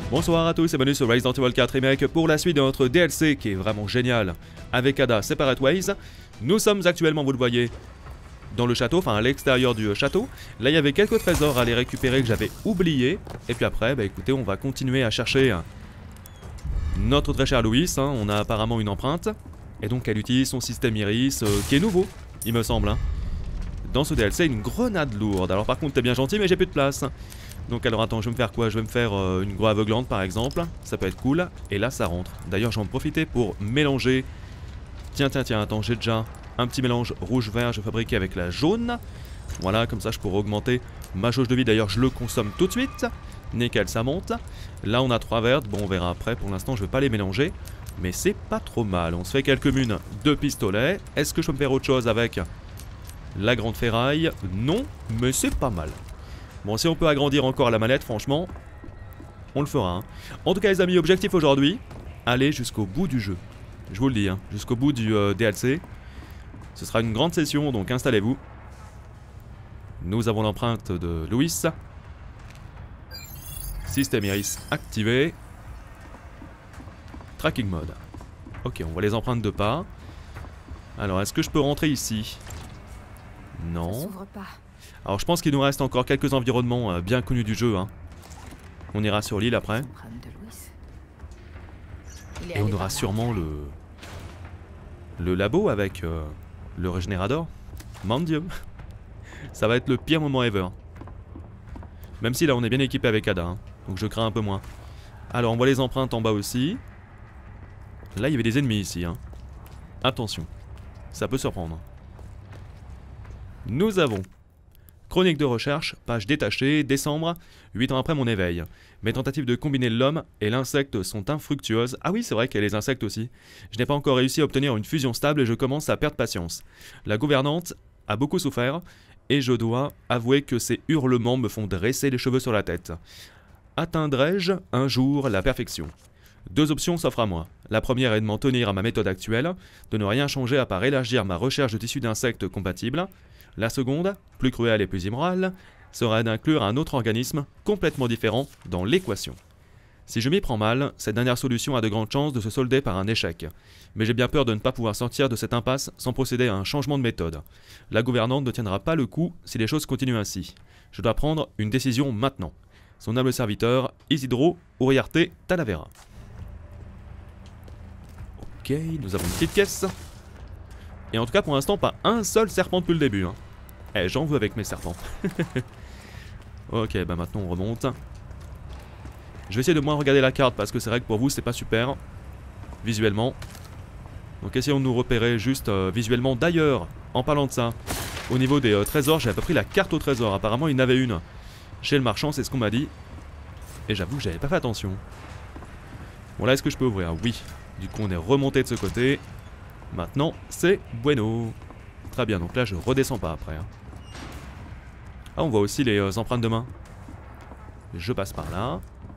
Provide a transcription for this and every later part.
Bonsoir à tous et bienvenue sur Resident Evil 4 Remake pour la suite de notre DLC qui est vraiment génial avec Ada Separate Ways. Nous sommes actuellement, vous le voyez, dans le château, enfin à l'extérieur du château. Là il y avait quelques trésors à aller récupérer que j'avais oubliés. Et puis après, bah écoutez, on va continuer à chercher notre très cher Louis. On a apparemment une empreinte. Et donc elle utilise son système Iris qui est nouveau, il me semble. Dans ce DLC, une grenade lourde. Alors par contre t'es bien gentil mais j'ai plus de place. Donc alors attends, je vais me faire quoi? Je vais me faire une grue aveuglante par exemple. Ça peut être cool. Et là ça rentre. D'ailleurs j'en profiter pour mélanger. Tiens, attends, j'ai déjà un petit mélange rouge-vert. Je vais fabriquer avec la jaune. Voilà, comme ça je pourrai augmenter ma jauge de vie. D'ailleurs je le consomme tout de suite. Nickel, ça monte. Là on a 3 vertes. Bon on verra après. Pour l'instant je vais pas les mélanger. Mais c'est pas trop mal. On se fait quelques munes de pistolet. Est-ce que je peux me faire autre chose avec la grande ferraille? Non, mais c'est pas mal. Bon, si on peut agrandir encore la manette, franchement, on le fera. En tout cas, les amis, objectif aujourd'hui, aller jusqu'au bout du jeu. Je vous le dis, jusqu'au bout du DLC. Ce sera une grande session, donc installez-vous. Nous avons l'empreinte de Louis. Système Iris activé. Tracking mode. Ok, on voit les empreintes de pas. Alors, est-ce que je peux rentrer ici? Non. Alors je pense qu'il nous reste encore quelques environnements bien connus du jeu. On ira sur l'île après. Et on aura sûrement le labo avec le régénérateur. Mon Dieu. Ça va être le pire moment ever. Même si là on est bien équipé avec Ada. Donc je crains un peu moins. Alors on voit les empreintes en bas aussi. Là il y avait des ennemis ici. Attention. Ça peut surprendre. Nous avons chronique de recherche, page détachée, décembre, 8 ans après mon éveil. Mes tentatives de combiner l'homme et l'insecte sont infructueuses. Ah oui, c'est vrai qu'il y a les insectes aussi. Je n'ai pas encore réussi à obtenir une fusion stable et je commence à perdre patience. La gouvernante a beaucoup souffert et je dois avouer que ses hurlements me font dresser les cheveux sur la tête. Atteindrai-je un jour la perfection? Deux options s'offrent à moi. La première est de m'en tenir à ma méthode actuelle, de ne rien changer à part élargir ma recherche de tissus d'insectes compatibles. La seconde, plus cruelle et plus immorale, sera d'inclure un autre organisme complètement différent dans l'équation. Si je m'y prends mal, cette dernière solution a de grandes chances de se solder par un échec. Mais j'ai bien peur de ne pas pouvoir sortir de cette impasse sans procéder à un changement de méthode. La gouvernante ne tiendra pas le coup si les choses continuent ainsi. Je dois prendre une décision maintenant. Son humble serviteur, Isidro Uriarte Talavera. Ok, nous avons une petite caisse. Et en tout cas pour l'instant pas un seul serpent depuis le début. Eh, j'en veux avec mes serpents. Ok, bah maintenant on remonte. Je vais essayer de moins regarder la carte parce que c'est vrai que pour vous c'est pas super visuellement. Donc essayons de nous repérer juste visuellement. D'ailleurs, en parlant de ça, au niveau des trésors, j'ai à peu près la carte au trésor. Apparemment il y en avait une chez le marchand, c'est ce qu'on m'a dit. Et j'avoue que j'avais pas fait attention. Bon là est-ce que je peux ouvrir? Oui. Du coup on est remonté de ce côté. Maintenant, c'est bueno. Très bien, donc là je redescends pas après. Ah, on voit aussi les empreintes de main. Je passe par là.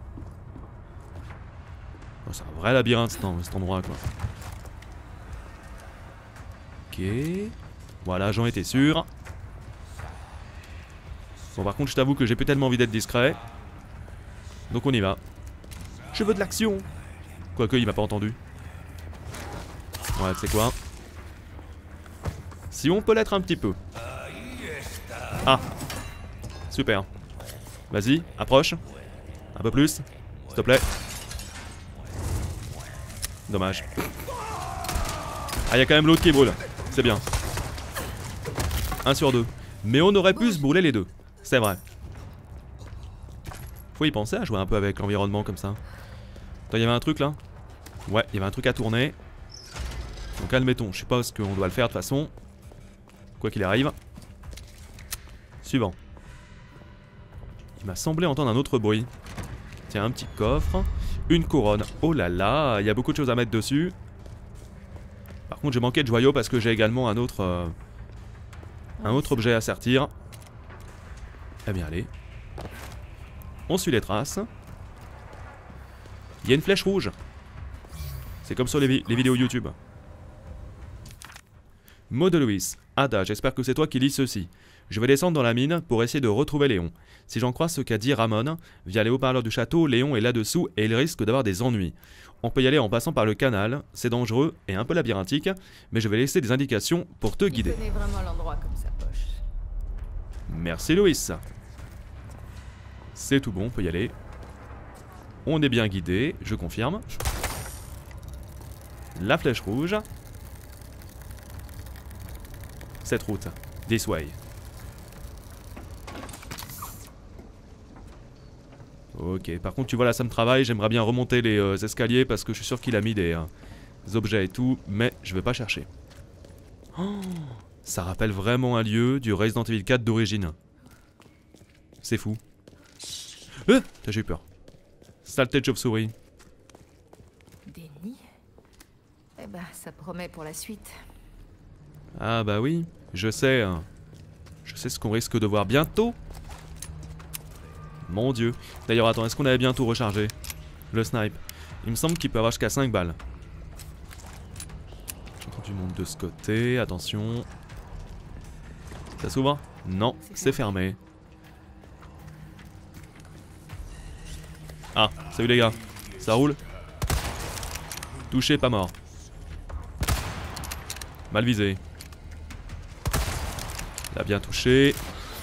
Oh, c'est un vrai labyrinthe cet endroit quoi. Ok. Voilà, j'en étais sûr. Bon, par contre, je t'avoue que j'ai plus tellement envie d'être discret. Donc on y va. Je veux de l'action. Quoique, il m'a pas entendu. Ouais, tu sais quoi? Si on peut l'être un petit peu. Ah. Super. Vas-y, approche. Un peu plus. S'il te plaît. Dommage. Ah, il y a quand même l'autre qui brûle. C'est bien. 1 sur 2. Mais on aurait pu se brûler les deux. C'est vrai. Faut y penser à jouer un peu avec l'environnement comme ça. Attends, il y avait un truc là? Ouais, il y avait un truc à tourner. Donc admettons, je suppose qu'on doit le faire de toute façon. Quoi qu'il arrive. Suivant. Il m'a semblé entendre un autre bruit. Tiens, un petit coffre. Une couronne. Oh là là, il y a beaucoup de choses à mettre dessus. Par contre, j'ai manqué de joyaux parce que j'ai également un autre objet à sertir. Eh bien, allez. On suit les traces. Il y a une flèche rouge. C'est comme sur les vidéos YouTube. Mot de Louis. Ada, j'espère que c'est toi qui lis ceci. Je vais descendre dans la mine pour essayer de retrouver Léon. Si j'en crois ce qu'a dit Ramon, via les haut-parleurs du château, Léon est là-dessous et il risque d'avoir des ennuis. On peut y aller en passant par le canal, c'est dangereux et un peu labyrinthique, mais je vais laisser des indications pour te guider. Il connaît vraiment l'endroit comme sa poche. Merci Loïs. C'est tout bon, on peut y aller. On est bien guidé, je confirme. La flèche rouge. Cette route, this way. Ok, par contre tu vois là ça me travaille, j'aimerais bien remonter les escaliers parce que je suis sûr qu'il a mis des objets et tout, mais je vais pas chercher. Oh, ça rappelle vraiment un lieu du Resident Evil 4 d'origine. C'est fou. J'ai eu peur. Saleté de chauve-souris. Des nids? Eh ben, ça promet pour la suite. Ah bah oui, je sais. Je sais ce qu'on risque de voir bientôt. Mon dieu. D'ailleurs, attends, est-ce qu'on avait bientôt rechargé le snipe? Il me semble qu'il peut avoir jusqu'à 5 balles. J'entends du monde de ce côté, attention. Ça s'ouvre? Non, c'est fermé. Ah, salut les gars. Ça roule? Touché, pas mort. Mal visé. L'a bien touché.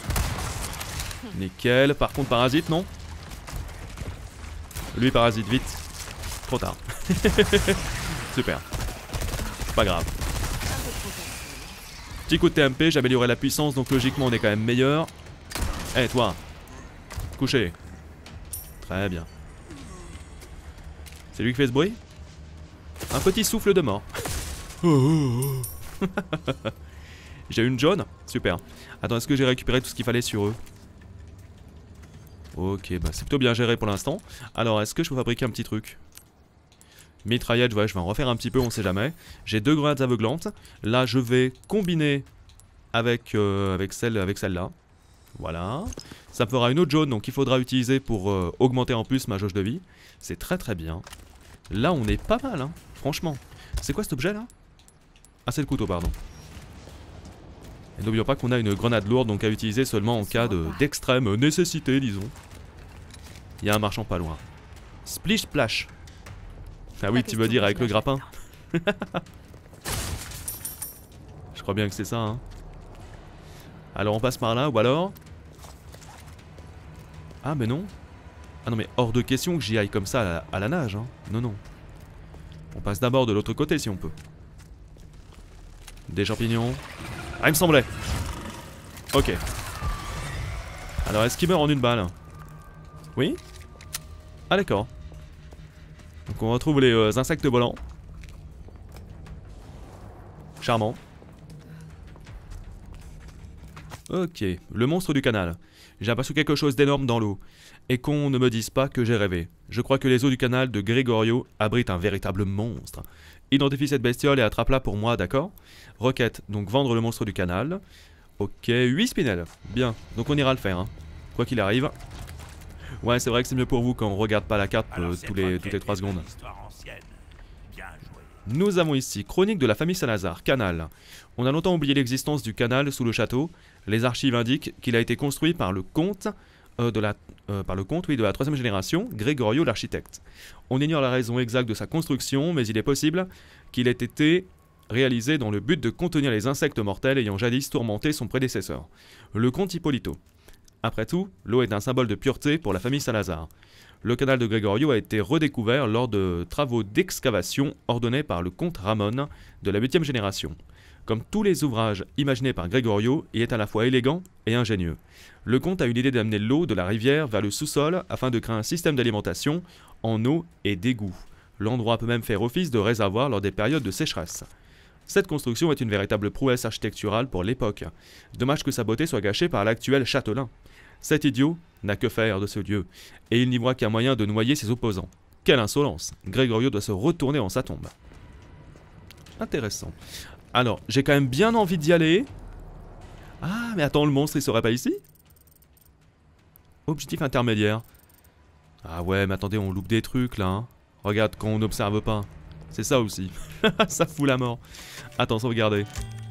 Nickel. Par contre, parasite, non? Lui, parasite, vite. Trop tard. Super. Pas grave. Petit coup de TMP, j'ai amélioré la puissance, donc logiquement, on est quand même meilleur. Eh, toi. Couché. Très bien. C'est lui qui fait ce bruit? Un petit souffle de mort. J'ai une jaune? Super. Attends, est-ce que j'ai récupéré tout ce qu'il fallait sur eux? Ok, bah c'est plutôt bien géré pour l'instant. Alors, est-ce que je peux fabriquer un petit truc? Mitraillette, ouais, je vais en refaire un petit peu, on sait jamais. J'ai 2 grenades aveuglantes. Là, je vais combiner avec celle-là. Voilà. Ça me fera une autre jaune, donc il faudra utiliser pour augmenter en plus ma jauge de vie. C'est très très bien. Là, on est pas mal, hein, franchement. C'est quoi cet objet là? Ah, c'est le couteau, pardon. Et n'oublions pas qu'on a une grenade lourde, donc à utiliser seulement en cas d'extrême nécessité, disons. Il y a un marchand pas loin. Splish Splash. Ah oui, tu veux dire avec le grappin? Je crois bien que c'est ça, hein. Alors on passe par là, ou alors... Ah mais non. Ah non mais hors de question que j'y aille comme ça à la nage, hein. Non, non. On passe d'abord de l'autre côté si on peut. Des champignons. Ah, il me semblait. Ok. Alors, est-ce qu'il meurt en une balle? Oui? Ah, d'accord. Donc, on retrouve les insectes volants. Charmant. Ok, le monstre du canal. J'ai aperçu quelque chose d'énorme dans l'eau. Et qu'on ne me dise pas que j'ai rêvé. Je crois que les eaux du canal de Gregorio abritent un véritable monstre. Identifie cette bestiole et attrape-la pour moi, d'accord? Requête, donc vendre le monstre du canal. Ok, 8 spinels. Bien, donc on ira le faire, hein. Quoi qu'il arrive. Ouais, c'est vrai que c'est mieux pour vous quand on regarde pas la carte toutes les 3 secondes. Nous avons ici Chronique de la famille Salazar, canal. On a longtemps oublié l'existence du canal sous le château. Les archives indiquent qu'il a été construit par le comte de la 3e génération, Gregorio l'architecte. On ignore la raison exacte de sa construction, mais il est possible qu'il ait été réalisé dans le but de contenir les insectes mortels ayant jadis tourmenté son prédécesseur, le comte Hippolito. Après tout, l'eau est un symbole de pureté pour la famille Salazar. Le canal de Gregorio a été redécouvert lors de travaux d'excavation ordonnés par le comte Ramon de la 8e génération. Comme tous les ouvrages imaginés par Gregorio, il est à la fois élégant et ingénieux. Le comte a eu l'idée d'amener l'eau de la rivière vers le sous-sol afin de créer un système d'alimentation en eau et d'égout. L'endroit peut même faire office de réservoir lors des périodes de sécheresse. Cette construction est une véritable prouesse architecturale pour l'époque. Dommage que sa beauté soit gâchée par l'actuel châtelain. Cet idiot n'a que faire de ce lieu, et il n'y voit qu'un moyen de noyer ses opposants. Quelle insolence! Gregorio doit se retourner en sa tombe. Intéressant. Alors, j'ai quand même bien envie d'y aller. Ah, mais attends, le monstre, il serait pas ici? Objectif intermédiaire. Ah ouais, mais attendez, on loupe des trucs, là. Hein. Regarde, quand on n'observe pas. C'est ça aussi. Ça fout la mort. Attends, sauvegardez.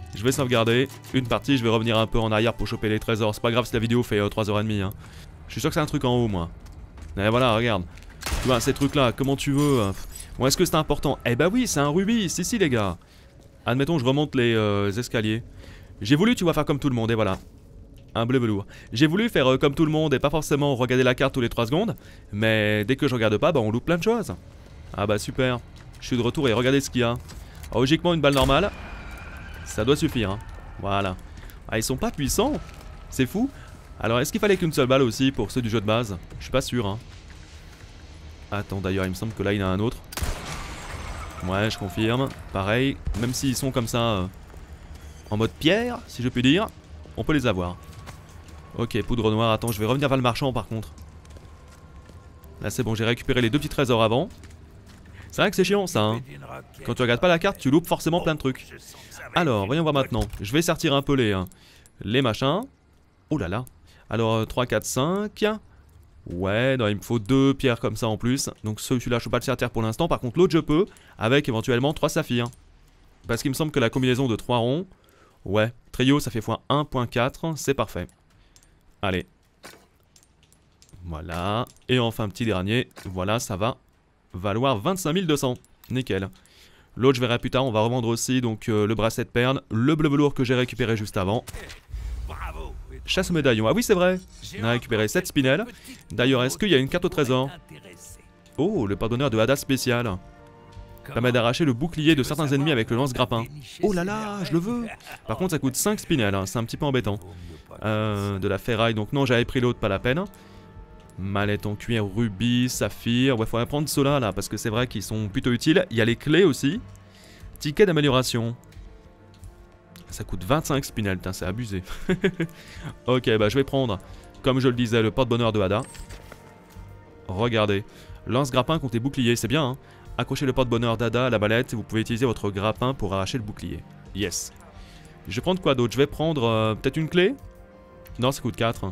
Je vais sauvegarder une partie, je vais revenir un peu en arrière pour choper les trésors. C'est pas grave si la vidéo fait 3h30. Hein. Je suis sûr que c'est un truc en haut, moi. Et voilà, regarde. Tu vois, ces trucs-là, comment tu veux. Bon, est-ce que c'est important? Eh bah oui, c'est un rubis, si, les gars. Admettons, je remonte les escaliers. J'ai voulu, tu vois, faire comme tout le monde, et voilà. Un bleu velours. J'ai voulu faire comme tout le monde et pas forcément regarder la carte tous les 3 secondes. Mais dès que je regarde pas, bah on loupe plein de choses. Ah bah super. Je suis de retour et regardez ce qu'il y a. Alors, logiquement, une balle normale. Ça doit suffire, hein. Voilà. Ah, ils sont pas puissants. C'est fou. Alors, est-ce qu'il fallait qu'une seule balle aussi pour ceux du jeu de base? Je suis pas sûr, hein. Attends, d'ailleurs, il me semble que là, il y en a un autre. Ouais, je confirme. Pareil, même s'ils sont comme ça, en mode pierre, si je puis dire, on peut les avoir. Ok, poudre noire. Attends, je vais revenir vers le marchand, par contre. Là, c'est bon, j'ai récupéré les 2 petits trésors avant. C'est vrai que c'est chiant, ça, hein. Quand tu regardes pas la carte, tu loupes forcément plein de trucs. Alors, voyons voir maintenant. Je vais sortir un peu les machins. Oh là là. Alors, 3, 4, 5. Ouais, non, il me faut 2 pierres comme ça en plus. Donc celui-là, je peux pas le sortir pour l'instant. Par contre, l'autre, je peux. Avec éventuellement 3 saphirs. Parce qu'il me semble que la combinaison de 3 ronds. Ouais, trio, ça fait x 1.4. C'est parfait. Allez. Voilà. Et enfin, petit dernier. Voilà, ça va valoir 25 200. Nickel. L'autre, je verrai plus tard. On va revendre aussi donc le bracelet de perles, le bleu velours que j'ai récupéré juste avant. Chasse au médaillon. Ah oui, c'est vrai. On a récupéré 7 spinels. D'ailleurs, est-ce qu'il y a une carte au trésor? Oh, le pardonneur de Hada spécial. Permet d'arracher le bouclier de certains ennemis avec le lance-grappin. Oh là là, je le veux. Par contre, ça coûte 5 spinels. Hein. C'est un petit peu embêtant. De la ferraille. Donc non, j'avais pris l'autre, pas la peine. Mallette en cuir, rubis, saphir. Ouais, faudrait prendre ceux-là, là, parce que c'est vrai qu'ils sont plutôt utiles. Il y a les clés aussi. Ticket d'amélioration. Ça coûte 25 spinels, c'est abusé. Ok, bah je vais prendre, comme je le disais, le porte-bonheur de Hada. Regardez. Lance-grappin contre les boucliers, c'est bien, hein. Accrochez le porte-bonheur d'Hada à la mallette et vous pouvez utiliser votre grappin pour arracher le bouclier. Yes. Je vais prendre quoi d'autre? Je vais prendre peut-être une clé? Non, ça coûte 4.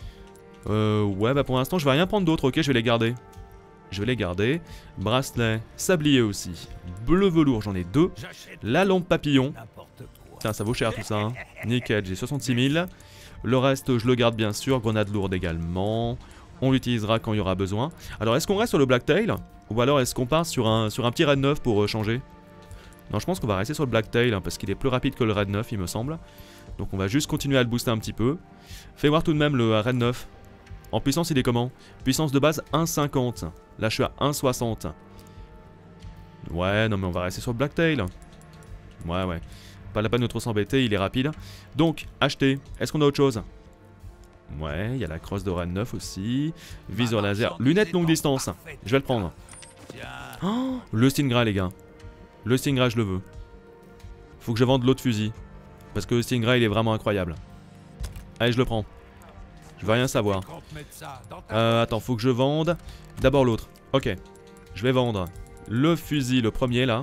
Ouais, bah pour l'instant, je vais rien prendre d'autre, ok, je vais les garder. Je vais les garder. Bracelet, sablier aussi. Bleu velours, j'en ai 2. La lampe papillon. Putain, ça vaut cher tout ça, hein. Nickel, j'ai 66 000. Le reste, je le garde bien sûr. Grenade lourde également. On l'utilisera quand il y aura besoin. Alors, est-ce qu'on reste sur le Blacktail? Ou alors est-ce qu'on part sur un petit Red 9 pour changer? Non, je pense qu'on va rester sur le Blacktail, hein, parce qu'il est plus rapide que le Red 9, il me semble. Donc on va juste continuer à le booster un petit peu. Fais voir tout de même le Red 9. En puissance, il est comment? Puissance de base 1,50. Là, je suis à 1,60. Ouais, non mais on va rester sur le Blacktail. Ouais. Pas la peine de trop s'embêter, il est rapide. Donc, acheter. Est-ce qu'on a autre chose? Ouais, il y a la crosse de Red 9 aussi. Viseur laser. Lunettes longue distance. Je vais le prendre. Oh, le Stingray, les gars. Le Stingray, je le veux. Faut que je vende l'autre fusil. Parce que le Stingray, il est vraiment incroyable. Allez, je le prends. Je veux rien savoir. Attends, faut que je vende. D'abord l'autre. Ok. Je vais vendre le fusil, le premier là.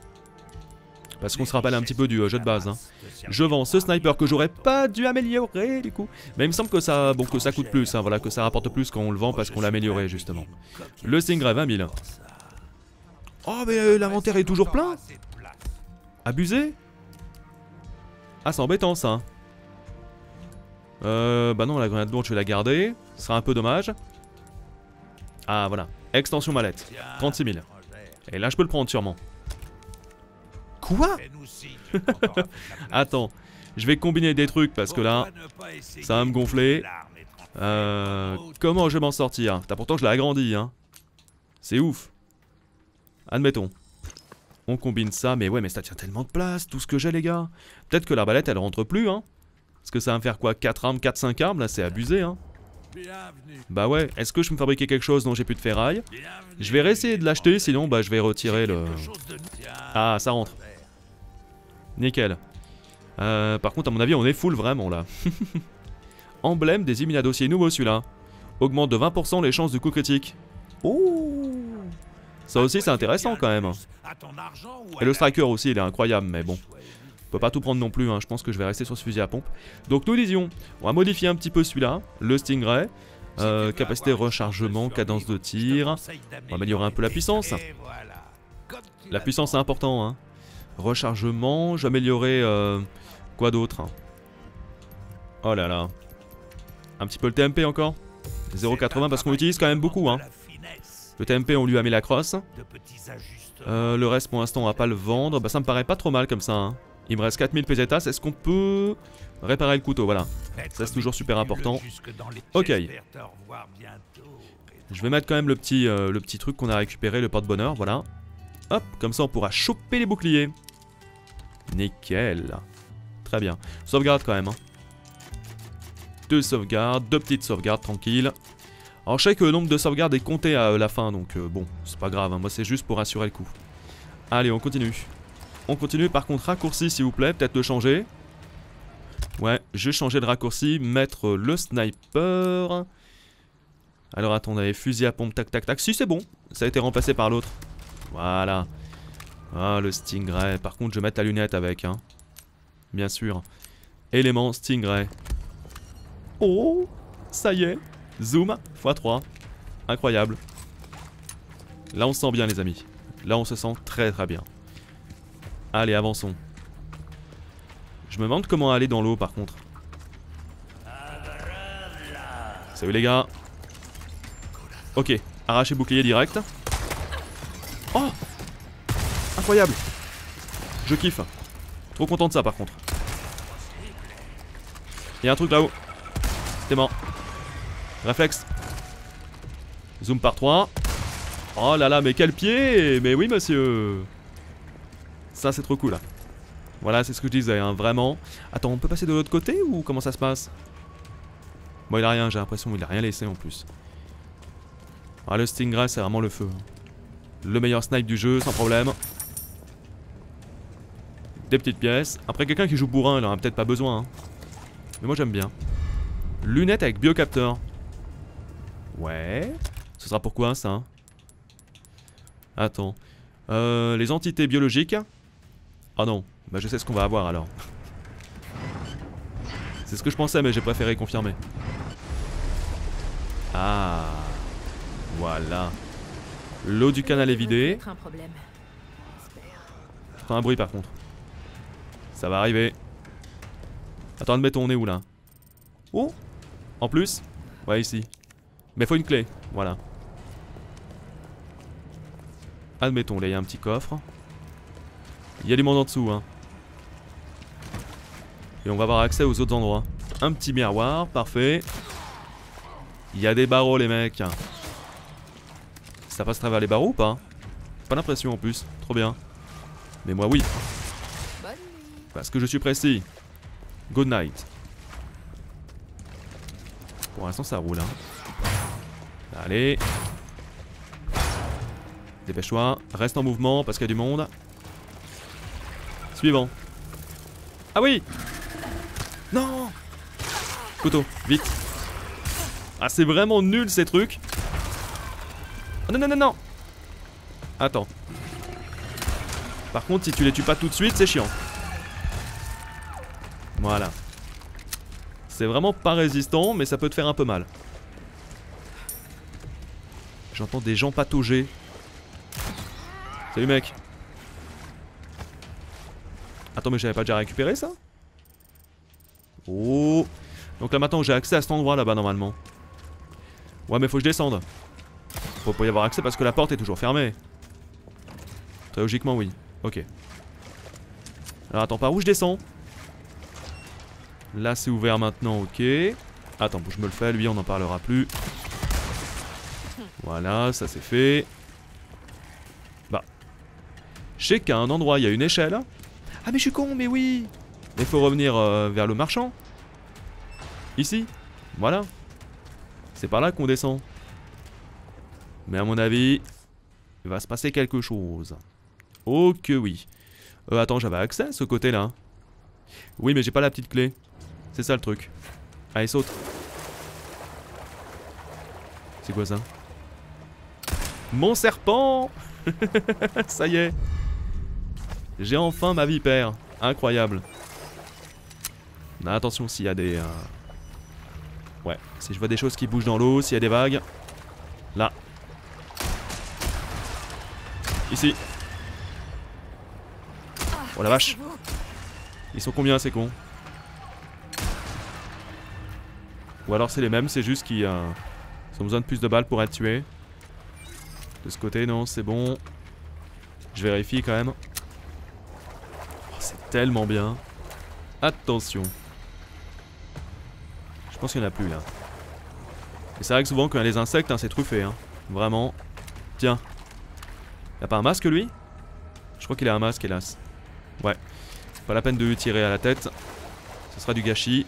Parce qu'on se rappelle un petit peu du jeu de base. Hein. Je vends ce sniper que j'aurais pas dû améliorer du coup. Mais il me semble que ça, bon, que ça coûte plus. Hein, voilà, que ça rapporte plus quand on le vend parce qu'on l'a amélioré justement. Le Stingray 20 000. Oh mais l'inventaire est toujours plein. Abusé. Ah c'est embêtant ça. Bah non, la grenade lourde je vais la garder. Ce sera un peu dommage. Ah voilà. Extension mallette. 36 000. Et là je peux le prendre sûrement. Quoi? Attends. Je vais combiner des trucs parce que là ça va me gonfler. Comment je vais m'en sortir? Pourtant je l'ai agrandi hein. C'est ouf. Admettons. On combine ça, mais ouais mais ça tient tellement de place, tout ce que j'ai les gars. Peut-être que l'arbalète elle rentre plus hein. Parce que ça va me faire quoi? 4 armes, 4-5 armes là, c'est abusé hein. Bah ouais, est-ce que je peux me fabriquer quelque chose dont j'ai plus de ferraille? Je vais réessayer de l'acheter, sinon bah je vais retirer le... Ah, ça rentre. Nickel. Par contre à mon avis on est full vraiment là. Emblème des Illuminados, c'est nouveau celui-là. Augmente de 20% les chances de coup critique. Oh, ça aussi c'est intéressant quand même. Et le striker aussi il est incroyable mais bon. On peut pas tout prendre non plus, hein. Je pense que je vais rester sur ce fusil à pompe. Donc nous disions, on va modifier un petit peu celui-là, le Stingray. Capacité rechargement, cadence de tir. On va améliorer un peu la puissance. La puissance c'est important hein. Rechargement, je vais améliorer Quoi d'autre? Oh là là. Un petit peu le TMP encore. 0,80 parce qu'on utilise quand même beaucoup, hein. Le TMP, on lui a mis la crosse. Le reste, pour l'instant, on va pas le vendre. Bah, ça me paraît pas trop mal comme ça, hein. Il me reste 4000 pesetas. Est-ce qu'on peut réparer le couteau? Voilà. Ça, c'est toujours super important. Ok. Je vais mettre quand même le petit truc qu'on a récupéré, le porte-bonheur, voilà. Hop, comme ça, on pourra choper les boucliers. Nickel. Très bien. Sauvegarde quand même, hein. 2 sauvegardes, 2 petites sauvegardes, tranquille. Alors je sais que le nombre de sauvegardes est compté à la fin, donc bon, c'est pas grave, hein. Moi c'est juste pour assurer le coup. Allez, on continue. On continue, par contre, raccourci s'il vous plaît, peut-être le changer. Ouais, je vais changer de raccourci, mettre le sniper. Alors attendez, fusil à pompe, tac tac tac, si c'est bon, ça a été remplacé par l'autre. Voilà. Ah, le Stingray, par contre je vais mettre la lunette avec, hein. Bien sûr. Élément Stingray. Oh, ça y est. Zoom x3. Incroyable. Là on se sent bien les amis. Là on se sent très très bien. Allez, avançons. Je me demande comment aller dans l'eau par contre. Salut les gars. Ok, arracher bouclier direct. Oh, incroyable. Je kiffe. Trop content de ça par contre. Il y a un truc là-haut. T'es mort. Réflexe. Zoom par 3. Oh là là, mais quel pied! Mais oui, monsieur! Ça, c'est trop cool, là. Voilà, c'est ce que je disais, hein, vraiment. Attends, on peut passer de l'autre côté ou comment ça se passe? Bon, il a rien, j'ai l'impression qu'il a rien laissé en plus. Ah, le Stingray, c'est vraiment le feu. Le meilleur snipe du jeu, sans problème. Des petites pièces. Après, quelqu'un qui joue bourrin, il en a peut-être pas besoin. Hein. Mais moi, j'aime bien. Lunettes avec biocapteur. Ouais. Ce sera pourquoi ça? Attends. Les entités biologiques. Ah non. Bah je sais ce qu'on va avoir alors. C'est ce que je pensais mais j'ai préféré confirmer. Ah. Voilà. L'eau du canal est vidée. J'entends un bruit par contre. Ça va arriver. Attends, admettons, on est où là? Oh. En plus? Ouais, ici. Mais faut une clé, voilà. Admettons, là il y a un petit coffre. Il y a du monde en dessous, hein. Et on va avoir accès aux autres endroits. Un petit miroir, parfait. Il y a des barreaux, les mecs. Ça passe à travers les barreaux ou pas? Pas l'impression en plus, trop bien. Mais moi oui. Parce que je suis précis. Good night. Pour l'instant ça roule, hein. Allez. Dépêche-toi, reste en mouvement parce qu'il y a du monde. Suivant. Ah oui! Non! Couteau, vite. Ah, c'est vraiment nul ces trucs. Oh, non, non, non, non! Attends. Par contre, si tu les tues pas tout de suite, c'est chiant. Voilà. C'est vraiment pas résistant, mais ça peut te faire un peu mal. J'entends des gens patauger. Salut mec. Attends, mais j'avais pas déjà récupéré ça? Oh. Donc là maintenant j'ai accès à cet endroit là-bas normalement. Ouais mais faut que je descende. Faut pas y avoir accès parce que la porte est toujours fermée. Très logiquement oui. Ok. Alors attends, par où je descends? Là c'est ouvert maintenant, ok. Attends, je me le fais, lui on n'en parlera plus. Voilà, ça c'est fait. Bah. Je sais qu'à un endroit il y a une échelle. Ah mais je suis con, mais oui. Mais faut revenir vers le marchand. Ici. Voilà. C'est par là qu'on descend. Mais à mon avis, il va se passer quelque chose. Oh que oui. Attends, j'avais accès à ce côté-là. Oui, mais j'ai pas la petite clé. C'est ça le truc. Allez, saute. C'est quoi ça? Mon serpent. Ça y est. J'ai enfin ma vipère. Incroyable. Mais attention s'il y a des... Ouais, si je vois des choses qui bougent dans l'eau, s'il y a des vagues. Là. Ici. Oh la vache. Ils sont combien ces cons? Ou alors c'est les mêmes, c'est juste qu'ils ont besoin de plus de balles pour être tués. De ce côté, non, c'est bon. Je vérifie quand même. Oh, c'est tellement bien. Attention. Je pense qu'il n'y en a plus là. Et c'est vrai que souvent quand il y a les insectes, hein, c'est truffé. Hein. Vraiment. Tiens. Il a pas un masque lui? Je crois qu'il a un masque hélas. Ouais. Pas la peine de lui tirer à la tête. Ce sera du gâchis.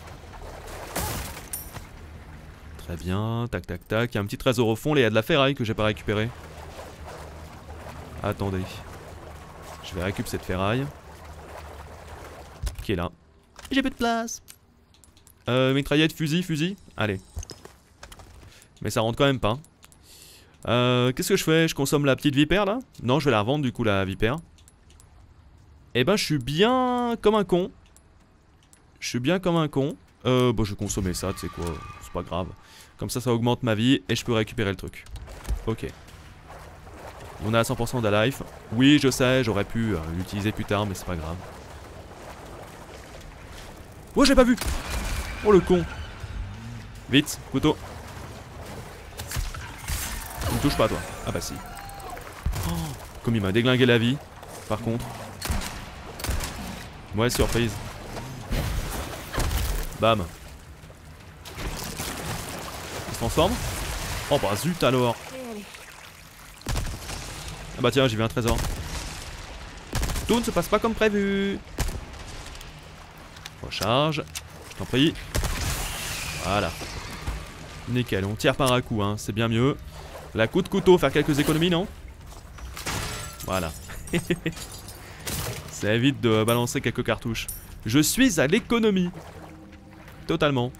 Très bien. Tac tac tac. Il y a un petit trésor au fond. Là il y a de la ferraille que j'ai pas récupéré. Attendez. Je vais récupérer cette ferraille. Qui est là. J'ai plus de place. Mitraillette, fusil. Allez. Mais ça rentre quand même pas. Qu'est-ce que je fais? Je consomme la petite vipère là? Non, je vais la revendre du coup la vipère. Eh ben je suis bien comme un con. Bon je vais consommer ça, tu sais quoi, c'est pas grave. Comme ça augmente ma vie et je peux récupérer le truc. Ok. On est à 100% d'alive. Oui je sais, j'aurais pu l'utiliser plus tard mais c'est pas grave. Oh j'ai pas vu. Oh le con. Vite, couteau. Ne me touche pas toi. Ah bah si. Oh, comme il m'a déglingué la vie. Par contre. Ouais surprise. Bam. Il se transforme. Oh bah zut alors. Ah bah tiens j'ai vu un trésor. Tout ne se passe pas comme prévu. Recharge. Je t'en prie. Voilà. Nickel, on tire par un coup hein, c'est bien mieux. La coup de couteau, faire quelques économies, non? Voilà. Ça évite de balancer quelques cartouches. Je suis à l'économie. Totalement.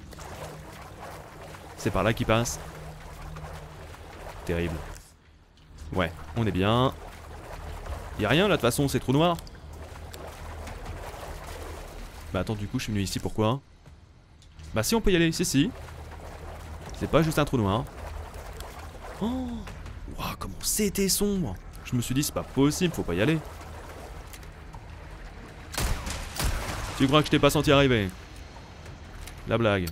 C'est par là qu'il passe. Terrible. Ouais, on est bien. Y'a rien là, de toute façon, c'est trop noir. Bah attends, du coup, je suis venu ici, pourquoi? Bah si, on peut y aller, si. C'est pas juste un trou noir. Oh, wow, comment c'était sombre. Je me suis dit c'est pas possible, faut pas y aller. Tu crois que je t'ai pas senti arriver? La blague.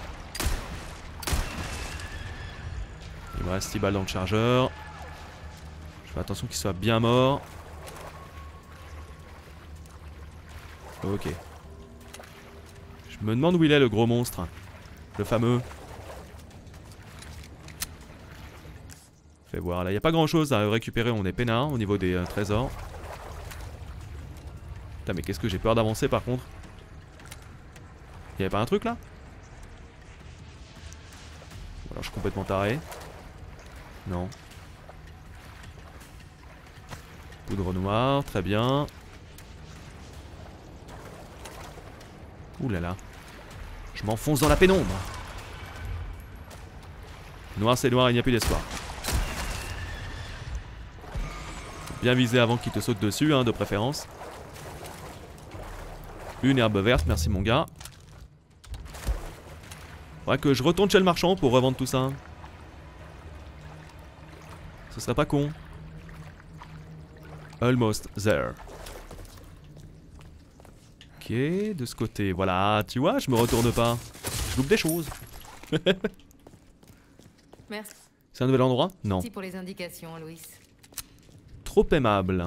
Il me reste 6 balles dans le chargeur. Je fais attention qu'il soit bien mort. Ok. Je me demande où il est le gros monstre. Le fameux. Fais voir, là il n'y a pas grand chose à récupérer, on est peinard au niveau des trésors. Putain mais qu'est-ce que j'ai peur d'avancer par contre. Il y avait pas un truc là? Ou alors je suis complètement taré. Non. Poudre noire, très bien. Ouh là là. Je m'enfonce dans la pénombre. Noir c'est noir, il n'y a plus d'espoir. Bien viser avant qu'il te saute dessus, hein, de préférence. Une herbe verte, merci mon gars. Faudrait que je retourne chez le marchand pour revendre tout ça. Ce serait pas con. Almost there. Ok, de ce côté. Voilà, tu vois, je me retourne pas. Je loupe des choses. Merci. C'est un nouvel endroit? Non. Merci pour les indications, Louis. Trop aimable.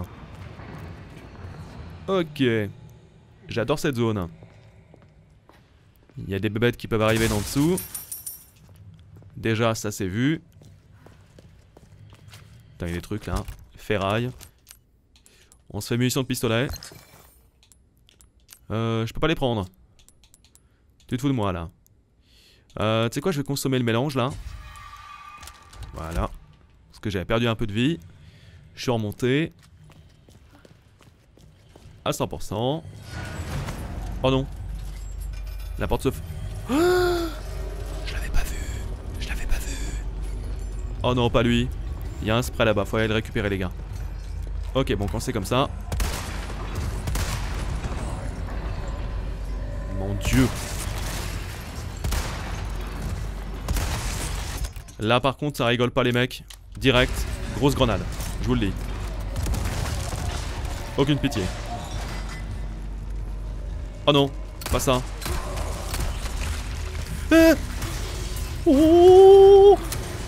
Ok. J'adore cette zone. Il y a des bébêtes qui peuvent arriver d'en dessous. Déjà, ça c'est vu. Putain, il y a des trucs là. Ferraille. On se fait munitions de pistolet. Je peux pas les prendre. Tu te fous de moi là. Tu sais quoi, je vais consommer le mélange là. Voilà. Parce que j'avais perdu un peu de vie. Je suis remonté. À 100%. Oh non. La porte se... Je l'avais pas vu. Je l'avais pas vu. Oh non, pas lui. Il y a un spray là-bas. Faut aller le récupérer les gars. Ok, bon, quand c'est comme ça... Mon dieu. Là par contre ça rigole pas les mecs. Direct, grosse grenade. Je vous le dis. Aucune pitié. Oh non, pas ça. Oh.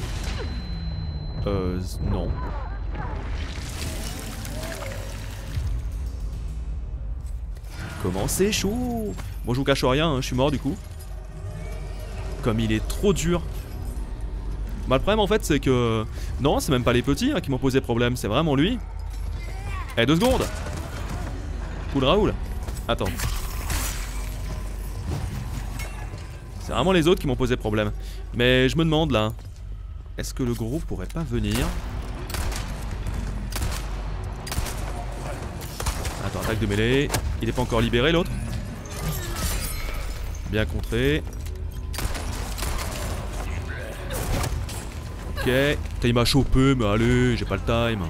Non. Comment c'est chaud. Bon, je vous cache rien, hein, je suis mort du coup. Comme il est trop dur. Bah, le problème en fait c'est que... Non, c'est même pas les petits hein, qui m'ont posé problème, c'est vraiment lui. Eh, 2 secondes. Cool Raoul. Attends. C'est vraiment les autres qui m'ont posé problème. Mais je me demande là, est-ce que le gros pourrait pas venir? Attends, attaque de mêlée. Il est pas encore libéré l'autre. Bien contré. Ok. Putain, il m'a chopé, mais allez, j'ai pas le time.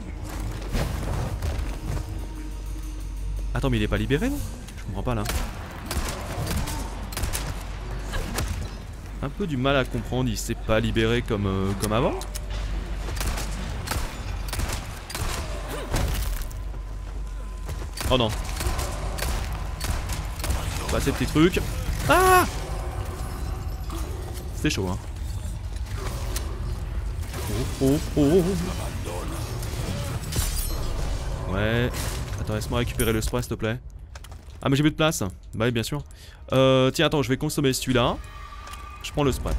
Attends, mais il est pas libéré non? Je comprends pas là. Un peu du mal à comprendre, il s'est pas libéré comme avant. Oh non. Pas ces petits trucs. Ah! C'était chaud hein. Oh oh oh. Ouais. Attends, laisse-moi récupérer le spray s'il te plaît. Ah mais j'ai plus de place. Bah oui bien sûr. Tiens attends, je vais consommer celui-là. Je prends le spray.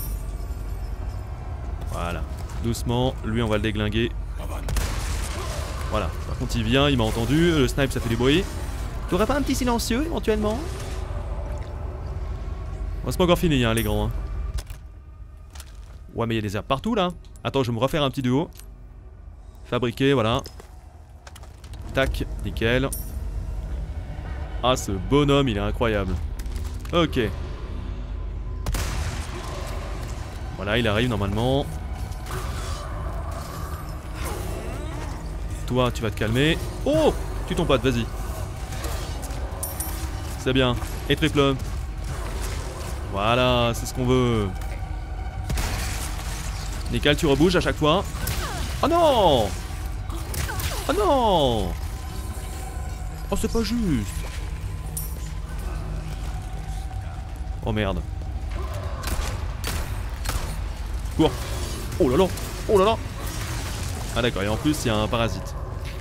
Voilà. Doucement, lui on va le déglinguer. Voilà. Par contre il vient, il m'a entendu. Le snipe ça fait du bruit. T'aurais pas un petit silencieux éventuellement? Bon, c'est pas encore fini hein les grands hein. Ouais mais il y a des herbes partout là. Attends, je vais me refaire un petit duo. Fabriqué, voilà. Tac, nickel. Ah ce bonhomme il est incroyable. Ok. Voilà, il arrive normalement. Toi, tu vas te calmer. Oh! Tu tombes pas, vas-y. C'est bien. Et triple. Voilà, c'est ce qu'on veut. Nickel, tu rebouges à chaque fois. Oh non! Oh non! Oh, c'est pas juste. Oh merde. Cours. Oh là là. Oh là là. Ah d'accord, et en plus il y a un parasite.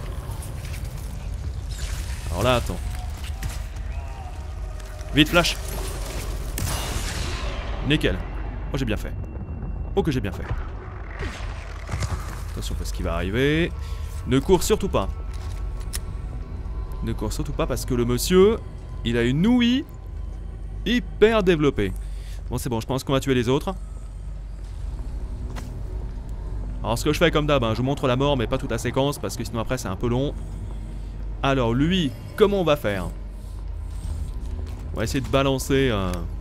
Alors là, attends. Vite, flash. Nickel. Oh, j'ai bien fait. Oh, que j'ai bien fait. Attention parce qu'il va arriver. Ne cours surtout pas. Ne cours surtout pas parce que le monsieur, il a une ouïe hyper développée. Bon, c'est bon, je pense qu'on va tuer les autres. Alors ce que je fais comme d'hab, hein, je vous montre la mort mais pas toute la séquence parce que sinon après c'est un peu long. Alors lui, comment on va faire? On va essayer de balancer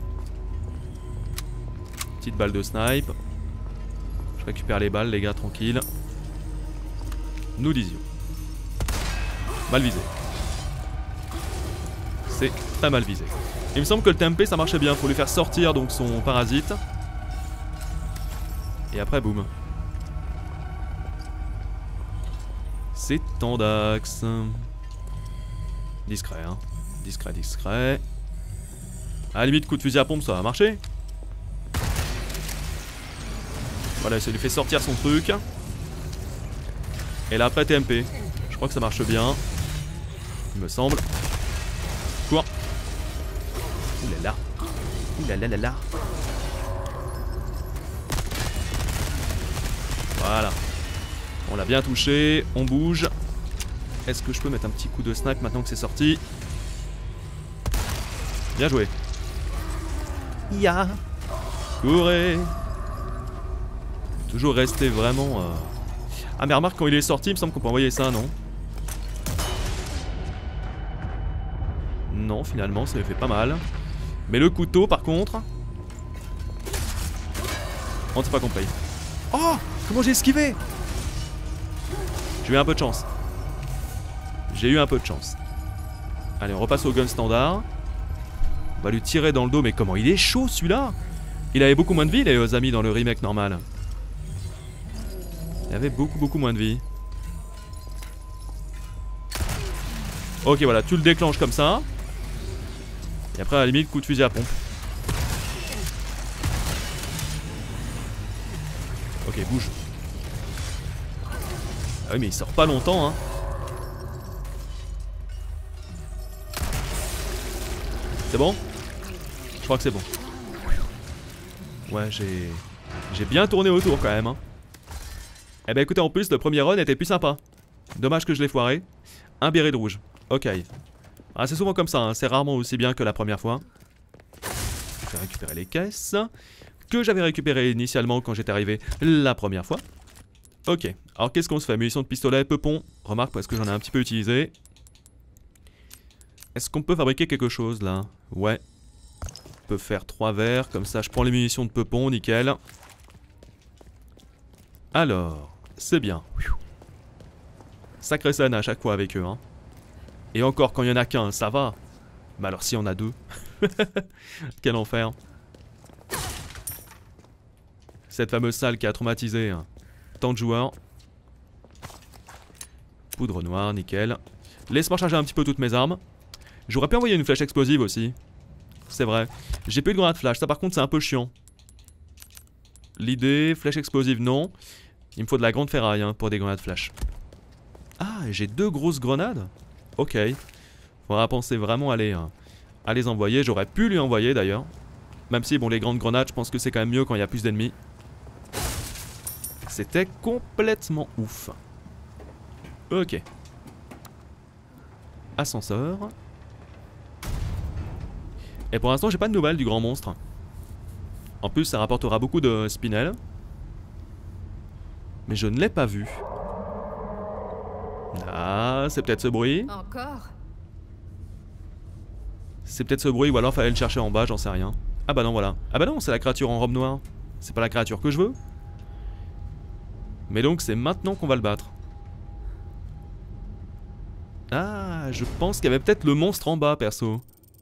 petite balle de snipe. Je récupère les balles les gars, tranquille. Nous disions. Mal visé. C'est très mal visé. Il me semble que le TMP ça marchait bien, faut lui faire sortir donc son parasite. Et après boum. C'est Tandax. Discret, hein. Discret, discret. À la limite, coup de fusil à pompe, ça va marcher. Voilà, ça lui fait sortir son truc. Et là, après TMP. Je crois que ça marche bien. Il me semble. Cours. Ouh là là. Ouh là là là là. Voilà. On l'a bien touché, on bouge. Est-ce que je peux mettre un petit coup de snipe maintenant que c'est sorti? Bien joué. Ya. Courez. Toujours rester vraiment... Ah mais remarque quand il est sorti, il me semble qu'on peut envoyer ça, non? Non, finalement, ça lui fait pas mal. Mais le couteau, par contre... On s'est pas compris. Oh! Comment j'ai esquivé? J'ai eu un peu de chance. J'ai eu un peu de chance. Allez, on repasse au gun standard. On va lui tirer dans le dos, mais comment il est chaud celui-là! Il avait beaucoup moins de vie les amis dans le remake normal. Il avait beaucoup moins de vie. Ok voilà, tu le déclenches comme ça. Et après à la limite coup de fusil à pompe. Ok, bouge. Ah oui, mais il sort pas longtemps, hein. C'est bon? Je crois que c'est bon. Ouais, j'ai bien tourné autour quand même, hein. Eh ben écoutez, en plus, le premier run était plus sympa. Dommage que je l'ai foiré. Un béret de rouge. Ok. Ah, c'est souvent comme ça, hein. C'est rarement aussi bien que la première fois. Je vais récupérer les caisses que j'avais récupérées initialement quand j'étais arrivé la première fois. Ok. Alors qu'est-ce qu'on se fait? Munitions de pistolet, peupon. Remarque parce que j'en ai un petit peu utilisé. Est-ce qu'on peut fabriquer quelque chose là? Ouais. On peut faire 3 verres. Comme ça, je prends les munitions de peupon. Nickel. Alors, c'est bien. Sacré scène à chaque fois avec eux, hein. Et encore, quand il y en a qu'un, ça va. Mais alors, s'il y en a 2. Quel enfer. Cette fameuse salle qui a traumatisé tant de joueurs. Poudre noire, nickel. Laisse-moi charger un petit peu toutes mes armes. J'aurais pu envoyer une flèche explosive aussi. C'est vrai. J'ai plus de grenade flash, ça par contre c'est un peu chiant. L'idée, flèche explosive non. Il me faut de la grande ferraille hein, pour des grenades flash. Ah, j'ai 2 grosses grenades. Ok. Faudra penser vraiment à les envoyer. J'aurais pu lui envoyer d'ailleurs. Même si bon, les grandes grenades, je pense que c'est quand même mieux quand il y a plus d'ennemis. C'était complètement ouf. Ok. Ascenseur. Et pour l'instant, j'ai pas de nouvelles du grand monstre. En plus, ça rapportera beaucoup de spinel. Mais je ne l'ai pas vu. Ah, c'est peut-être ce bruit. Encore? C'est peut-être ce bruit ou alors fallait le chercher en bas, j'en sais rien. Ah bah non, voilà. Ah bah non, c'est la créature en robe noire. C'est pas la créature que je veux. Mais donc, c'est maintenant qu'on va le battre. Ah, je pense qu'il y avait peut-être le monstre en bas, perso.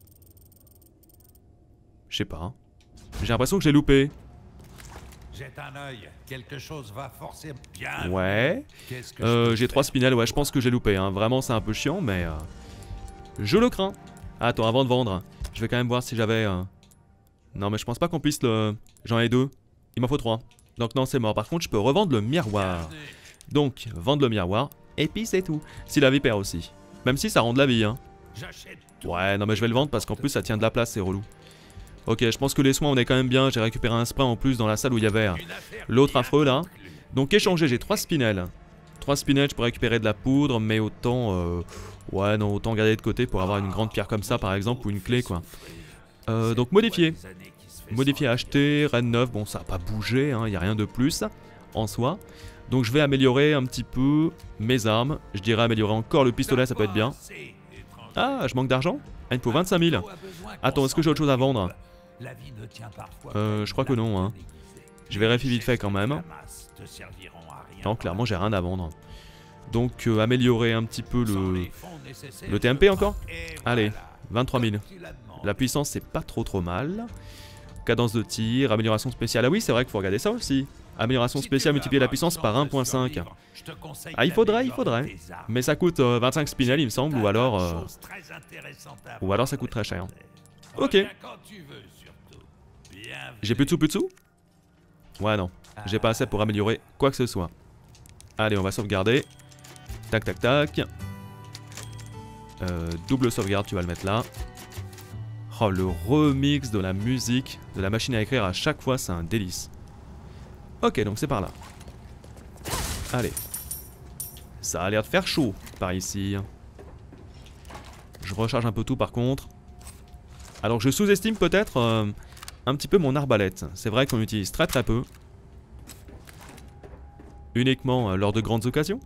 Je sais pas. J'ai l'impression que j'ai loupé. Jette un œil, quelque chose va forcer bien. Ouais. J'ai 3 spinels, ouais, je pense que j'ai loupé. Hein. Vraiment, c'est un peu chiant, mais je le crains. Attends, avant de vendre, je vais quand même voir si j'avais. Non, mais je pense pas qu'on puisse le. J'en ai 2. Il m'en faut 3. Donc non, c'est mort. Par contre, je peux revendre le miroir. Donc, vendre le miroir, et puis c'est tout. Si la vie perd aussi. Même si ça rend de la vie, hein. Ouais, non, mais je vais le vendre parce qu'en plus, ça tient de la place, c'est relou. Ok, je pense que les soins on est quand même bien, j'ai récupéré un spray en plus dans la salle où il y avait l'autre affreux là. Donc échanger, j'ai 3 spinels. 3 spinels, je peux récupérer de la poudre, mais autant... ouais non, autant garder de côté pour avoir une grande pierre comme ça par exemple, ou une clé quoi. Donc modifier. Modifier, acheter, reine 9, bon ça n'a pas bougé, il n'y a rien de plus en soi. Donc je vais améliorer un petit peu mes armes, je dirais améliorer encore le pistolet, ça peut être bien. Ah, je manque d'argent? Ah, il me faut 25 000. Attends, est-ce que j'ai autre chose à vendre? Je crois que non, hein. Je vérifie vite fait quand même. Non, clairement, j'ai rien à vendre. Donc, améliorer un petit peu le TMP encore. Allez, 23 000. La puissance, c'est pas trop mal. Cadence de tir, amélioration spéciale. Ah oui, c'est vrai qu'il faut regarder ça aussi. Amélioration spéciale, multiplier la puissance par 1.5. Ah, il faudrait. Mais ça coûte 25 spinels, il me semble, ou alors ça coûte très cher. Ok. J'ai plus de sous? Ouais, non. J'ai pas assez pour améliorer quoi que ce soit. Allez, on va sauvegarder. Tac, tac, tac. Double sauvegarde, tu vas le mettre là. Oh, le remix de la musique, de la machine à écrire à chaque fois, c'est un délice. Ok, donc c'est par là. Allez. Ça a l'air de faire chaud par ici. Je recharge un peu tout par contre. Alors je sous-estime peut-être un petit peu mon arbalète. C'est vrai qu'on utilise très peu. Uniquement lors de grandes occasions.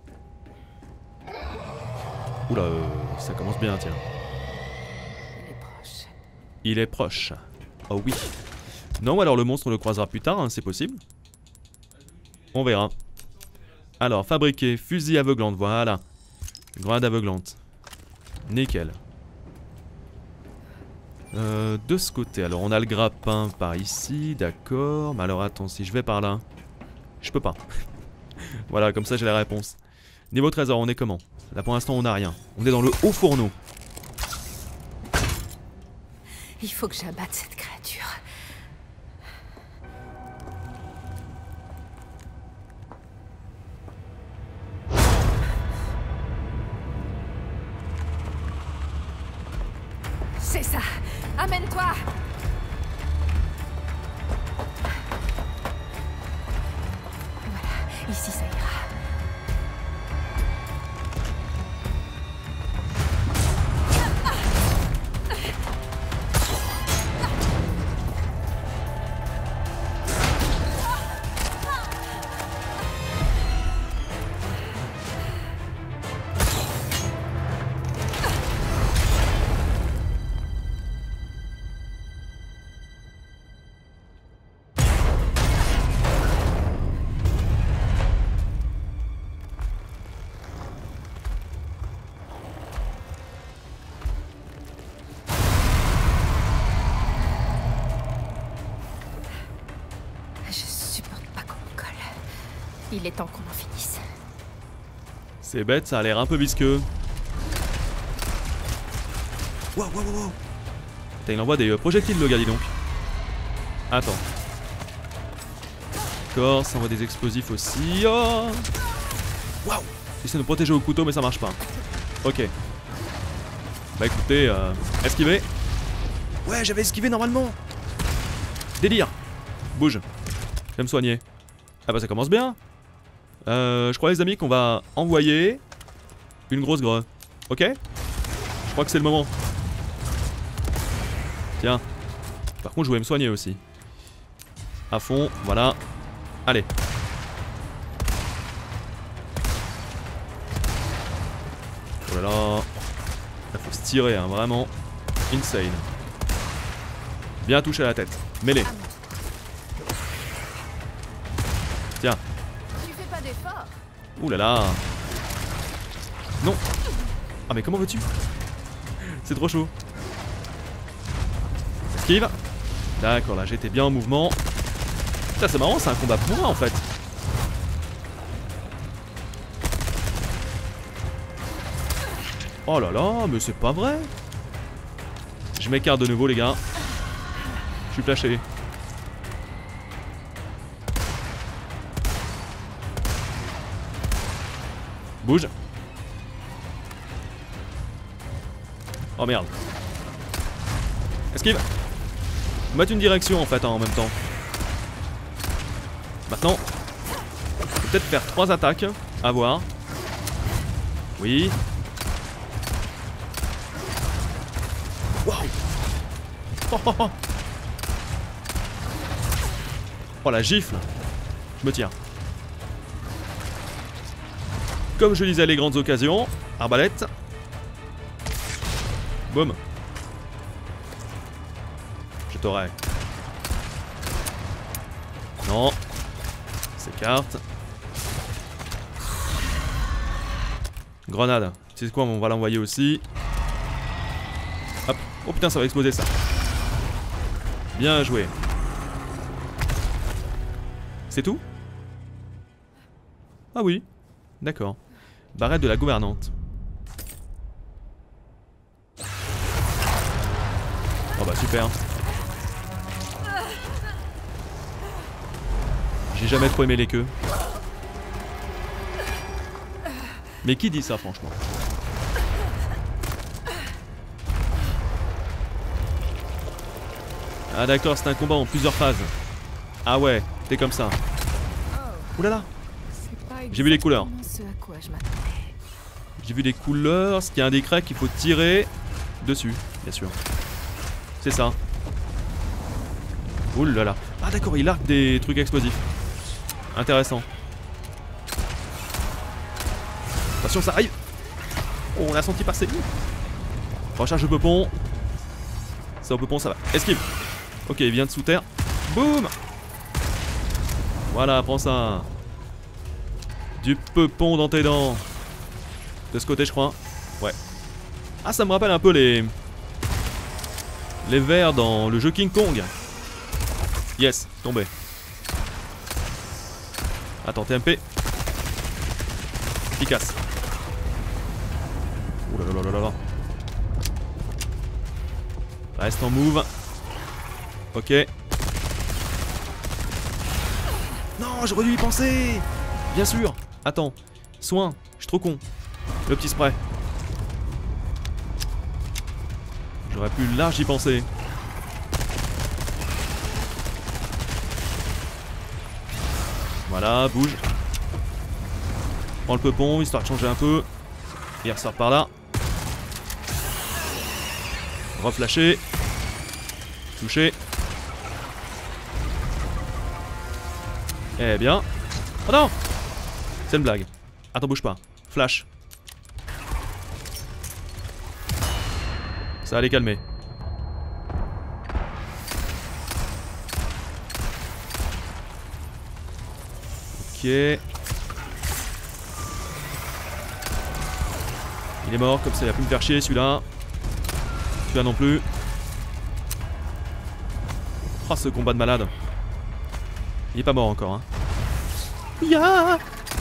Oula, ça commence bien, tiens. Il est proche. Il est proche. Oh oui. Non, alors le monstre on le croisera plus tard, hein, c'est possible. On verra. Alors, fabriquer, fusil aveuglante, voilà. Grenade aveuglante. Nickel. De ce côté, alors on a le grappin par ici, d'accord. Mais alors attends, si je vais par là, je peux pas. Voilà, comme ça j'ai la réponse. Niveau trésor, on est comment? Là pour l'instant on n'a rien. On est dans le haut fourneau. Il faut que j'abatte cette créature. toi. Voilà, ici ça ira. Il est temps qu'on en finisse. C'est bête, ça a l'air un peu visqueux. Waouh, waouh, waouh. Putain, il envoie des projectiles, le gars, dis donc. Attends. D'accord, ça envoie des explosifs aussi. Oh waouh. J'essaie de me protéger au couteau, mais ça marche pas. Ok. Bah écoutez, esquiver. Ouais, j'avais esquivé normalement. Délire. Bouge. Je vais me soigner. Ah bah ça commence bien. Je crois les amis qu'on va envoyer une grosse greu. Ok? Je crois que c'est le moment. Tiens. Par contre je voulais me soigner aussi. À fond, voilà. Allez. Oh là là. Il faut se tirer, hein, vraiment. Insane. Bien touché à la tête. Mêlée. Tiens. Ouh là là. Non. Ah mais comment veux-tu? C'est trop chaud. Esquive. D'accord, là j'étais bien en mouvement. Putain c'est marrant, c'est un combat pour moi en fait. Oh là là, mais c'est pas vrai. Je m'écarte de nouveau les gars. Je suis flashé. Bouge. Oh merde. Esquive. Mettre une direction en fait hein, en même temps. Maintenant. Peut-être faire 3 attaques. À voir. Oui. Waouh. Oh, oh, oh. Oh la gifle. Je me tiens. Comme je disais, les grandes occasions. Arbalète. Boum. Je t'aurai. Non. S'écarte. Grenade. Tu sais quoi, on va l'envoyer aussi. Hop. Oh putain, ça va exploser ça. Bien joué. C'est tout? Ah oui. D'accord. Barrette de la gouvernante. Oh bah super. J'ai jamais trop aimé les queues. Mais qui dit ça franchement? Ah d'accord, c'est un combat en plusieurs phases. Ah ouais, t'es comme ça. Oulala. J'ai vu les couleurs. J'ai vu des couleurs, ce qui indiquerait qu'il faut tirer dessus, bien sûr. C'est ça. Ouh là là. Ah d'accord, il arque des trucs explosifs. Intéressant. Attention, ça arrive. Oh, on l'a senti passer. Recharge le peupon. Ça au peupon, ça va. Esquive. Ok, il vient de sous terre. Boum. Voilà, prends ça. Du peupon dans tes dents. De ce côté, je crois. Ouais. Ah, ça me rappelle un peu les vers dans le jeu King Kong. Yes, tombé. Attends, TMP. Efficace. Ouh là là là là là. Reste en move. Ok. Non, j'aurais dû y penser. Bien sûr. Attends. Soin. Je suis trop con. Le petit spray. J'aurais pu large y penser. Voilà, bouge. Prends le peupon, histoire de changer un peu. Et il ressort par là. Reflasher. Toucher. Eh bien. Oh non! C'est une blague. Attends, bouge pas. Flash. Ça va les calmer. Ok. Il est mort, comme ça il a pu me faire chier celui-là. Celui-là non plus. Oh, ce combat de malade. Il est pas mort encore, hein. Yeah.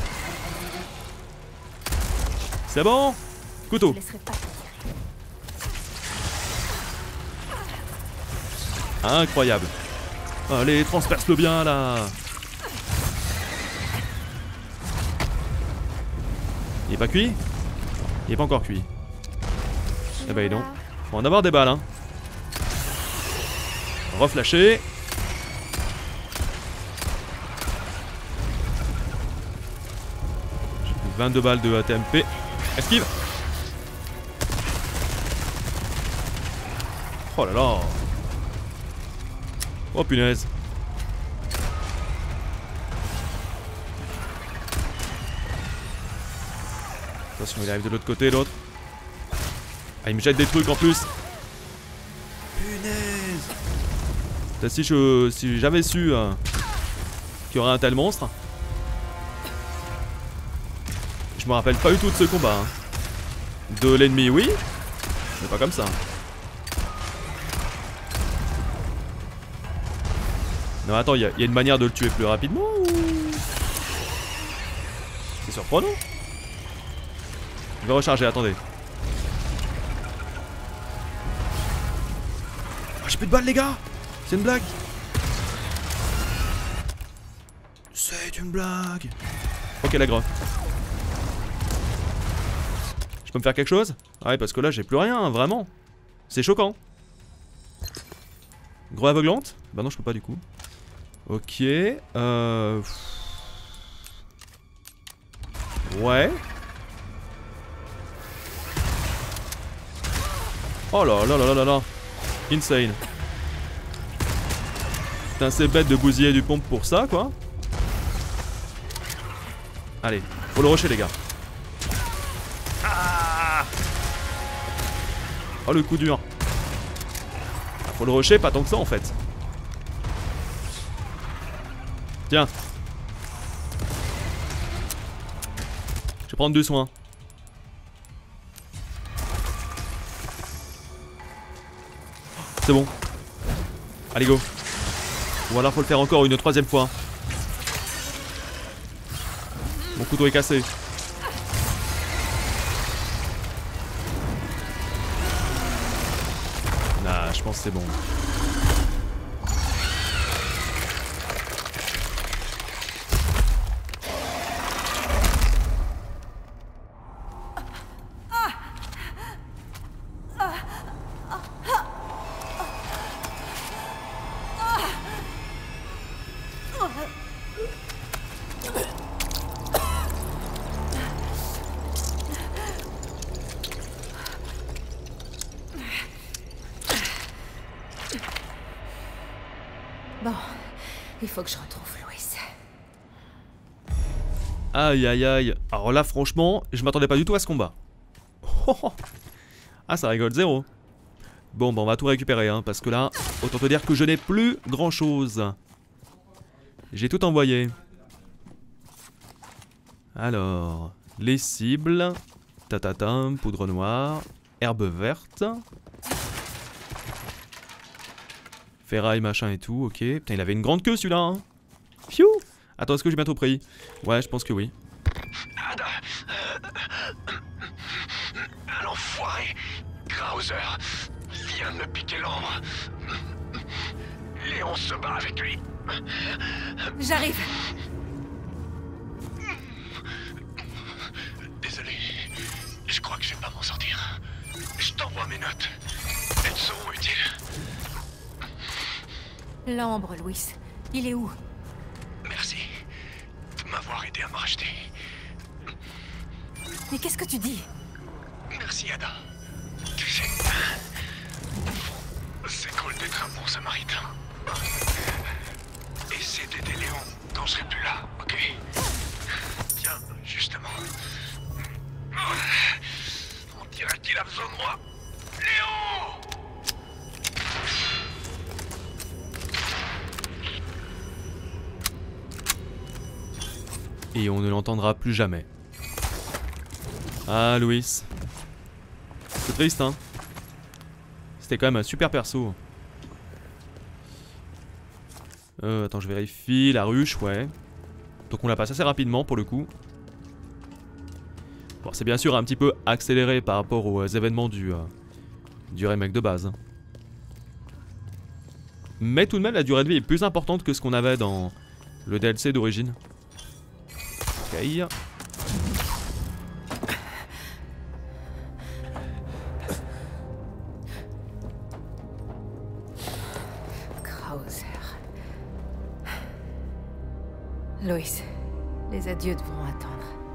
C'est bon. Couteau. Incroyable. Allez, transperce-le bien là. Il est pas cuit? Il est pas encore cuit. Eh ben, donc. Faut en avoir des balles, hein. Reflasher. J'ai plus 22 balles de ATMP. Esquive. Oh là là. Oh punaise. Attention, il arrive de l'autre côté, l'autre. Ah, il me jette des trucs en plus. Punaise. Si j'avais su qu'il y aurait un tel monstre. Je me rappelle pas du tout de ce combat. Hein. De l'ennemi, oui. Mais pas comme ça. Non, attends, il y a une manière de le tuer plus rapidement ou... C'est surprenant. Je vais recharger, attendez. Oh, j'ai plus de balles, les gars. C'est une blague. C'est une blague. Ok, la grotte. Je peux me faire quelque chose? Ah ouais, parce que là, j'ai plus rien, vraiment. C'est choquant. Gros aveuglante? Bah non, je peux pas du coup. Ok. Ouais. Oh là là là là là. Insane. Putain, c'est bête de bousiller du pompe pour ça, quoi. Allez, faut le rusher, les gars. Ah, oh, le coup dur. Faut le rusher, pas tant que ça, en fait. Tiens. Je vais prendre du soin. C'est bon. Allez, go. Ou alors faut le faire encore une troisième fois. Mon couteau est cassé. Là, je pense que c'est bon. Bon, il faut que je retrouve Louis. Aïe aïe aïe. Alors là franchement, je m'attendais pas du tout à ce combat. Ah, ça rigole zéro. Bon, bah on va tout récupérer, hein, parce que là, autant te dire que je n'ai plus grand chose. J'ai tout envoyé. Alors, les cibles. Tatatam, poudre noire, herbe verte. Ferraille, machin et tout, ok. Putain, il avait une grande queue celui-là, hein. Pfiou. Attends, est-ce que j'ai bientôt pris? Ouais, je pense que oui. Un enfoiré, Krauser, vient de me piquer l'ombre. Léon se bat avec lui. J'arrive. Désolé, je crois que je vais pas m'en sortir. Je t'envoie mes notes. Elles seront utiles. L'ambre, Louis. Il est où? Merci. m'avoir aidé à me racheter. Mais qu'est-ce que tu dis? Merci, Ada. Tu sais, c'est cool d'être un bon samaritain. Essaie d'aider Léon quand je serai plus là, ok? Tiens, justement. On dirait qu'il a besoin de moi. Léon! Et on ne l'entendra plus jamais. Ah, Louis. C'est triste, hein. C'était quand même un super perso. Attends, je vérifie. La ruche, ouais. Donc on la passe assez rapidement pour le coup. Bon, c'est bien sûr un petit peu accéléré par rapport aux événements du remake de base. Mais tout de même, la durée de vie est plus importante que ce qu'on avait dans le DLC d'origine. Ok. Krauser. Loïs, les adieux devront attendre.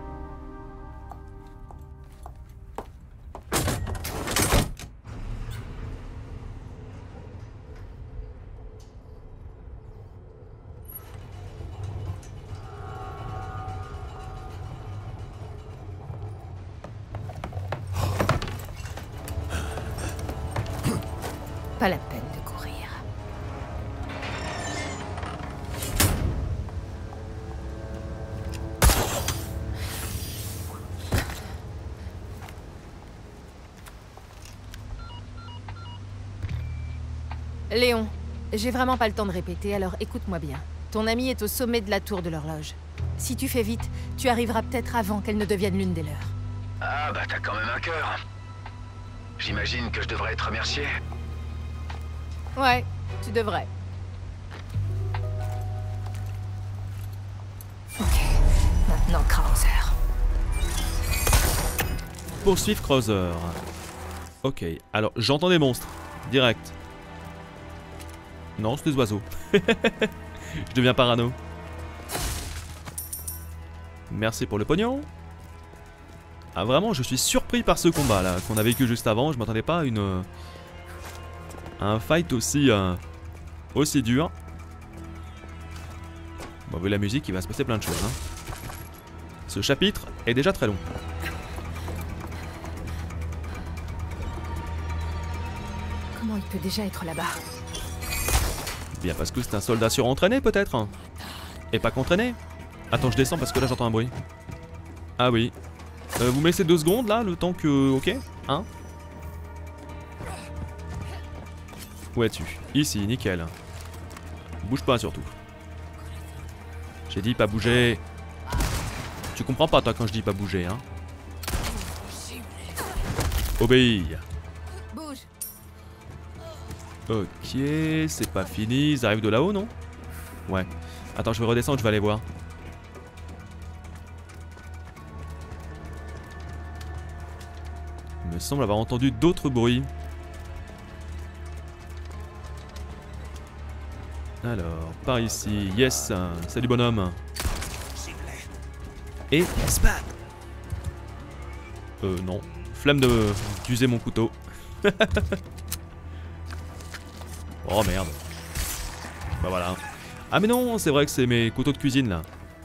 Pas la peine de courir. Léon, j'ai vraiment pas le temps de répéter, alors écoute-moi bien. Ton amie est au sommet de la tour de l'horloge. Si tu fais vite, tu arriveras peut-être avant qu'elle ne devienne l'une des leurs. Ah bah t'as quand même un cœur. J'imagine que je devrais être remercié. Ouais, tu devrais. Ok, maintenant Krauser. Poursuivre Krauser. Ok, alors j'entends des monstres. Direct. Non, c'est des oiseaux. Je deviens parano. Merci pour le pognon. Ah vraiment, je suis surpris par ce combat là qu'on a vécu juste avant. Je m'attendais pas à un fight aussi dur. Bon, vu la musique, il va se passer plein de choses. Hein. Ce chapitre est déjà très long. Comment il peut déjà être là-bas? Bien parce que c'est un soldat surentraîné peut-être hein. Et pas qu'entraîné. Attends, je descends parce que là j'entends un bruit. Ah oui. Vous me laissez 2 secondes là, le temps que... Ok, hein. Où es-tu? Ici, nickel. Bouge pas surtout. J'ai dit pas bouger. Tu comprends pas toi quand je dis pas bouger, hein. Obéis. Bouge. Ok, c'est pas fini. Ils arrivent de là-haut, non? Ouais. Attends, je vais redescendre, je vais aller voir. Il me semble avoir entendu d'autres bruits. Alors, par ici. Yes, salut bonhomme. Et spat. Non. Flamme d'user mon couteau. Oh merde. Bah voilà. Ah mais non, c'est vrai que c'est mes couteaux de cuisine là.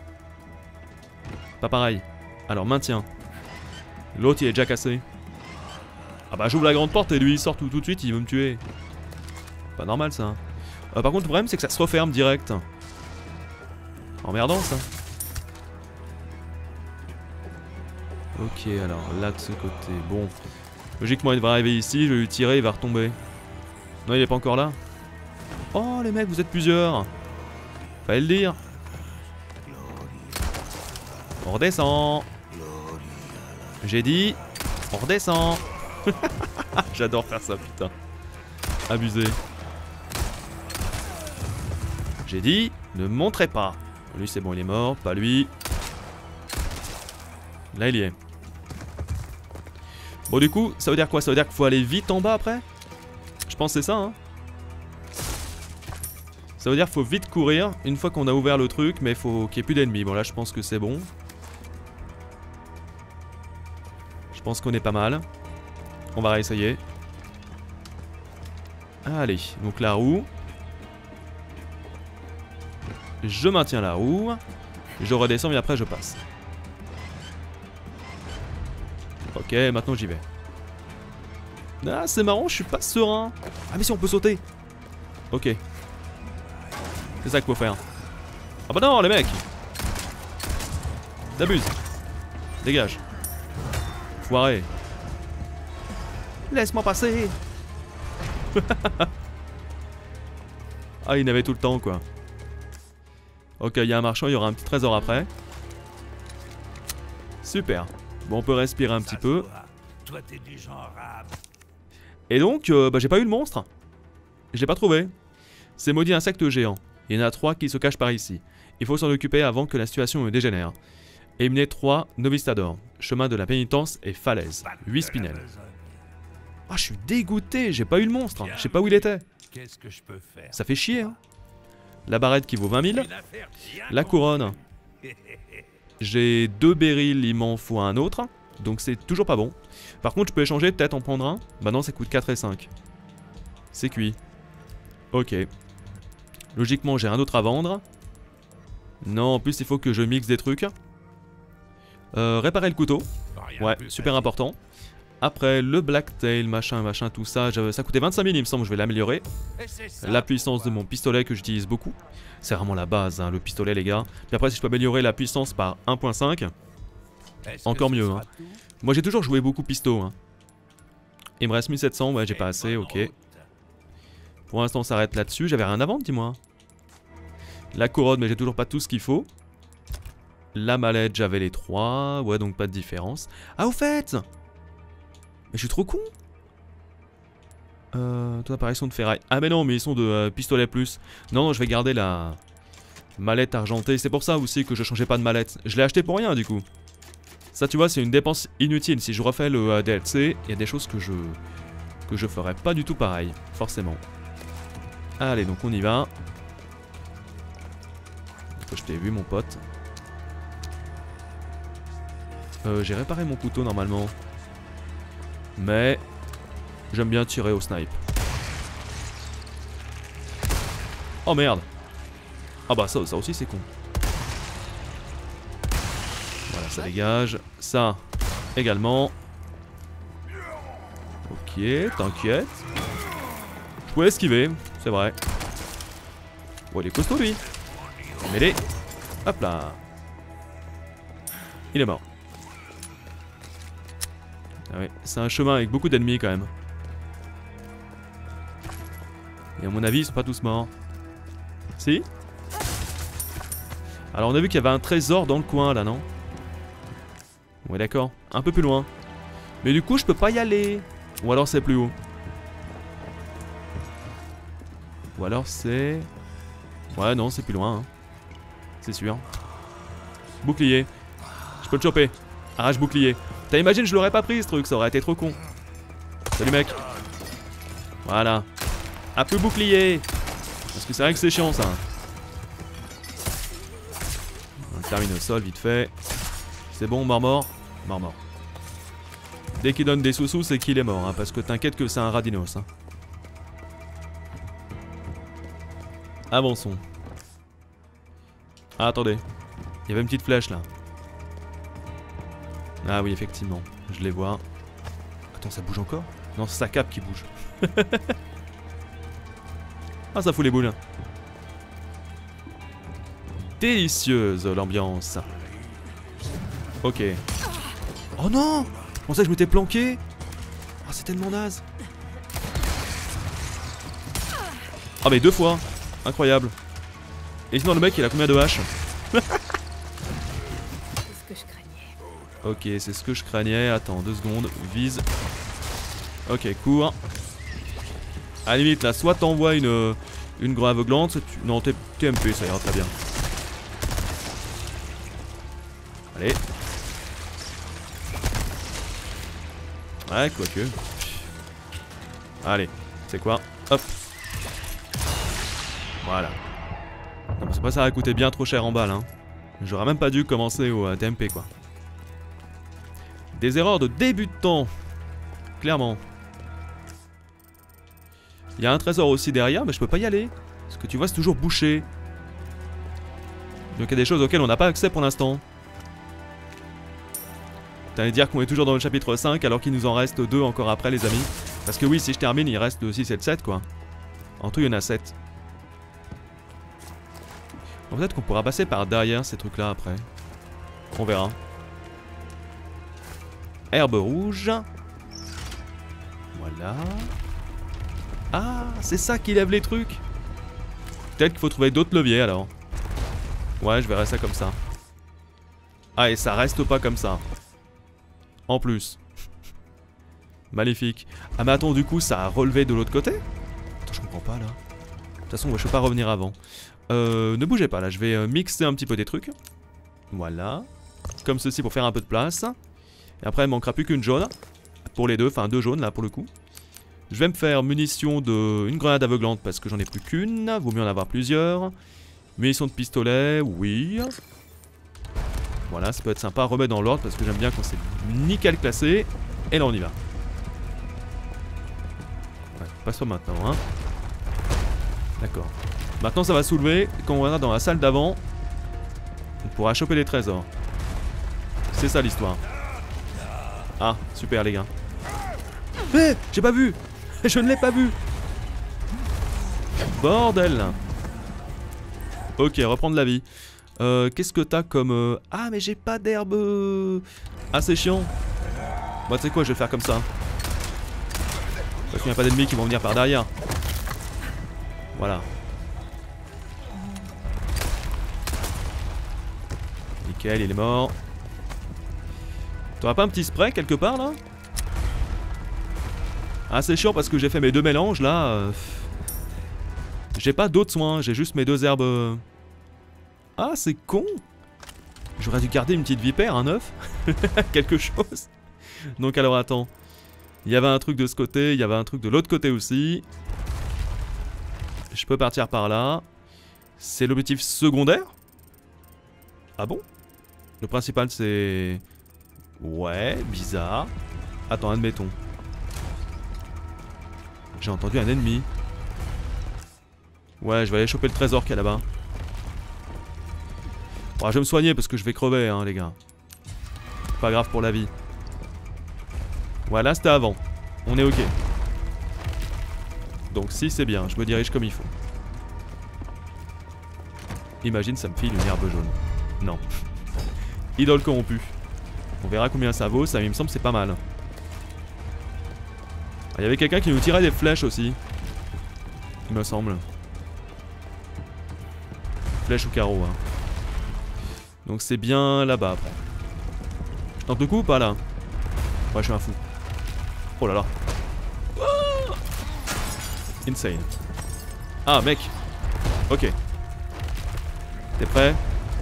Pas pareil. Alors maintiens. L'autre il est déjà cassé. Ah bah j'ouvre la grande porte et lui il sort tout de suite, il veut me tuer. Pas normal ça. Par contre le problème c'est que ça se referme direct. Emmerdant ça. Ok alors là de ce côté. Bon. Logiquement il devrait arriver ici, je vais lui tirer, il va retomber. Non il est pas encore là. Oh les mecs vous êtes plusieurs. Fallait le dire. On redescend. J'ai dit on redescend. J'adore faire ça putain. Abusé. J'ai dit ne montrez pas. Lui c'est bon il est mort, pas lui. Là il y est. Bon du coup ça veut dire quoi? Ça veut dire qu'il faut aller vite en bas après? Je pense que c'est ça hein. Ça veut dire qu'il faut vite courir une fois qu'on a ouvert le truc, mais il faut qu'il n'y ait plus d'ennemis. Bon là je pense que c'est bon. Je pense qu'on est pas mal. On va réessayer. Allez, donc la roue. Je maintiens la roue. Je redescends et après je passe. Ok, maintenant j'y vais. Ah, c'est marrant, je suis pas serein. Ah, mais si on peut sauter. Ok. C'est ça qu'il faut faire. Ah bah non, les mecs. T'abuses. Dégage. Foiré. Laisse-moi passer. Ah, il n'avait tout le temps, quoi. Ok, il y a un marchand, il y aura un petit trésor après. Super. Bon, on peut respirer un petit peu. Toi, t'es du genre à... Et donc, bah, j'ai pas eu le monstre. Je l'ai pas trouvé. Ces maudits insectes géants. Il y en a 3 qui se cachent par ici. Il faut s'en occuper avant que la situation dégénère. Émener 3 Novistador. Chemin de la pénitence et falaise. 8 spinels. Ah, je suis dégoûté, j'ai pas eu le monstre. Je sais pas où il était. Qu'est-ce que je peux faire? Ça fait chier, hein. La barrette qui vaut 20 000. La couronne. J'ai 2 berils, il m'en faut un autre. Donc c'est toujours pas bon. Par contre, je peux échanger, peut-être en prendre un. Bah non, ça coûte 4 et 5. C'est cuit. Ok. Logiquement, j'ai rien d'autre à vendre. Non, en plus, il faut que je mixe des trucs. Réparer le couteau. Ouais, super important. Après, le blacktail, machin, tout ça. Ça coûtait 25 000, il me semble, je vais l'améliorer. La puissance de mon pistolet que j'utilise beaucoup. C'est vraiment la base, hein, le pistolet, les gars. Puis après, si je peux améliorer la puissance par 1.5, encore mieux. Hein. Moi, j'ai toujours joué beaucoup pisto. Hein. Il me reste 1700, ouais, j'ai pas assez, ok. Pour l'instant, on s'arrête là-dessus. J'avais rien à vendre, dis-moi. La couronne, mais j'ai toujours pas tout ce qu'il faut. La mallette, j'avais les 3. Ouais, donc pas de différence. Ah, au fait! Mais je suis trop con! Toute apparition de ferraille. Ah, mais non, mais ils sont de pistolet plus. Non, je vais garder la mallette argentée. C'est pour ça aussi que je changeais pas de mallette. Je l'ai acheté pour rien, du coup. Ça, tu vois, c'est une dépense inutile. Si je refais le DLC, il y a des choses que je ferais pas du tout pareil, forcément. Allez, donc on y va. Je t'ai vu, mon pote. J'ai réparé mon couteau normalement. Mais j'aime bien tirer au snipe. Oh merde. Ah bah ça aussi c'est con. Voilà, ça dégage. Ça également. Ok, t'inquiète. Je pouvais esquiver, c'est vrai. Oh, il est costaud lui. Mêlé. Hop là. Il est mort. Ah ouais, c'est un chemin avec beaucoup d'ennemis quand même. Et à mon avis, ils sont pas tous morts. Si? Alors on a vu qu'il y avait un trésor dans le coin là, non? Ouais, d'accord. Un peu plus loin. Mais du coup, je peux pas y aller. Ou alors c'est plus haut. Ou alors c'est... Ouais, non, c'est plus loin. Hein. C'est sûr. Bouclier. Je peux le choper. Arrache bouclier. T'imagines, je l'aurais pas pris ce truc, ça aurait été trop con. Salut mec. Voilà. Un peu bouclier. Parce que c'est vrai que c'est chiant ça. On termine au sol vite fait. C'est bon, mort. Mort. Dès qu'il donne des sous-sous, c'est qu'il est mort. Hein, parce que t'inquiète que c'est un radinos. Hein. Avançons. Ah, attendez. Il y avait une petite flèche là. Ah oui, effectivement. Je les vois. Attends, ça bouge encore? Non, c'est sa cape qui bouge. Ah, ça fout les boules. Délicieuse l'ambiance. Ok. Oh non! Je pensais que je m'étais planqué. Oh, c'est tellement naze. Ah, mais 2 fois. Incroyable. Et sinon, le mec, il a combien de haches? Ok, c'est ce que je craignais. Attends, 2 secondes. Vise. Ok, cours. À la limite, là, soit t'envoies une grue aveuglante, soit tu... Non, TMP, ça ira très bien. Allez. Ouais, quoique. Allez, c'est quoi? Hop. Voilà. Moi ça a coûté bien trop cher en balles hein. J'aurais même pas dû commencer au TMP quoi. Des erreurs de débutant. Clairement. Il y a un trésor aussi derrière mais je peux pas y aller. Parce que tu vois c'est toujours bouché. Donc il y a des choses auxquelles on n'a pas accès pour l'instant. T'allais dire qu'on est toujours dans le chapitre 5 alors qu'il nous en reste 2 encore après les amis. Parce que oui si je termine il reste 6 et 7 quoi. En tout il y en a 7. Bon, peut-être qu'on pourra passer par derrière ces trucs là après. On verra. Herbe rouge. Voilà. Ah c'est ça qui lève les trucs. Peut-être qu'il faut trouver d'autres leviers alors. Ouais, je verrai ça comme ça. Ah, et ça reste pas comme ça. En plus. Magnifique. Ah, mais attends, du coup, ça a relevé de l'autre côté? Attends, je comprends pas là. De toute façon, je peux pas revenir avant. Ne bougez pas là, je vais mixer un petit peu des trucs. Voilà. Comme ceci pour faire un peu de place. Et après, il manquera plus qu'une jaune. Pour les deux, enfin 2 jaunes là pour le coup. Je vais me faire munition de une grenade aveuglante parce que j'en ai plus qu'une. Vaut mieux en avoir plusieurs. Munitions de pistolet, oui. Voilà, ça peut être sympa à remettre dans l'ordre parce que j'aime bien quand c'est nickel classé. Et là on y va. Ouais, passe pas maintenant, hein. D'accord. Maintenant ça va soulever. Quand on verra dans la salle d'avant, on pourra choper des trésors. C'est ça l'histoire. Ah, super les gars. Hé, j'ai pas vu. Je ne l'ai pas vu. Bordel. Ok, reprendre la vie. Qu'est-ce que t'as comme... Ah, mais j'ai pas d'herbe... Ah, c'est chiant. Bah, tu sais quoi, je vais faire comme ça. Parce qu'il n'y a pas d'ennemis qui vont venir par derrière. Voilà. Nickel, il est mort. T'auras pas un petit spray quelque part, là? Ah, c'est chiant parce que j'ai fait mes 2 mélanges, là... J'ai pas d'autres soins, j'ai juste mes 2 herbes... Ah, c'est con. J'aurais dû garder une petite vipère, un œuf. Quelque chose. Donc alors attends. Il y avait un truc de ce côté, il y avait un truc de l'autre côté aussi. Je peux partir par là. C'est l'objectif secondaire? Ah bon? Le principal c'est... Ouais, bizarre. Attends, admettons. J'ai entendu un ennemi. Ouais, je vais aller choper le trésor qu'il y a là-bas. Bon, je vais me soigner parce que je vais crever, hein, les gars. Pas grave pour la vie. Voilà, c'était avant. On est ok. Donc si, c'est bien. Je me dirige comme il faut. Imagine, ça me file une herbe jaune. Non. Idole corrompue. On verra combien ça vaut. Ça, il me semble, c'est pas mal. Il y avait quelqu'un qui nous tirait des flèches aussi. Il me semble. Flèche ou carreau, hein. Donc c'est bien là-bas après. Je tente le coup ou pas là? Ouais, je suis un fou. Oh là là. Oh, insane. Ah, mec. Ok. T'es prêt?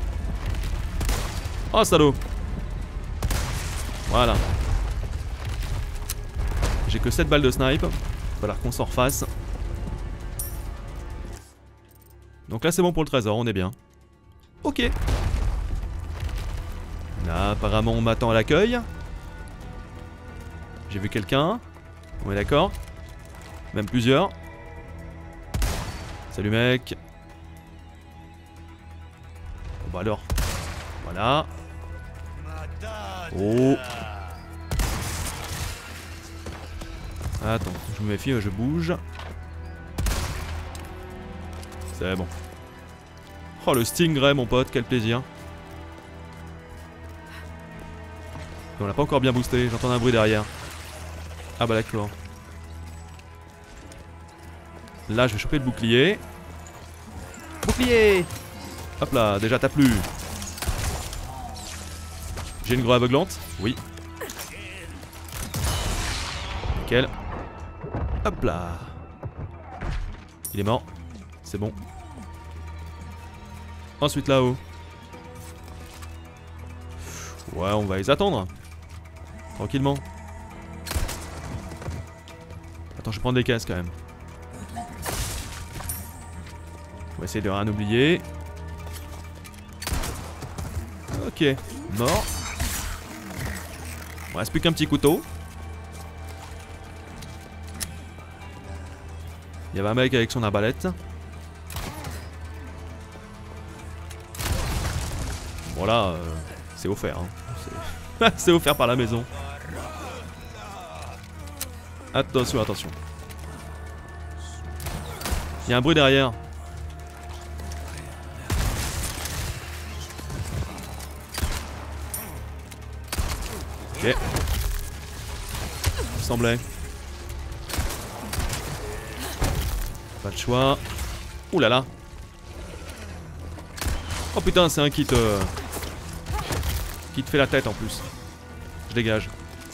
Oh, salaud. Voilà. J'ai que 7 balles de snipe. Va falloir qu'on s'en refasse. Donc là, c'est bon pour le trésor, on est bien. Ok. Là, apparemment, on m'attend à l'accueil. J'ai vu quelqu'un. On est d'accord? Même plusieurs. Salut, mec. Bon, bah alors. Voilà. Oh. Attends, je me méfie, je bouge. C'est bon. Oh, le Stingray, mon pote, quel plaisir. Et on l'a pas encore bien boosté, j'entends un bruit derrière. Ah bah d'accord. Là, je vais choper le bouclier. Bouclier! Hop là, déjà t'as plus. J'ai une grue aveuglante? Oui. Nickel. Hop là. Il est mort. C'est bon. Ensuite là-haut. Ouais, on va les attendre. Tranquillement. Attends, je vais prendre des caisses quand même. On va essayer de rien oublier. Ok, mort. Il reste plus qu'un petit couteau. Il y avait un mec avec son arbalète. Voilà, c'est offert. Hein. C'est offert par la maison. Attention, attention. Il y a un bruit derrière. Ok. Il semblait. Pas de choix. Ouh là là. Oh putain, c'est un qui te fait la tête en plus. Je dégage.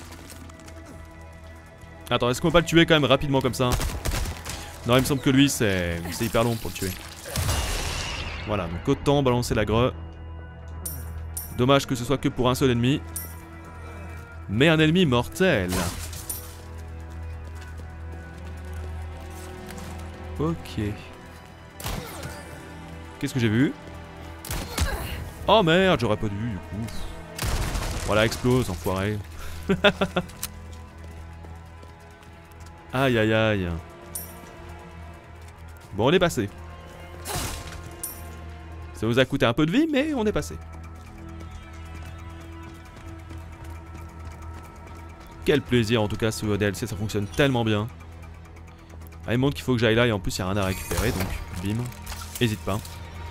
Attends, est-ce qu'on peut pas le tuer quand même rapidement comme ça? Non, il me semble que lui, c'est hyper long pour le tuer. Voilà, donc autant balancer la greu. Dommage que ce soit que pour un seul ennemi. Mais un ennemi mortel. Ok. Qu'est-ce que j'ai vu? Oh merde, j'aurais pas dû du coup. Voilà, explose, enfoiré. Aïe aïe aïe. Bon, on est passé. Ça nous a coûté un peu de vie, mais on est passé. Quel plaisir en tout cas ce DLC, ça fonctionne tellement bien. Ah, il montre qu'il faut que j'aille là et en plus il n'y a rien à récupérer, donc bim, hésite pas.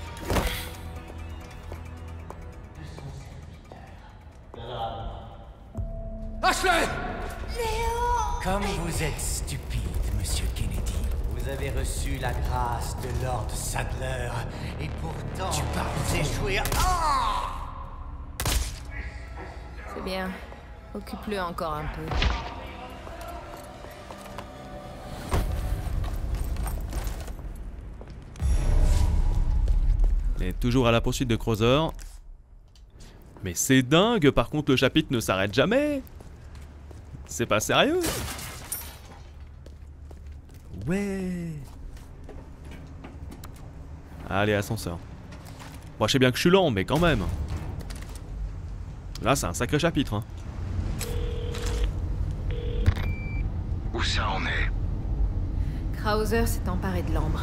Ashley! Comme vous êtes stupide, monsieur Kennedy. Vous avez reçu la grâce de Lord Sadler et pourtant vous échouez. C'est bien. Occupe-le encore un peu. On est toujours à la poursuite de Krauser. Mais c'est dingue, par contre le chapitre ne s'arrête jamais. C'est pas sérieux. Ouais. Allez, ascenseur. Bon, je sais bien que je suis lent, mais quand même. Là, c'est un sacré chapitre. Hein. Où ça en est? Krauser s'est emparé de l'ambre.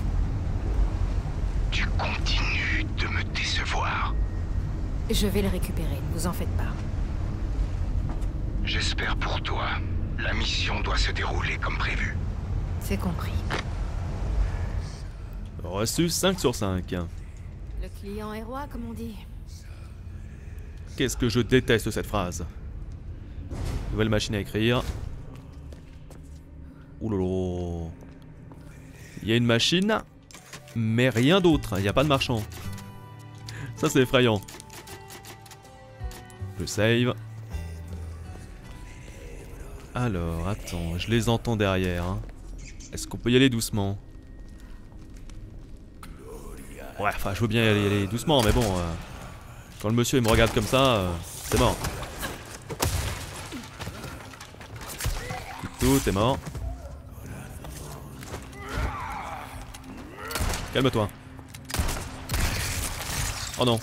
Tu continues de me décevoir. Je vais le récupérer, ne vous en faites pas. J'espère pour toi. La mission doit se dérouler comme prévu. C'est compris. Reçu 5 sur 5. Le client est roi, comme on dit. Qu'est-ce que je déteste cette phrase. Nouvelle machine à écrire. Oulolo. Il y a une machine, mais rien d'autre. Il n'y a pas de marchand. Ça, c'est effrayant. Le save. Alors, attends, je les entends derrière. Hein. Est-ce qu'on peut y aller doucement? Ouais, enfin, je veux bien y aller doucement, mais bon... quand le monsieur il me regarde comme ça, c'est mort. Couteau, t'es mort. Calme-toi. Oh non.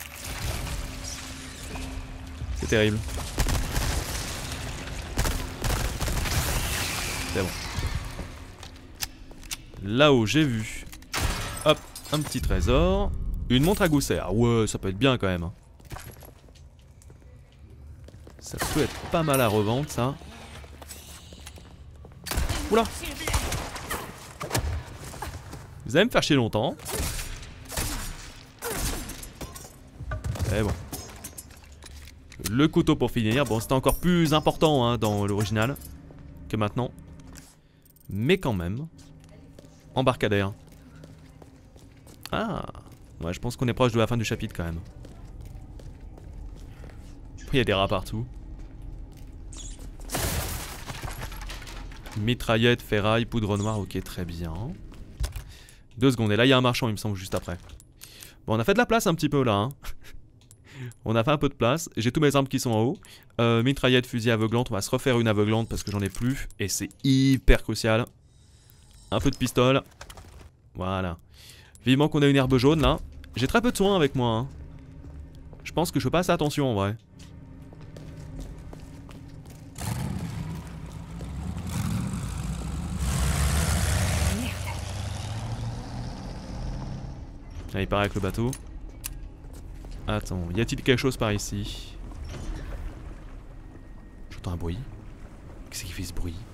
C'est terrible. C'est bon. Là-haut, j'ai vu. Hop, un petit trésor. Une montre à gousset. Ah ouais, ça peut être bien quand même. Ça peut être pas mal à revendre, ça. Oula! Vous allez me faire chier longtemps. C'est bon. Le couteau pour finir. Bon, c'était encore plus important hein, dans l'original que maintenant. Mais quand même. Embarcadère. Ah! Ouais, je pense qu'on est proche de la fin du chapitre quand même. Il y a des rats partout. Mitraillette, ferraille, poudre noire, ok, très bien. 2 secondes, et là il y a un marchand, il me semble, juste après. Bon, on a fait de la place un petit peu là. Hein. On a fait un peu de place. J'ai tous mes armes qui sont en haut. Mitraillette, fusil aveuglante, on va se refaire une aveuglante parce que j'en ai plus. Et c'est hyper crucial. Un peu de pistolet. Voilà. Vivement qu'on a une herbe jaune là. J'ai très peu de soins avec moi. Hein. Je pense que je fais pas assez attention en vrai. Ah, il part avec le bateau. Attends, y a-t-il quelque chose par ici? J'entends un bruit. Qu'est-ce qui fait ce bruit?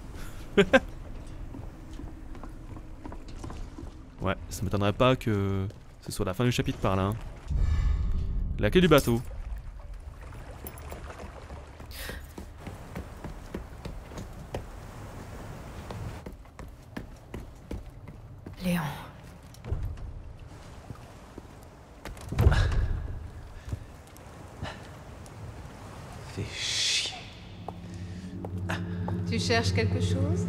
Ouais, ça m'étonnerait pas que ce soit la fin du chapitre par là. Hein. La clé du bateau. Léon. Fais chier. Tu cherches quelque chose?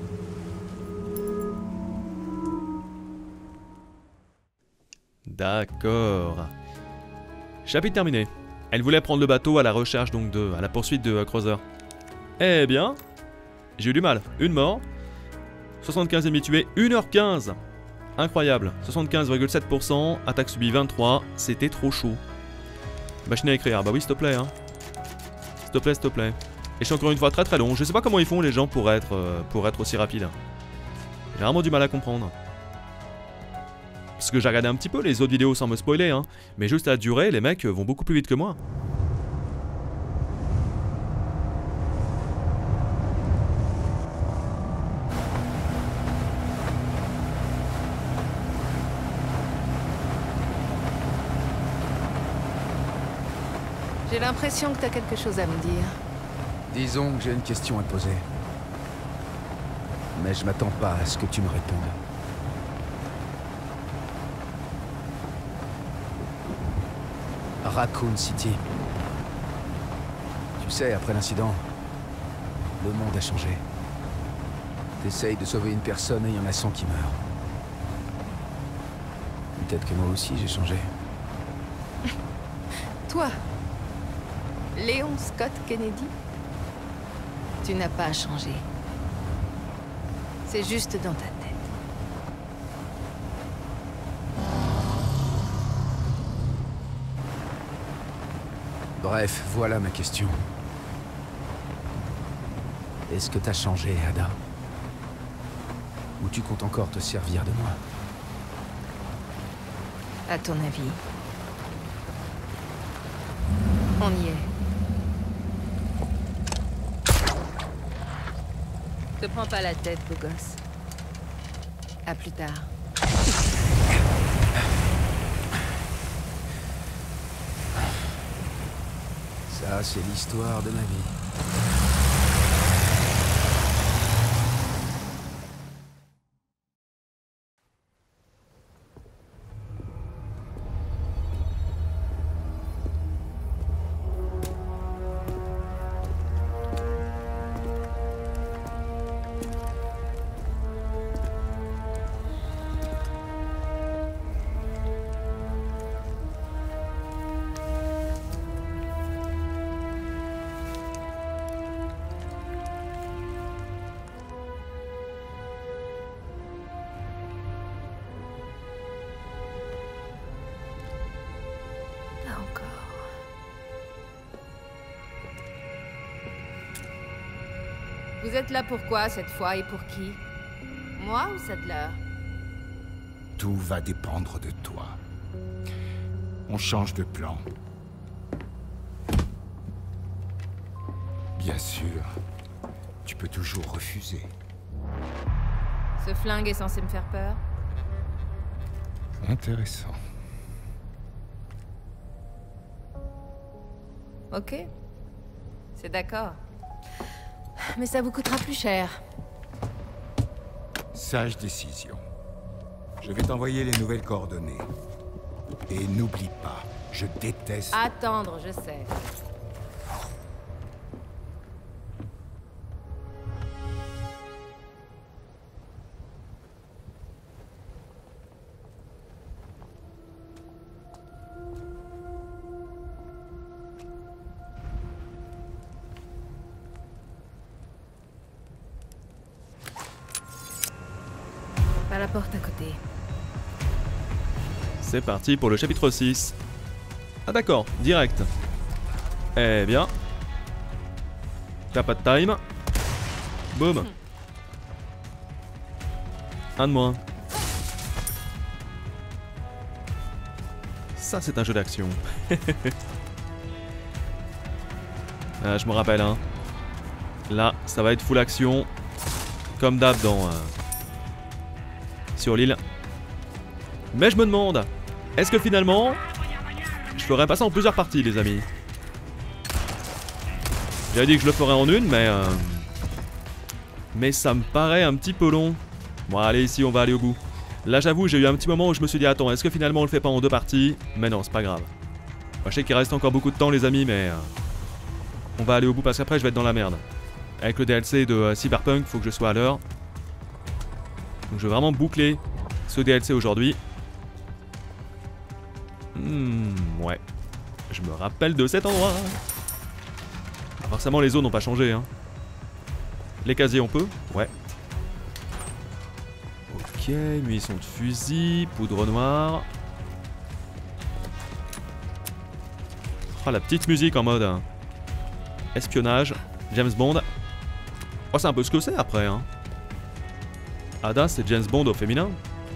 D'accord. Chapitre terminé. Elle voulait prendre le bateau à la recherche donc à la poursuite de Creuser. Eh bien, j'ai eu du mal. Une mort. 75 ennemis tués, 1h15. Incroyable. 75,7%, attaque subie 23. C'était trop chaud. Machine à écrire. Bah oui, s'il te plaît. Hein. S'il te plaît, s'il te plaît. Et je suis encore une fois très long. Je sais pas comment ils font les gens pour être aussi rapides. J'ai vraiment du mal à comprendre. Parce que j'ai regardé un petit peu les autres vidéos sans me spoiler, hein. Mais juste à la durée, les mecs vont beaucoup plus vite que moi. J'ai l'impression que t'as quelque chose à me dire. Disons que j'ai une question à te poser. Mais je m'attends pas à ce que tu me répondes. Raccoon City. Tu sais, après l'incident, le monde a changé. T'essayes de sauver une personne et il y en a 100 qui meurent. Peut-être que moi aussi j'ai changé. Toi, Léon Scott Kennedy, tu n'as pas changé. C'est juste dans ta tête. Bref, voilà ma question. Est-ce que t'as changé, Ada? Ou tu comptes encore te servir de moi? À ton avis? On y est. Te prends pas la tête, beau gosse. À plus tard. Ça, c'est l'histoire de ma vie. Vous êtes là pourquoi cette fois et pour qui? Moi ou Sadler? Tout va dépendre de toi. On change de plan. Bien sûr, tu peux toujours refuser. Ce flingue est censé me faire peur? Intéressant. Ok. C'est d'accord. Mais ça vous coûtera plus cher. Sage décision. Je vais t'envoyer les nouvelles coordonnées. Et n'oublie pas, je déteste... Attendre, je sais. Pas la porte à côté. C'est parti pour le chapitre 6. Ah d'accord, direct. Eh bien. T'as pas de time. Boum. Un de moins. Ça c'est un jeu d'action. Ah, je me rappelle hein. Là ça va être full action. Comme d'hab dans sur l'île. Mais je me demande, est-ce que finalement je ferais pas ça en plusieurs parties les amis? J'avais dit que je le ferais en une mais ça me paraît un petit peu long. Bon allez ici on va aller au bout. Là j'avoue j'ai eu un petit moment où je me suis dit attends est-ce que finalement on le fait pas en deux parties? Mais non c'est pas grave. Moi, je sais qu'il reste encore beaucoup de temps les amis mais on va aller au bout parce qu'après je vais être dans la merde. Avec le DLC de Cyberpunk faut que je sois à l'heure. Donc je vais vraiment boucler ce DLC aujourd'hui. Ouais. Je me rappelle de cet endroit. Forcément les zones n'ont pas changé hein. Les casiers on peut? Ouais. Ok, munitions de fusil, poudre noire. Oh la petite musique en mode espionnage, James Bond. Oh c'est un peu ce que c'est après hein. Ada c'est James Bond au féminin.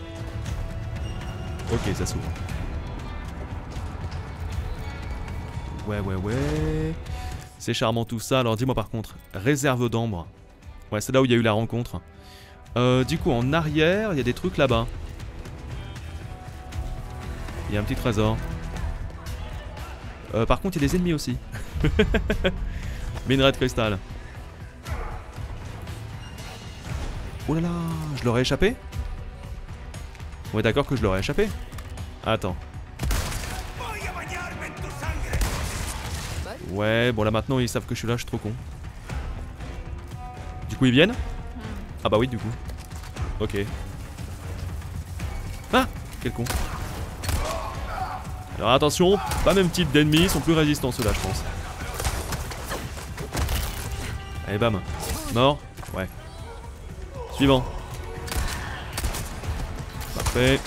Ok ça s'ouvre. Ouais. C'est charmant tout ça. Alors dis-moi par contre, réserve d'ambre. Ouais c'est là où il y a eu la rencontre. Du coup en arrière il y a des trucs là-bas. Il y a un petit trésor. Par contre il y a des ennemis aussi. Minerai de cristal. Oh là là, je l'aurais échappé? On est d'accord que je l'aurais échappé? Attends. Ouais, bon là maintenant ils savent que je suis là, je suis trop con. Du coup ils viennent? Ah bah oui du coup. Ok. Ah! Quel con. Alors attention, pas même type d'ennemis, ils sont plus résistants ceux-là je pense. Allez bam. Mort? Ouais. Suivant. Parfait.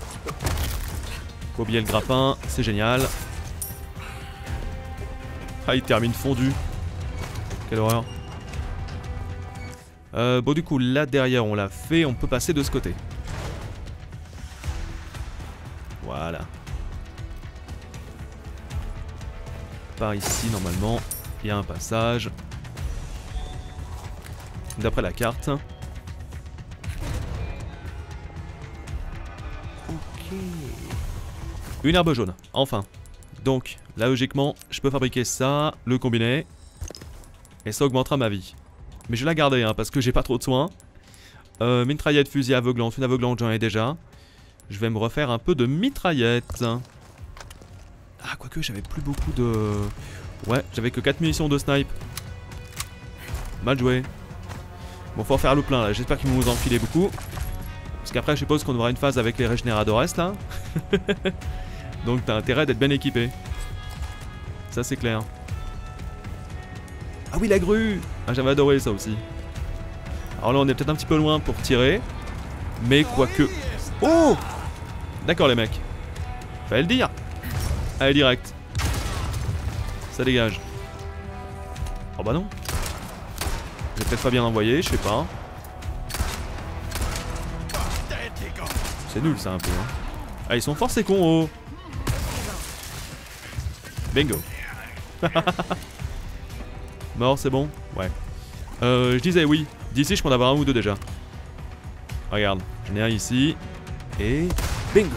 Faut oublier le grappin, c'est génial. Ah il termine fondu. Quelle horreur. Bon du coup là derrière on l'a fait, on peut passer de ce côté. Voilà. Par ici normalement il y a un passage. D'après la carte. Ok. Une herbe jaune, enfin. Donc là logiquement je peux fabriquer ça, le combiner. Et ça augmentera ma vie. Mais je vais la garder hein, parce que j'ai pas trop de soins. Mitraillette, fusil aveuglante. Une aveuglante j'en ai déjà. Je vais me refaire un peu de mitraillette. Ah quoique j'avais plus beaucoup de... Ouais j'avais que 4 munitions de snipe. Mal joué. Bon faut en faire le plein là. J'espère qu'ils vont nous enfiler beaucoup. Parce qu'après je suppose qu'on aura une phase avec les régénéradores là. Donc t'as intérêt d'être bien équipé. Ça c'est clair. Ah oui la grue. Ah j'avais adoré ça aussi. Alors là on est peut-être un petit peu loin pour tirer. Mais quoique... Oh! D'accord les mecs. Fallait le dire. Allez direct. Ça dégage. Oh bah non. J'ai peut-être pas bien envoyé, je sais pas. C'est nul ça un peu hein. Ah ils sont forts ces cons oh. Bingo. Mort c'est bon? Ouais. Je disais oui. D'ici je peux en avoir un ou deux déjà. Regarde, j'en ai un ici. Et bingo.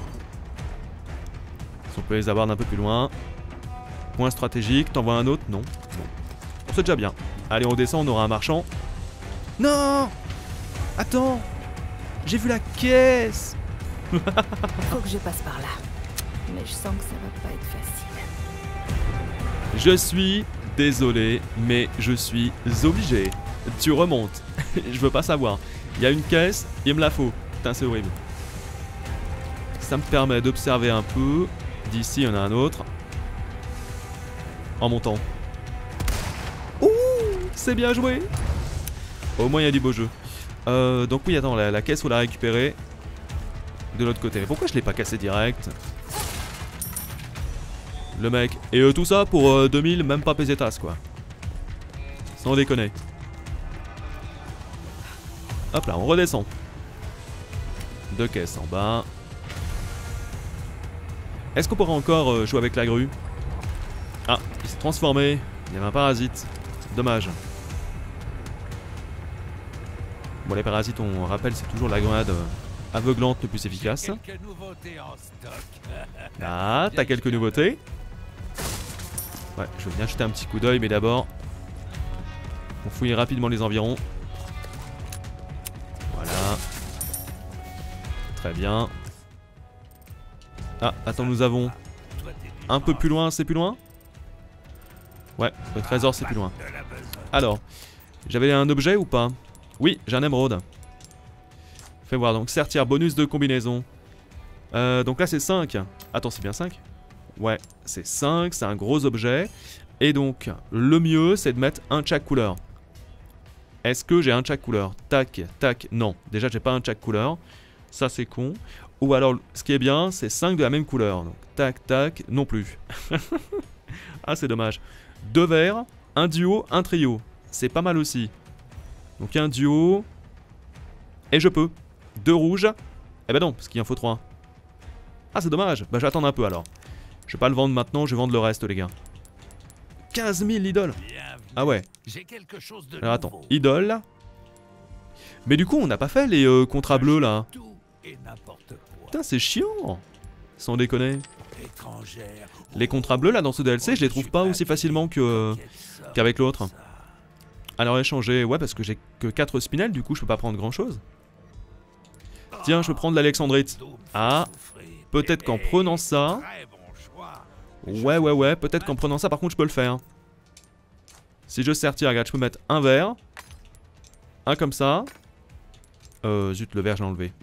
Si on peut les avoir d'un peu plus loin. Point stratégique, t'envoies un autre? Non. Bon. C'est déjà bien. Allez on descend, on aura un marchand. Non! Attends! J'ai vu la caisse! Faut que je passe par là. Mais je sens que ça va pas être facile. Je suis désolé, mais je suis obligé. Tu remontes. Je veux pas savoir. Il y a une caisse, il me la faut. Putain, c'est horrible. Ça me permet d'observer un peu. D'ici, il y en a un autre. En montant. Ouh, c'est bien joué. Au moins, il y a du beau jeu. Donc oui, attends, la caisse, faut la récupérer. De l'autre côté. Mais pourquoi je l'ai pas cassé direct? Le mec. Et tout ça pour 2000, même pas pesetas quoi. Sans déconner. Hop là, on redescend. 2 caisses en bas. Est-ce qu'on pourra encore jouer avec la grue? Ah, il s'est transformé. Il y avait un parasite. Dommage. Bon, les parasites, on rappelle, c'est toujours la grenade aveuglante le plus efficace. Ah, t'as quelques nouveautés. Ouais, je veux bien jeter un petit coup d'œil, mais d'abord, on fouille rapidement les environs. Voilà. Très bien. Ah, attends, nous avons un peu plus loin, c'est plus loin? Ouais, le trésor c'est plus loin. Alors, j'avais un objet ou pas? Oui, j'ai un émeraude. Fais voir, donc sertir, bonus de combinaison. Donc là c'est 5. Attends, c'est bien 5? Ouais, c'est 5, c'est un gros objet. Et donc, le mieux c'est de mettre un de chaque couleur. Est-ce que j'ai un de chaque couleur? Tac, tac, non. Déjà j'ai pas un de chaque couleur. Ça c'est con. Ou alors, ce qui est bien, c'est 5 de la même couleur. Donc, tac, tac, non plus. Ah, c'est dommage. 2 verts, un duo, un trio. C'est pas mal aussi. Donc, un duo. Et je peux. 2 rouges. Eh ben non, parce qu'il en faut 3. Ah, c'est dommage. Bah, j'attends un peu alors. Je vais pas le vendre maintenant, je vais vendre le reste, les gars. 15 000 idoles. Ah ouais. Alors, attends. Idole. Mais du coup, on n'a pas fait les contrats bleus, là. Putain, c'est chiant. Sans déconner. Les contrats bleus, là, dans ce DLC, je les trouve pas aussi facilement qu'avec l'autre. Alors, échanger. Ouais, parce que j'ai que 4 spinels, du coup, je peux pas prendre grand-chose. Tiens, je peux prendre l'Alexandrite. Ah, peut-être qu'en prenant ça... Ouais, peut-être qu'en prenant ça, par contre, je peux le faire. Si je sertir, regarde, je peux mettre un vert. Un comme ça. Zut, le vert, j'ai enlevé.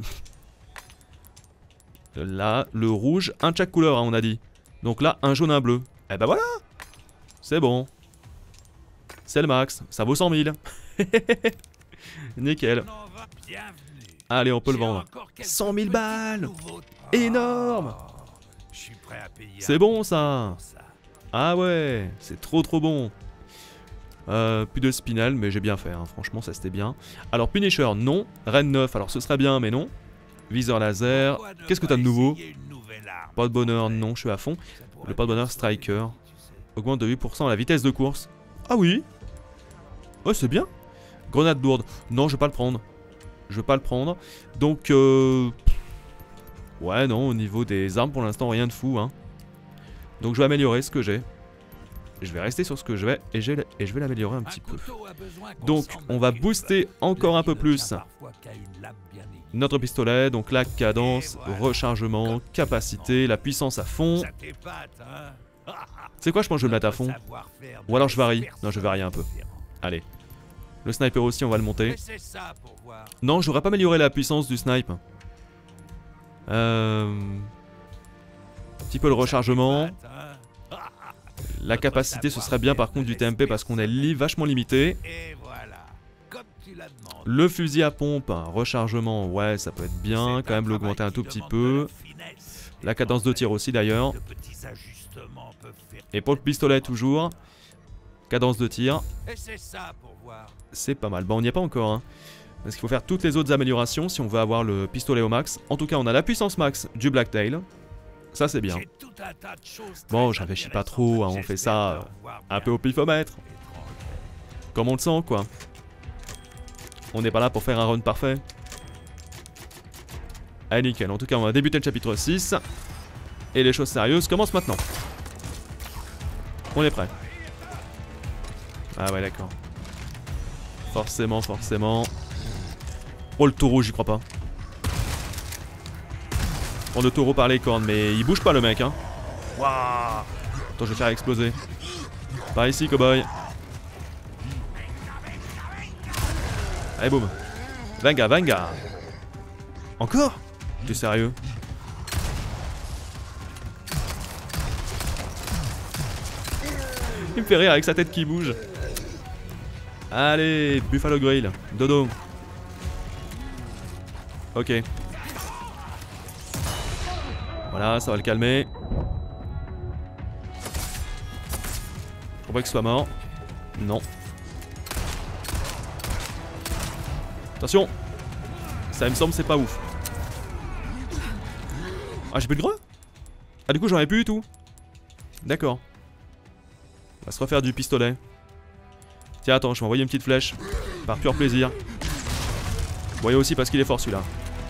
Là, le rouge, un de chaque couleur, hein, on a dit. Donc là, un jaune, un bleu. Eh ben voilà. C'est bon. C'est le max. Ça vaut 100 000. Nickel. Allez, on peut le vendre. 100 000 balles. Énorme. C'est bon, ça. Ah ouais, c'est trop bon. Plus de spinal, mais j'ai bien fait, hein. Franchement, ça c'était bien. Alors, Punisher, non. Reine 9, alors ce serait bien, mais non. Viseur laser. Qu'est-ce que t'as de nouveau? Pas de bonheur, non, je suis à fond. Le pas de bonheur Striker. Augmente de 8% la vitesse de course. Ah oui. Ouais, c'est bien. Grenade lourde. Non, je vais pas le prendre. Je vais pas le prendre. Donc, ouais, non, au niveau des armes, pour l'instant, rien de fou, hein. Donc, je vais améliorer ce que j'ai. Je vais rester sur ce que je vais et je vais l'améliorer un petit peu. Donc, on va booster encore un peu plus notre pistolet. Donc, la cadence, rechargement, capacité, la puissance à fond. C'est quoi, je pense que je vais le mettre à fond. Ou alors je varie. Non, je varie un peu. Allez. Le sniper aussi, on va le monter. Non, j'aurais pas amélioré la puissance du snipe. Un petit peu le rechargement. La capacité, ce serait bien par contre du TMP parce qu'on est vachement limité. Le fusil à pompe, rechargement, ouais, ça peut être bien. Quand même l'augmenter un tout petit peu. La cadence de tir aussi d'ailleurs. Et pour le pistolet toujours. Cadence de tir. C'est pas mal. Bon, on n'y est pas encore, hein. Parce qu'il faut faire toutes les autres améliorations si on veut avoir le pistolet au max. En tout cas, on a la puissance max du Blacktail. Ça, c'est bien. Bon, je réfléchis pas trop, hein, on fait ça un peu au pifomètre. Comme on le sent, quoi. On n'est pas là pour faire un run parfait. Allez, nickel. En tout cas, on va débuter le chapitre 6. Et les choses sérieuses commencent maintenant. On est prêt. Ah ouais, d'accord. Forcément. Oh, le taureau, j'y crois pas. Prends le taureau par les cornes, mais il bouge pas le mec, hein. Waouh. Attends, je vais faire exploser. Par ici, cowboy. Allez, boum. Venga. Encore? T'es sérieux? Il me fait rire avec sa tête qui bouge. Allez, Buffalo Grill. Dodo. Ok. Voilà, ça va le calmer. Faut pas qu'il soit mort. Non. Attention. Ça me semble c'est pas ouf. Ah j'ai plus de greux. Ah du coup j'en ai plus du tout. D'accord. On va se refaire du pistolet. Tiens attends, je vais envoyer une petite flèche. Par pur plaisir. Vous voyez aussi parce qu'il est fort celui-là.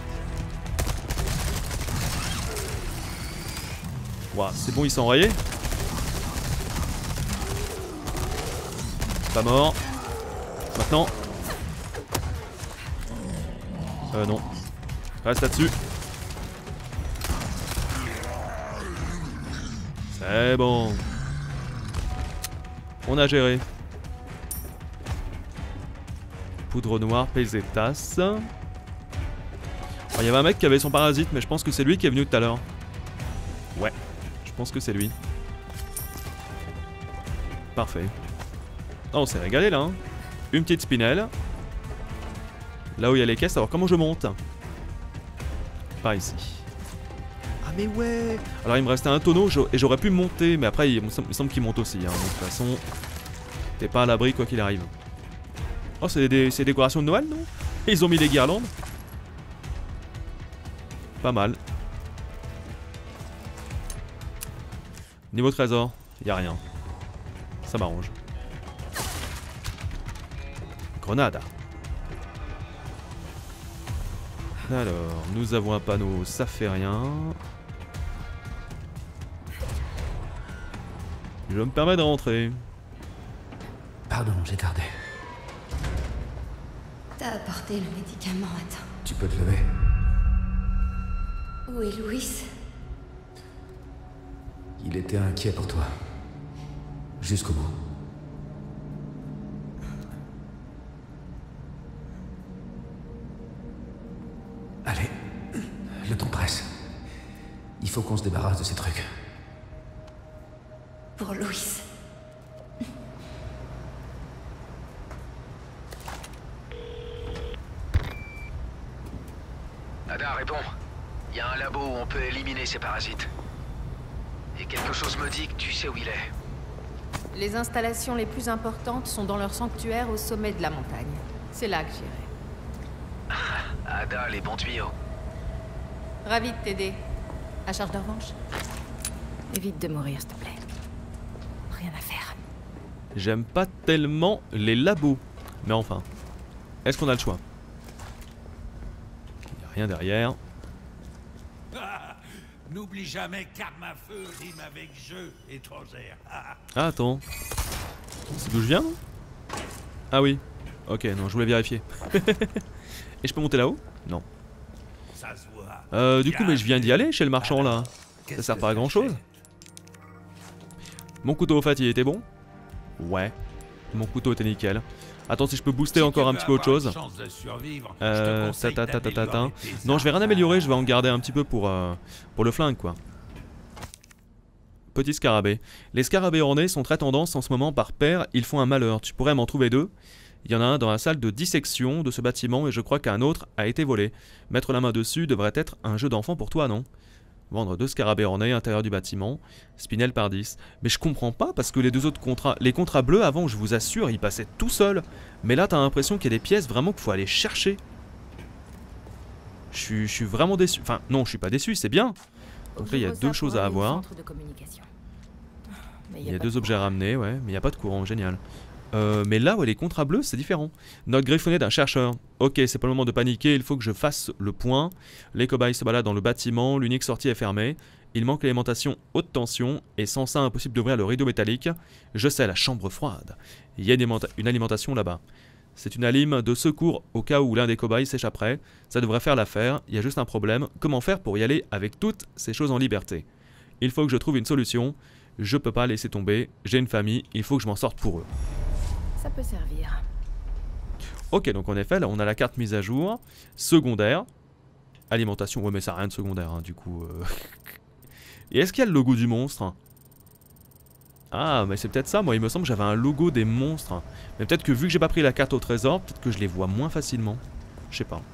Ouah, c'est bon, il s'est enrayé. Pas mort. Maintenant. Non. Reste là-dessus. C'est bon. On a géré. Poudre noire, pesetas. Il y avait un mec qui avait son parasite, mais je pense que c'est lui qui est venu tout à l'heure. Ouais, je pense que c'est lui. Parfait. Oh, on s'est régalé là. Hein. Une petite spinelle. Là où il y a les caisses, alors comment je monte? Par ici. Ah mais ouais. Alors il me restait un tonneau et j'aurais pu monter, mais après il me semble qu'il monte aussi. Hein. De toute façon, t'es pas à l'abri quoi qu'il arrive. Oh, c'est des décorations de Noël, non? Ils ont mis des guirlandes. Pas mal. Niveau trésor, y a rien. Ça m'arrange. Grenade. Alors, nous avons un panneau, ça fait rien. Je me permets de rentrer. Pardon, j'ai tardé. T'as apporté le médicament, attends. Tu peux te lever. Où est Louis? Il était inquiet pour toi. Jusqu'au bout. Allez, le temps presse. Il faut qu'on se débarrasse de ces trucs. Pour Louis. Ada, réponds. Il y a un labo où on peut éliminer ces parasites. Et quelque chose me dit que tu sais où il est. Les installations les plus importantes sont dans leur sanctuaire au sommet de la montagne. C'est là que j'irai. Ada, les bons tuyaux. Ravi de t'aider. À charge de revanche. Évite de mourir, s'il te plaît. Rien à faire. J'aime pas tellement les labos. Mais enfin, est-ce qu'on a le choix? Il n'y a rien derrière. N'oublie jamais qu'arme à feu rime avec jeu étrangère. Ah, attends. C'est d'où je viens, non? Ah oui. Ok, non, je voulais vérifier. Et je peux monter là-haut? Non. Ça se voit. Du coup, mais je viens d'y aller chez le marchand là. Ça sert pas à grand chose. Mon couteau au fait, il était bon? Ouais. Mon couteau était nickel. Attends, si je peux booster encore un petit peu autre chose. Non, je vais rien améliorer, je vais en garder un petit peu pour le flingue, quoi. Petit scarabée. Les scarabées ornés sont très tendance en ce moment par paire, ils font un malheur. Tu pourrais m'en trouver deux. Il y en a un dans la salle de dissection de ce bâtiment et je crois qu'un autre a été volé. Mettre la main dessus devrait être un jeu d'enfant pour toi, non? Vendre 2 scarabées ornés à l'intérieur du bâtiment. Spinel par 10. Mais je comprends pas parce que les deux autres contrats... Les contrats bleus avant, je vous assure, ils passaient tout seuls. Mais là, t'as l'impression qu'il y a des pièces vraiment qu'il faut aller chercher. Je suis vraiment déçu. Enfin, non, je suis pas déçu, c'est bien. Donc là, il y a deux choses à avoir. Il y a 2 objets à ramener, ouais. Mais il n'y a pas de courant, génial. Mais là, ouais, les contrats bleus, c'est différent. Note griffonnée d'un chercheur. Ok, c'est pas le moment de paniquer, il faut que je fasse le point. Les cobayes se baladent dans le bâtiment, l'unique sortie est fermée. Il manque l'alimentation haute tension, et sans ça, impossible d'ouvrir le rideau métallique. Je sais, la chambre froide. Il y a une alimentation là-bas. C'est une alime de secours au cas où l'un des cobayes s'échapperait. Ça devrait faire l'affaire, il y a juste un problème. Comment faire pour y aller avec toutes ces choses en liberté? Il faut que je trouve une solution. Je peux pas laisser tomber, j'ai une famille, il faut que je m'en sorte pour eux. Ça peut servir. Ok, donc en effet, là on a la carte mise à jour. Secondaire. Alimentation, ouais mais ça n'a rien de secondaire, hein, du coup. Et est-ce qu'il y a le logo du monstre? Ah, mais c'est peut-être ça, moi il me semble que j'avais un logo des monstres. Mais peut-être que vu que j'ai pas pris la carte au trésor, peut-être que je les vois moins facilement. Je sais pas.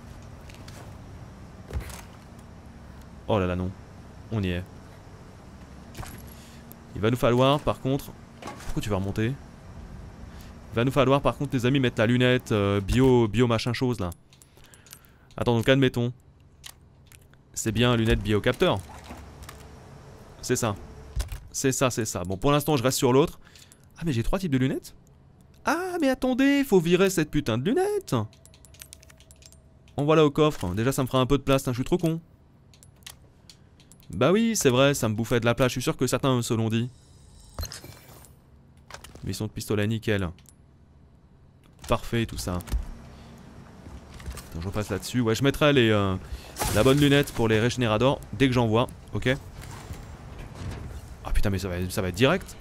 Oh là là, non. On y est. Il va nous falloir, par contre, Pourquoi tu vas remonter? Il va nous falloir par contre les amis mettre la lunette bio machin chose là. Attends, donc admettons. C'est bien lunette biocapteur. C'est ça. C'est ça, c'est ça. Bon, pour l'instant je reste sur l'autre. Ah mais j'ai 3 types de lunettes? Ah mais attendez, faut virer cette putain de lunette. On voit là au coffre. Déjà ça me fera un peu de place, hein, je suis trop con. Bah oui, c'est vrai, ça me bouffait de la place. Je suis sûr que certains se l'ont dit. Mission de pistolet, nickel. Parfait, tout ça. Donc, je repasse là-dessus. Ouais, je mettrai la bonne lunette pour les régénérateurs dès que j'en vois. Ok. Ah putain, mais ça va être direct.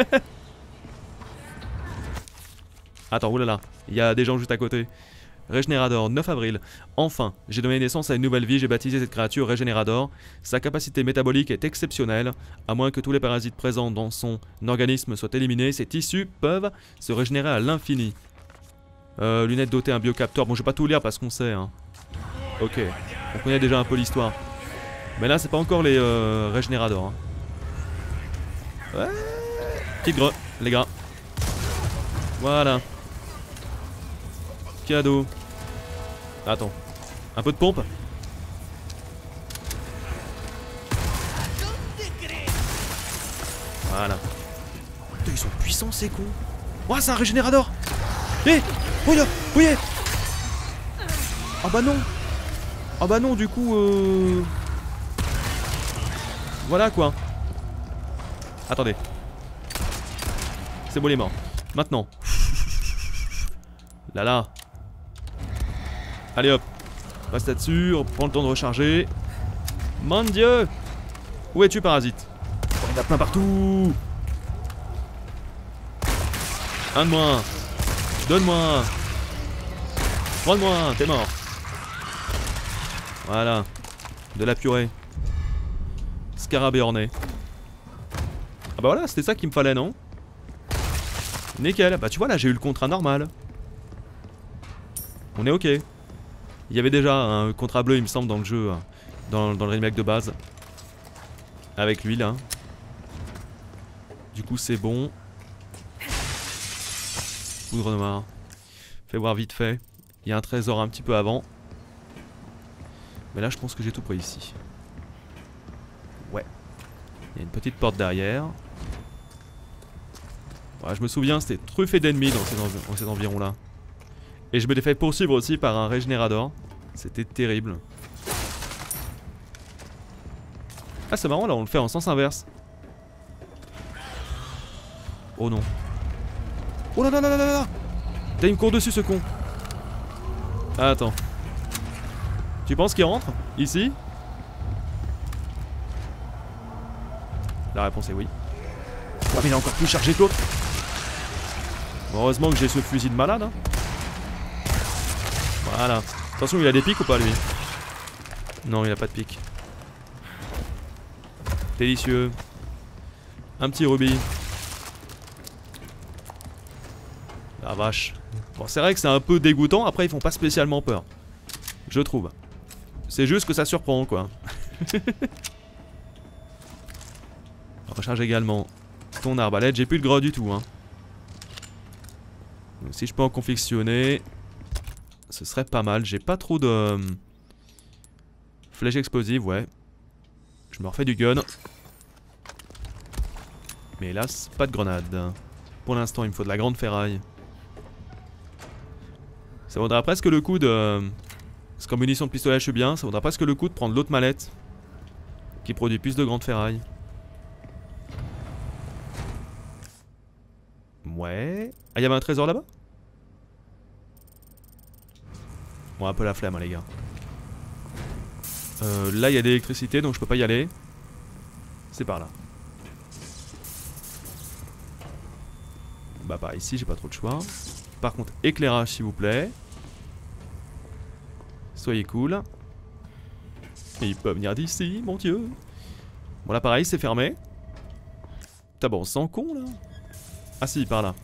Attends, oulala. Il y a des gens juste à côté. Régénérateur, 9 avril. Enfin, j'ai donné naissance à une nouvelle vie, j'ai baptisé cette créature Régénérateur. Sa capacité métabolique est exceptionnelle. À moins que tous les parasites présents dans son organisme soient éliminés, ses tissus peuvent se régénérer à l'infini. Lunettes dotées d'un biocapteur. Bon, je vais pas tout lire parce qu'on sait. Hein. Ok, on connaît déjà un peu l'histoire. Mais là, c'est pas encore les Régénérateurs. Hein. Ouais. Petite greu, les gars. Voilà. Cadeau. Attends. Un peu de pompe. Voilà. Putain, ils sont puissants ces cons. Ouah, c'est un régénérateur. Eh, oui. Ah bah non. Ah bah non, du coup voilà quoi. Attendez. C'est bon, il est mort. Maintenant. Là. Allez hop. Reste là-dessus, on prend le temps de recharger. Mon Dieu. Où es-tu, parasite? Il y en a plein partout. Un de moins. Donne-moi. Prends-moi, t'es mort. Voilà. De la purée. Scarabée orné. Ah bah voilà, c'était ça qu'il me fallait, non? Nickel. Bah tu vois, là j'ai eu le contrat normal. On est ok. Il y avait déjà un contrat bleu, il me semble, dans le jeu. Dans le remake de base. Avec lui, là. Du coup, c'est bon. Poudre noire. Fais voir vite fait. Il y a un trésor un petit peu avant. Mais là, je pense que j'ai tout pris ici. Ouais. Il y a une petite porte derrière. Ouais, je me souviens, c'était truffé d'ennemis dans ces environs-là. Et je m'étais fait poursuivre aussi par un régénérateur. C'était terrible. Ah, c'est marrant, là, on le fait en sens inverse. Oh non. Oh là là là là là. T'as une cour dessus, ce con. Ah, attends. Tu penses qu'il rentre ici? La réponse est oui. Oh, mais il est encore plus chargé que l'autre. Heureusement que j'ai ce fusil de malade. Hein. Voilà. Attention, il a des pics ou pas, lui? Non, il a pas de pics. Délicieux. Un petit rubis. La vache. Bon, c'est vrai que c'est un peu dégoûtant. Après, ils font pas spécialement peur. Je trouve. C'est juste que ça surprend, quoi. On recharge également ton arbalète. J'ai plus de gras du tout, hein. Donc, si je peux en confectionner, ce serait pas mal. J'ai pas trop de flèches explosives, ouais. Je me refais du gun. Mais hélas, pas de grenade. Pour l'instant, il me faut de la grande ferraille. Ça vaudra presque le coup de... Parce qu'en munitions de pistolet, je suis bien. Ça vaudra presque le coup de prendre l'autre mallette qui produit plus de grande ferraille. Ouais. Ah, il y avait un trésor là-bas? Bon, un peu la flemme, hein, les gars. Là, il y a de l'électricité, donc je peux pas y aller. C'est par là. Bah, par ici, j'ai pas trop de choix. Par contre, éclairage, s'il vous plaît. Soyez cool. Et il peut venir d'ici, mon dieu. Bon, là, pareil, c'est fermé. Putain, bon, sans con, là. Ah si, par là.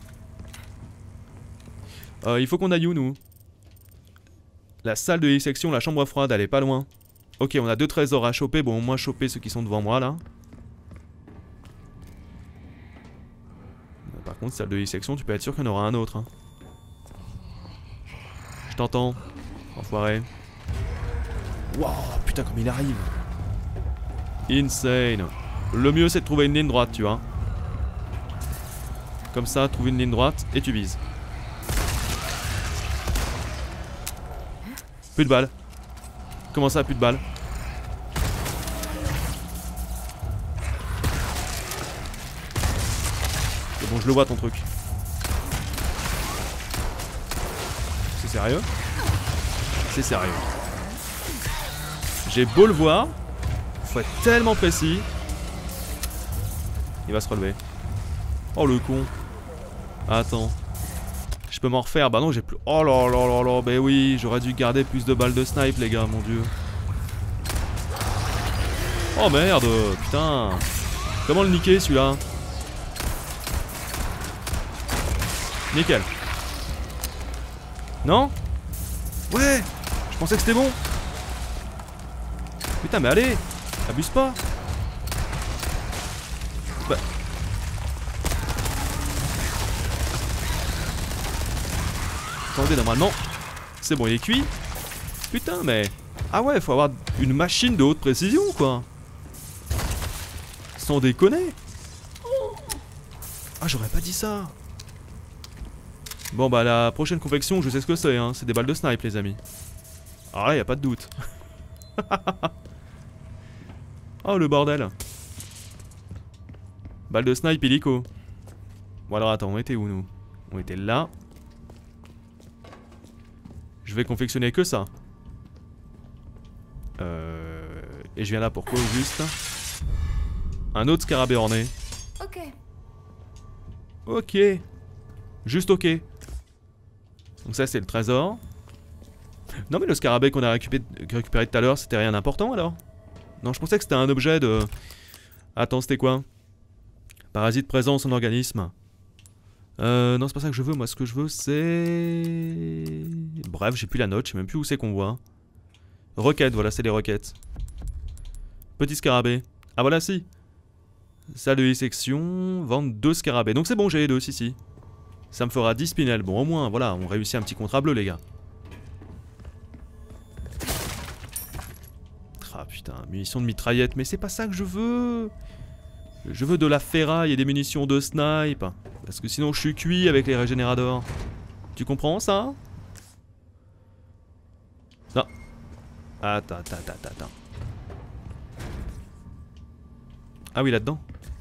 Il faut qu'on aille où, nous? La salle de dissection, la chambre froide, elle est pas loin. Ok, on a 2 trésors à choper. Bon, au moins choper ceux qui sont devant moi, là. Par contre, salle de dissection, tu peux être sûr qu'il y en aura un autre. Hein. Je t'entends, enfoiré. Waouh, putain, comme il arrive. Insane. Le mieux, c'est de trouver une ligne droite, tu vois. Comme ça, trouver une ligne droite et tu vises. Plus de balles. Comment ça, plus de balles? C'est bon, je le vois ton truc. C'est sérieux? C'est sérieux. J'ai beau le voir, faut être tellement précis. Il va se relever. Oh le con. Attends. Je peux m'en refaire? Bah non, j'ai plus... Oh là là là là. Bah oui, j'aurais dû garder plus de balles de snipe, les gars, mon dieu. Oh merde, putain. Comment le niquer, celui-là? Nickel. Non? Ouais. Je pensais que c'était bon. Putain, mais allez. Abuse pas. Bah... Attendez, normalement, c'est bon, il est cuit. Putain, mais... Ah ouais, faut avoir une machine de haute précision, quoi. Sans déconner. Ah, j'aurais pas dit ça. Bon, bah, la prochaine confection, je sais ce que c'est, hein. C'est des balles de snipe, les amis. Alors là, y a pas de doute. Oh, le bordel. Balle de snipe illico. Bon, alors, attends, on était où, nous? On était là. Je vais confectionner que ça. Et je viens là pourquoi au juste? Un autre scarabée orné. Ok. Ok. Juste ok. Donc ça c'est le trésor. Non mais le scarabée qu'on a récupéré tout à l'heure, c'était rien d'important alors? Non, je pensais que c'était un objet de... Attends, c'était quoi? Parasite présent dans son organisme. Non, c'est pas ça que je veux. Moi, ce que je veux, c'est... Bref, j'ai plus la note. Je sais même plus où c'est qu'on voit. Requêtes, voilà, c'est les requêtes. Petit scarabée. Ah, voilà, si. Salle de dissection. Vendre 2 scarabées. Donc, c'est bon, j'ai les 2, si. Ça me fera 10 spinels. Bon, au moins, voilà, on réussit un petit contrat bleu, les gars. Ah, putain, munitions de mitraillette. Mais c'est pas ça que je veux. Je veux de la ferraille et des munitions de snipe. Parce que sinon je suis cuit avec les régénérateurs. Tu comprends ça? Non. Attends. Ah oui, là-dedans.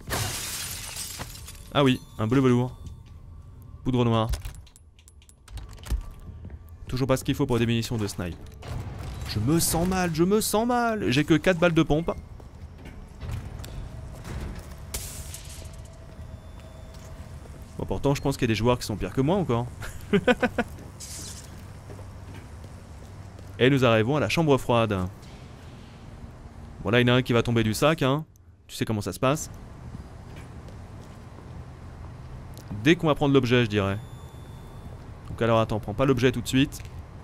Ah oui, un bleu velours. Poudre noire. Toujours pas ce qu'il faut pour des munitions de snipe. Je me sens mal. J'ai que 4 balles de pompe. Bon, pourtant, je pense qu'il y a des joueurs qui sont pires que moi encore. Et nous arrivons à la chambre froide. Bon, là, il y en a un qui va tomber du sac, hein. Tu sais comment ça se passe. Dès qu'on va prendre l'objet, je dirais. Donc, alors, attends, prends pas l'objet tout de suite.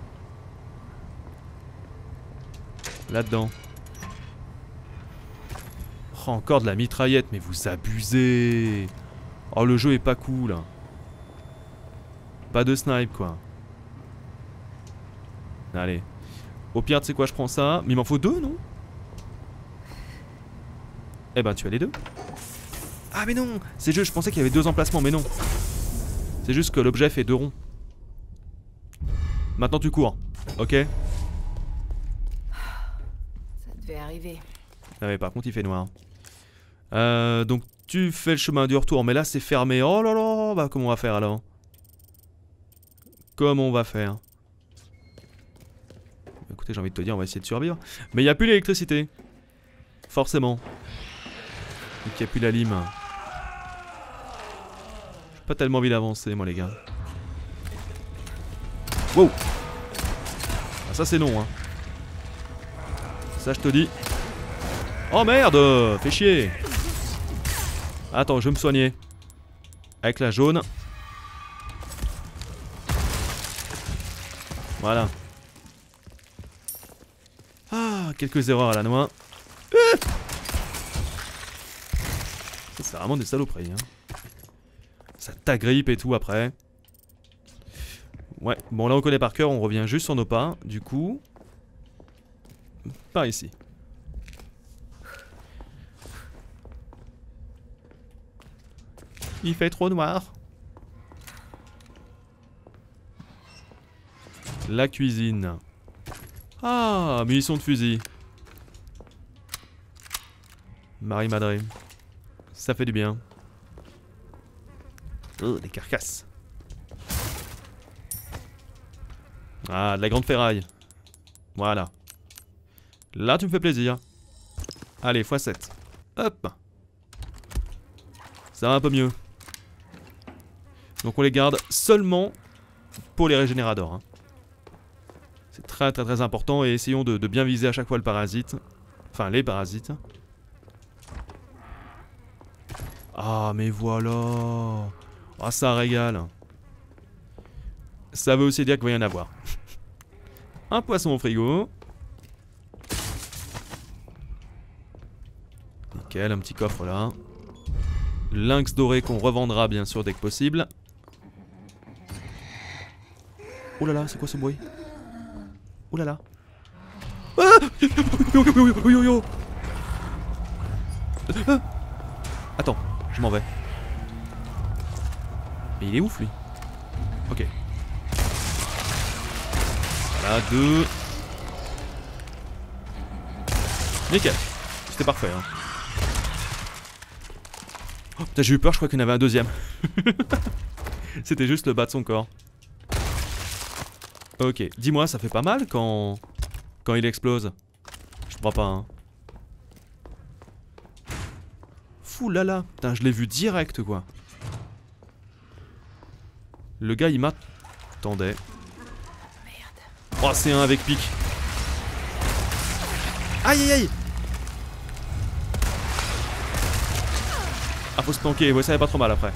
Là-dedans. Oh, encore de la mitraillette, mais vous abusez. Oh, le jeu est pas cool. Pas de snipe, quoi. Allez. Au pire, tu sais quoi, je prends ça. Mais il m'en faut 2, non? Eh ben, tu as les 2. Ah, mais non! C'est juste, je pensais qu'il y avait 2 emplacements, mais non. C'est juste que l'objet fait 2 ronds. Maintenant, tu cours. Ok? Ça devait arriver. Ah, mais par contre, il fait noir. Donc, tu fais le chemin du retour, mais là c'est fermé. Oh là là, bah comment on va faire alors? Comment on va faire? Écoutez, j'ai envie de te dire, on va essayer de survivre. Mais il n'y a plus l'électricité. Forcément. Donc il n'y a plus la lime. J'ai pas tellement envie d'avancer, moi les gars. Wow! Ah, ça c'est non, hein. Ça je te dis. Oh merde! Fais chier! Attends, je vais me soigner. Avec la jaune. Voilà. Ah, quelques erreurs à la noix. C'est vraiment des saloperies, hein. Ça t'agrippe et tout après. Ouais, bon là on connaît par cœur, on revient juste sur nos pas. Du coup... Par ici. Il fait trop noir. La cuisine. Ah, munitions de fusil. Marie Madre. Ça fait du bien. Oh, des carcasses. Ah, de la grande ferraille. Voilà. Là, tu me fais plaisir. Allez, x7. Hop. Ça va un peu mieux. Donc on les garde seulement pour les régénérateurs. Hein. C'est très très très important et essayons de bien viser à chaque fois le parasite. Enfin, les parasites. Ah, mais voilà. Ah, ça régale. Ça veut aussi dire qu'il va y en avoir. Un poisson au frigo. Nickel, un petit coffre là. Lynx doré qu'on revendra bien sûr dès que possible. Oh là là, c'est quoi ce bruit? Oh là là. Ah, yo, yo, yo, yo, yo. Ah. Attends, je m'en vais. Mais il est ouf lui. Ok. Voilà, 2. Nickel. C'était parfait. Hein. Oh putain, j'ai eu peur, je crois qu'il y en avait un deuxième. C'était juste le bas de son corps. Ok, dis-moi, ça fait pas mal quand il explose? Je crois pas, hein. Fou là là, putain, je l'ai vu direct, quoi. Le gars, il m'attendait. Merde. Oh, c'est un avec pique. Aïe, aïe, aïe. Ah, faut se planquer, ouais, ça va pas trop mal après.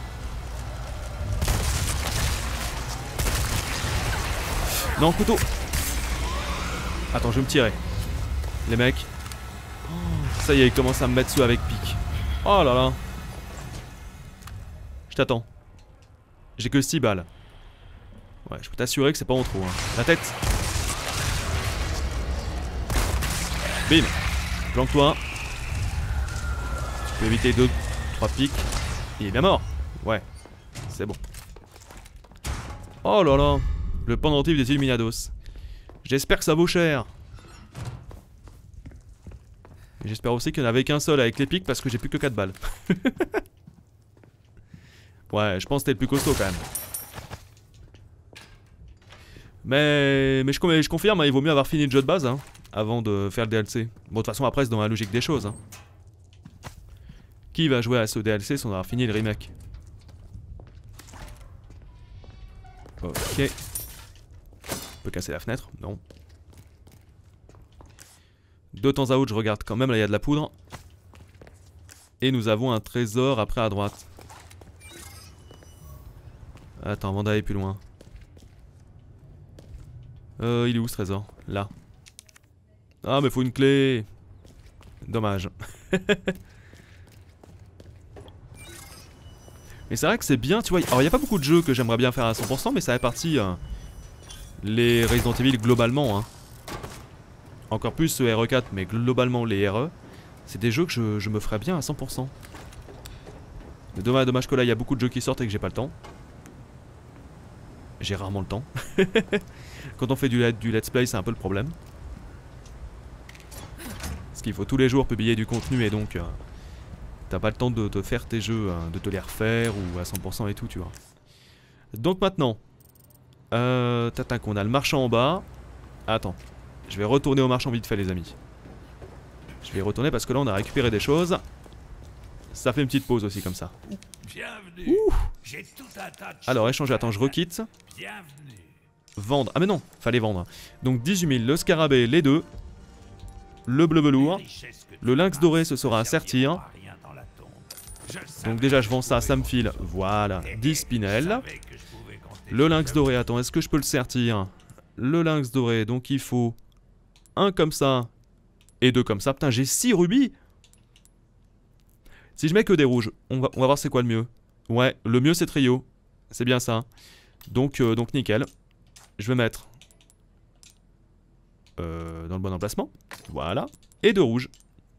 Non, couteau. Attends, je vais me tirer. Les mecs. Oh, ça y est, ils commencent à me mettre dessus avec pique. Oh là là. Je t'attends. J'ai que 6 balles. Ouais, je peux t'assurer que c'est pas en trop. Hein. La tête. Bim. Planque-toi. Tu peux éviter 2-3 piques. Il est bien mort. Ouais. C'est bon. Oh là là. Le pendentif des Illuminados. J'espère que ça vaut cher. J'espère aussi qu'il n'y en avait qu'un seul avec les pics parce que j'ai plus que 4 balles. Ouais, je pense que c'était le plus costaud quand même. Mais je confirme, hein, il vaut mieux avoir fini le jeu de base hein, avant de faire le DLC. Bon, de toute façon, après, c'est dans la logique des choses. Hein. Qui va jouer à ce DLC sans avoir fini le remake? Ok. On peut casser la fenêtre? Non. De temps à autre, je regarde quand même, là il y a de la poudre. Et nous avons un trésor après à droite. Attends, avant d'aller plus loin. Il est où ce trésor? Là. Ah mais faut une clé. Dommage. Mais c'est vrai que c'est bien, tu vois. Alors il n'y a pas beaucoup de jeux que j'aimerais bien faire à 100%, mais ça fait partie... les Resident Evil globalement hein. Encore plus ce RE4 mais globalement les RE. C'est des jeux que je me ferais bien à 100%. Mais dommage que là il y a beaucoup de jeux qui sortent et que j'ai pas le temps. J'ai rarement le temps. Quand on fait du let's play c'est un peu le problème. Parce qu'il faut tous les jours publier du contenu et donc t'as pas le temps de te faire tes jeux, de te les refaire ou à 100% et tout tu vois. Donc maintenant tac, on a le marchand en bas. Attends, je vais retourner au marchand vite fait les amis. Je vais y retourner parce que là on a récupéré des choses. Ça fait une petite pause aussi comme ça. Bienvenue. J'ai tout un tas de alors échanger, attends je requitte. Bienvenue. Vendre, ah mais non, fallait vendre. Donc 18 000, le scarabée, les deux. Le bleu velours. Le lynx doré ce sera à sertir. Donc déjà je vends ça, ça me file, voilà, 10 spinels. Le lynx doré, attends, est-ce que je peux le sertir? Le lynx doré, donc il faut un comme ça et deux comme ça. Putain, j'ai 6 rubis. Si je mets que des rouges, on va voir c'est quoi le mieux. Ouais, le mieux c'est trio. C'est bien ça. Donc nickel. Je vais mettre dans le bon emplacement. Voilà. Et 2 rouges.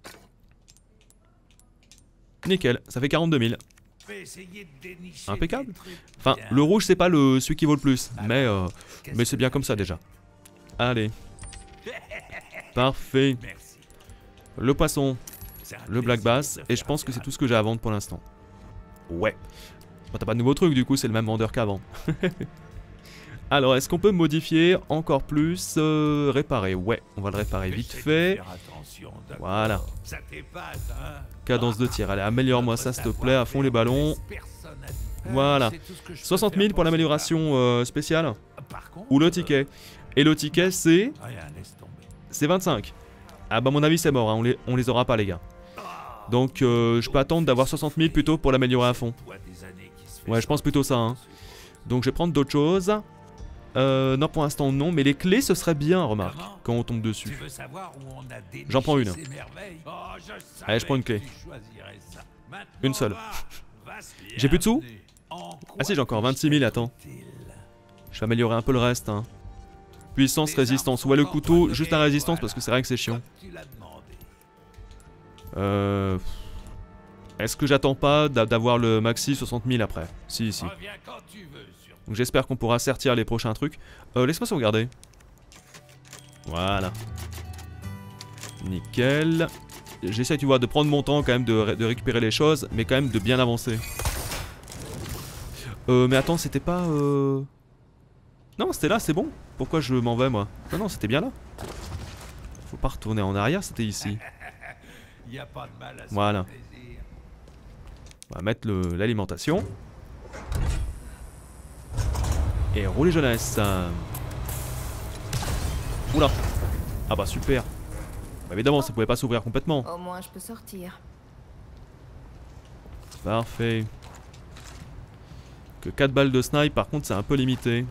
Nickel, ça fait 42 000. Impeccable. Enfin, le rouge c'est pas celui qui vaut le plus, mais c'est bien comme ça déjà. Allez. Parfait. Le poisson, le black bass, et je pense que c'est tout ce que j'ai à vendre pour l'instant. Ouais. Bon, t'as pas de nouveau truc du coup, c'est le même vendeur qu'avant. Alors, est-ce qu'on peut modifier encore plus réparer? Ouais, on va le réparer vite fait. Voilà. Cadence de tir. Allez, améliore-moi ça s'il te plaît, à fond les ballons. Voilà. 60 000 pour l'amélioration spéciale. Ou le ticket. Et le ticket, c'est 25. Ah bah, à mon avis, c'est mort, hein. On les aura pas, les gars. Donc, je peux attendre d'avoir 60 000 plutôt pour l'améliorer à fond. Ouais, je pense plutôt ça, hein. Donc, je vais prendre d'autres choses. Non, pour l'instant, non. Mais les clés, ce serait bien, remarque, quand on tombe dessus. J'en prends une. Allez, je prends une clé. Une seule. J'ai plus de sous? Ah si, j'ai encore 26 000, attends. Je vais améliorer un peu le reste, hein. Puissance, résistance. Ouais, le couteau, juste la résistance, parce que c'est vrai que c'est chiant. Est-ce que j'attends pas d'avoir le maxi 60 000 après? Si, si. Donc j'espère qu'on pourra sortir les prochains trucs. Laisse-moi sauvegarder. Voilà. Nickel. J'essaie, tu vois, de prendre mon temps quand même, de récupérer les choses, mais quand même de bien avancer. Mais attends, c'était pas... Non, c'était là, c'est bon. Pourquoi je m'en vais, moi? Non, non, c'était bien là. Faut pas retourner en arrière, c'était ici. Voilà. On va mettre l'alimentation. Et rouler jeunesse. Oula. Ah bah super. Bah évidemment, ça pouvait pas s'ouvrir complètement. Au moins, je peux sortir. Parfait. Que 4 balles de snipe, par contre, c'est un peu limité.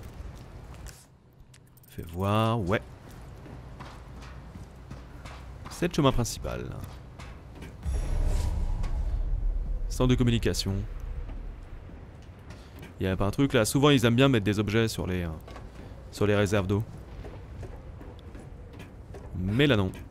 Fais voir, ouais. C'est le chemin principal. Centre de communication. Il y a pas un truc là, souvent ils aiment bien mettre des objets sur les réserves d'eau. Mais là non.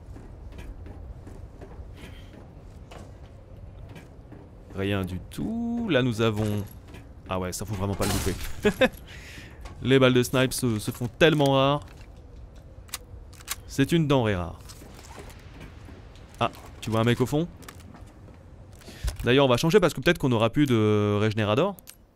Rien du tout. Là nous avons... Ah ouais, ça faut vraiment pas le louper. Les balles de snipe se font tellement rares. C'est une denrée rare. Ah, tu vois un mec au fond? D'ailleurs on va changer parce que peut-être qu'on aura plus de régénérateur.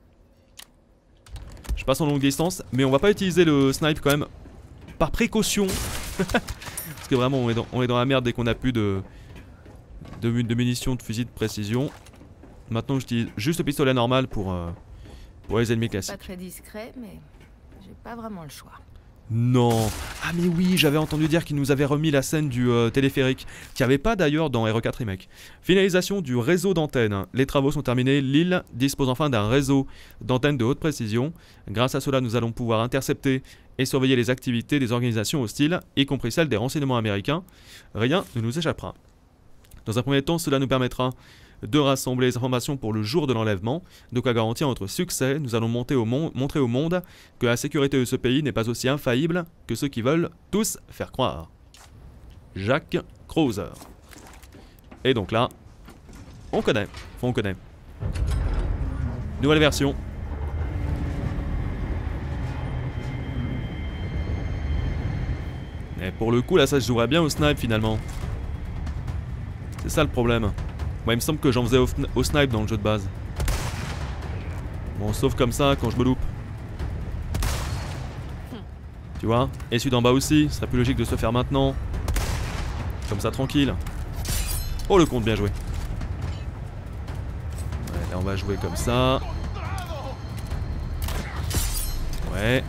Je passe en longue distance, mais on va pas utiliser le snipe quand même par précaution. Parce que vraiment on est dans la merde dès qu'on a plus de munitions de fusil de précision. Maintenant j'utilise juste le pistolet normal pour les ennemis classiques. Pas très discret, mais j'ai pas vraiment le choix. Non. Ah mais oui, j'avais entendu dire qu'ils nous avaient remis la scène du téléphérique, qu'il n'y avait pas d'ailleurs dans RE4 Remake. Finalisation du réseau d'antennes. Les travaux sont terminés, l'île dispose enfin d'un réseau d'antennes de haute précision. Grâce à cela, nous allons pouvoir intercepter et surveiller les activités des organisations hostiles, y compris celles des renseignements américains. Rien ne nous échappera. Dans un premier temps, cela nous permettra de rassembler les informations pour le jour de l'enlèvement. De quoi garantir notre succès, nous allons montrer au monde que la sécurité de ce pays n'est pas aussi infaillible que ceux qui veulent tous faire croire. Jack Krauser. Et donc là, on connaît. Enfin, on connaît. Nouvelle version. Et pour le coup, là, ça se jouerait bien au snipe finalement. C'est ça le problème. Moi il me semble que j'en faisais au snipe dans le jeu de base. Bon, sauf comme ça quand je me loupe. Tu vois? Et celui d'en bas aussi, ce serait plus logique de se faire maintenant. Comme ça tranquille. Oh le compte, bien joué. Ouais, là on va jouer comme ça. Ouais.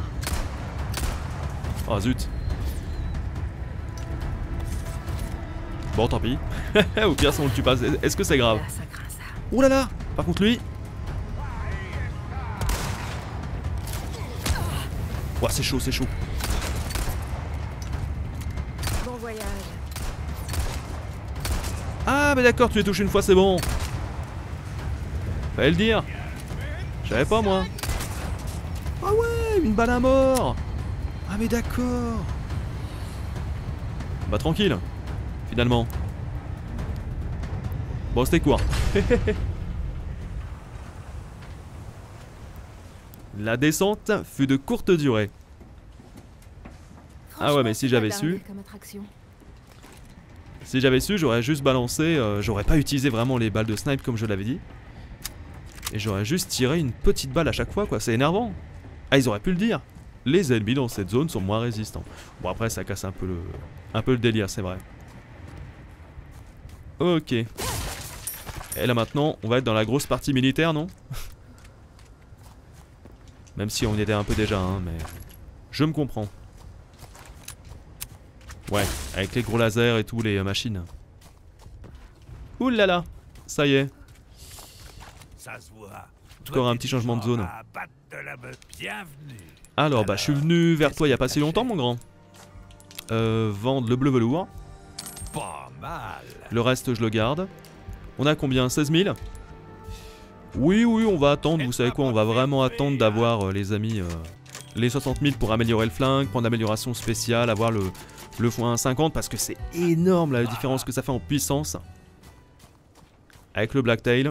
Oh zut. Bon, tant pis. Au pire, si on le tue pas, est-ce que c'est grave? Ouh là là. Par contre, lui... Ouah, c'est chaud, c'est chaud. Bon voyage. Ah, mais d'accord, tu les touches une fois, c'est bon. Fallait le dire. Je savais pas moi. Ah ouais, une balle à mort. Ah mais d'accord. Bah tranquille, finalement. Bon, c'était court. La descente fut de courte durée. Ah ouais, mais si j'avais su... Si j'avais su, j'aurais juste balancé... j'aurais pas utilisé vraiment les balles de snipe comme je l'avais dit. Et j'aurais juste tiré une petite balle à chaque fois, quoi. C'est énervant. Ah, ils auraient pu le dire. Les ennemis dans cette zone sont moins résistants. Bon, après, ça casse un peu le délire, c'est vrai. Ok. Et là, maintenant, on va être dans la grosse partie militaire, non? Même si on y était un peu déjà, hein, mais... Je me comprends. Ouais, avec les gros lasers et tout, les machines. Ouh là là, ça y est. Ça se voit. Encore un petit changement de zone. Bienvenue. Alors, bah, je suis venu vers toi il y a pas si longtemps, mon grand. Vendre le bleu velours. Pas mal. Le reste, je le garde. On a combien? 16 000? Oui, on va attendre. Vous savez quoi? On va vraiment attendre d'avoir, les amis, les 60 000 pour améliorer le flingue, prendre l'amélioration spéciale, avoir le x50 parce que c'est énorme la différence que ça fait en puissance. Avec le Blacktail.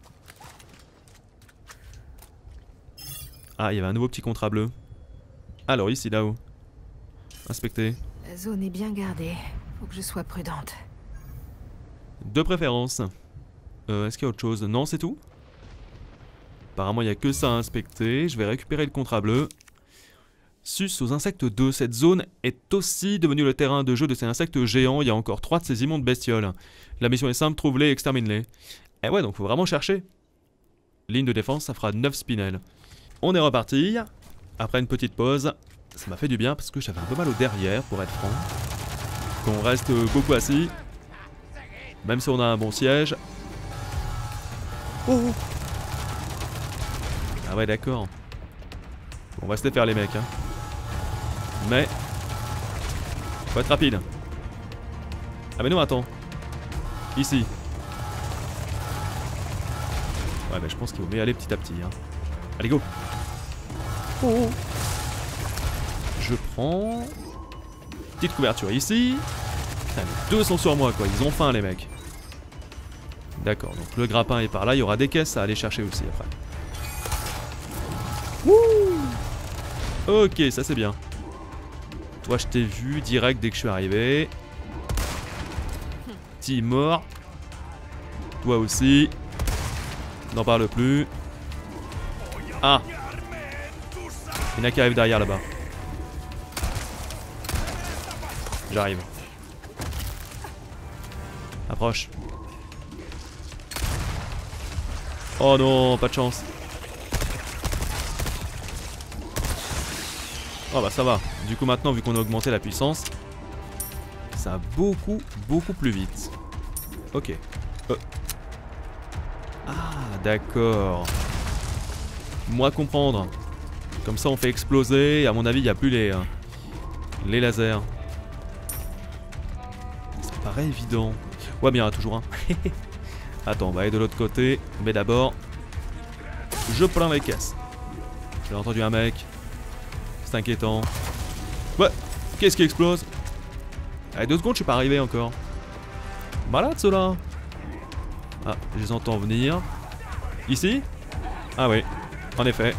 Ah, il y avait un nouveau petit contrat bleu. Alors ici, là-haut. Inspecter. La zone est bien gardée. Faut que je sois prudente. De préférence. Est-ce qu'il y a autre chose? Non, c'est tout. Apparemment, il n'y a que ça à inspecter. Je vais récupérer le contrat bleu. Sus aux insectes 2. Cette zone est aussi devenue le terrain de jeu de ces insectes géants. Il y a encore 3 de ces immondes bestioles. La mission est simple, trouve-les et extermine-les. Eh ouais, donc faut vraiment chercher. Ligne de défense, ça fera 9 spinels. On est reparti. Après une petite pause. Ça m'a fait du bien parce que j'avais un peu mal au derrière, pour être franc. Qu'on reste beaucoup assis. Même si on a un bon siège. Oh! Ah ouais, d'accord. On va se faire les mecs, hein. Mais... faut être rapide. Ah mais non, attends. Ici. Ouais, bah je pense qu'il vaut mieux aller petit à petit, hein. Allez, go. Oh. Je prends... petite couverture ici. Putain, les deux sont sur moi, quoi. Ils ont faim, les mecs. D'accord, donc le grappin est par là. Il y aura des caisses à aller chercher aussi, après. Wouh. Ok, ça c'est bien. Toi, je t'ai vu direct dès que je suis arrivé. Petit mort. Toi aussi. N'en parle plus. Ah. Il y en a qui arrivent derrière là-bas. J'arrive. Approche. Oh non, pas de chance. Oh bah ça va. Du coup maintenant, vu qu'on a augmenté la puissance, ça va beaucoup plus vite. Ok. Ah d'accord. Moi comprendre. Comme ça on fait exploser et à mon avis il n'y a plus les lasers. Ça paraît évident. Ouais mais il y en a toujours un. Attends, on va aller de l'autre côté. Mais d'abord, je prends les caisses. J'ai entendu un mec. C'est inquiétant. Ouais, qu'est-ce qui explose? Allez, 2 secondes, je suis pas arrivé encore. Malade ceux-là. Ah, je les entends venir. Ici? Ah oui, en effet.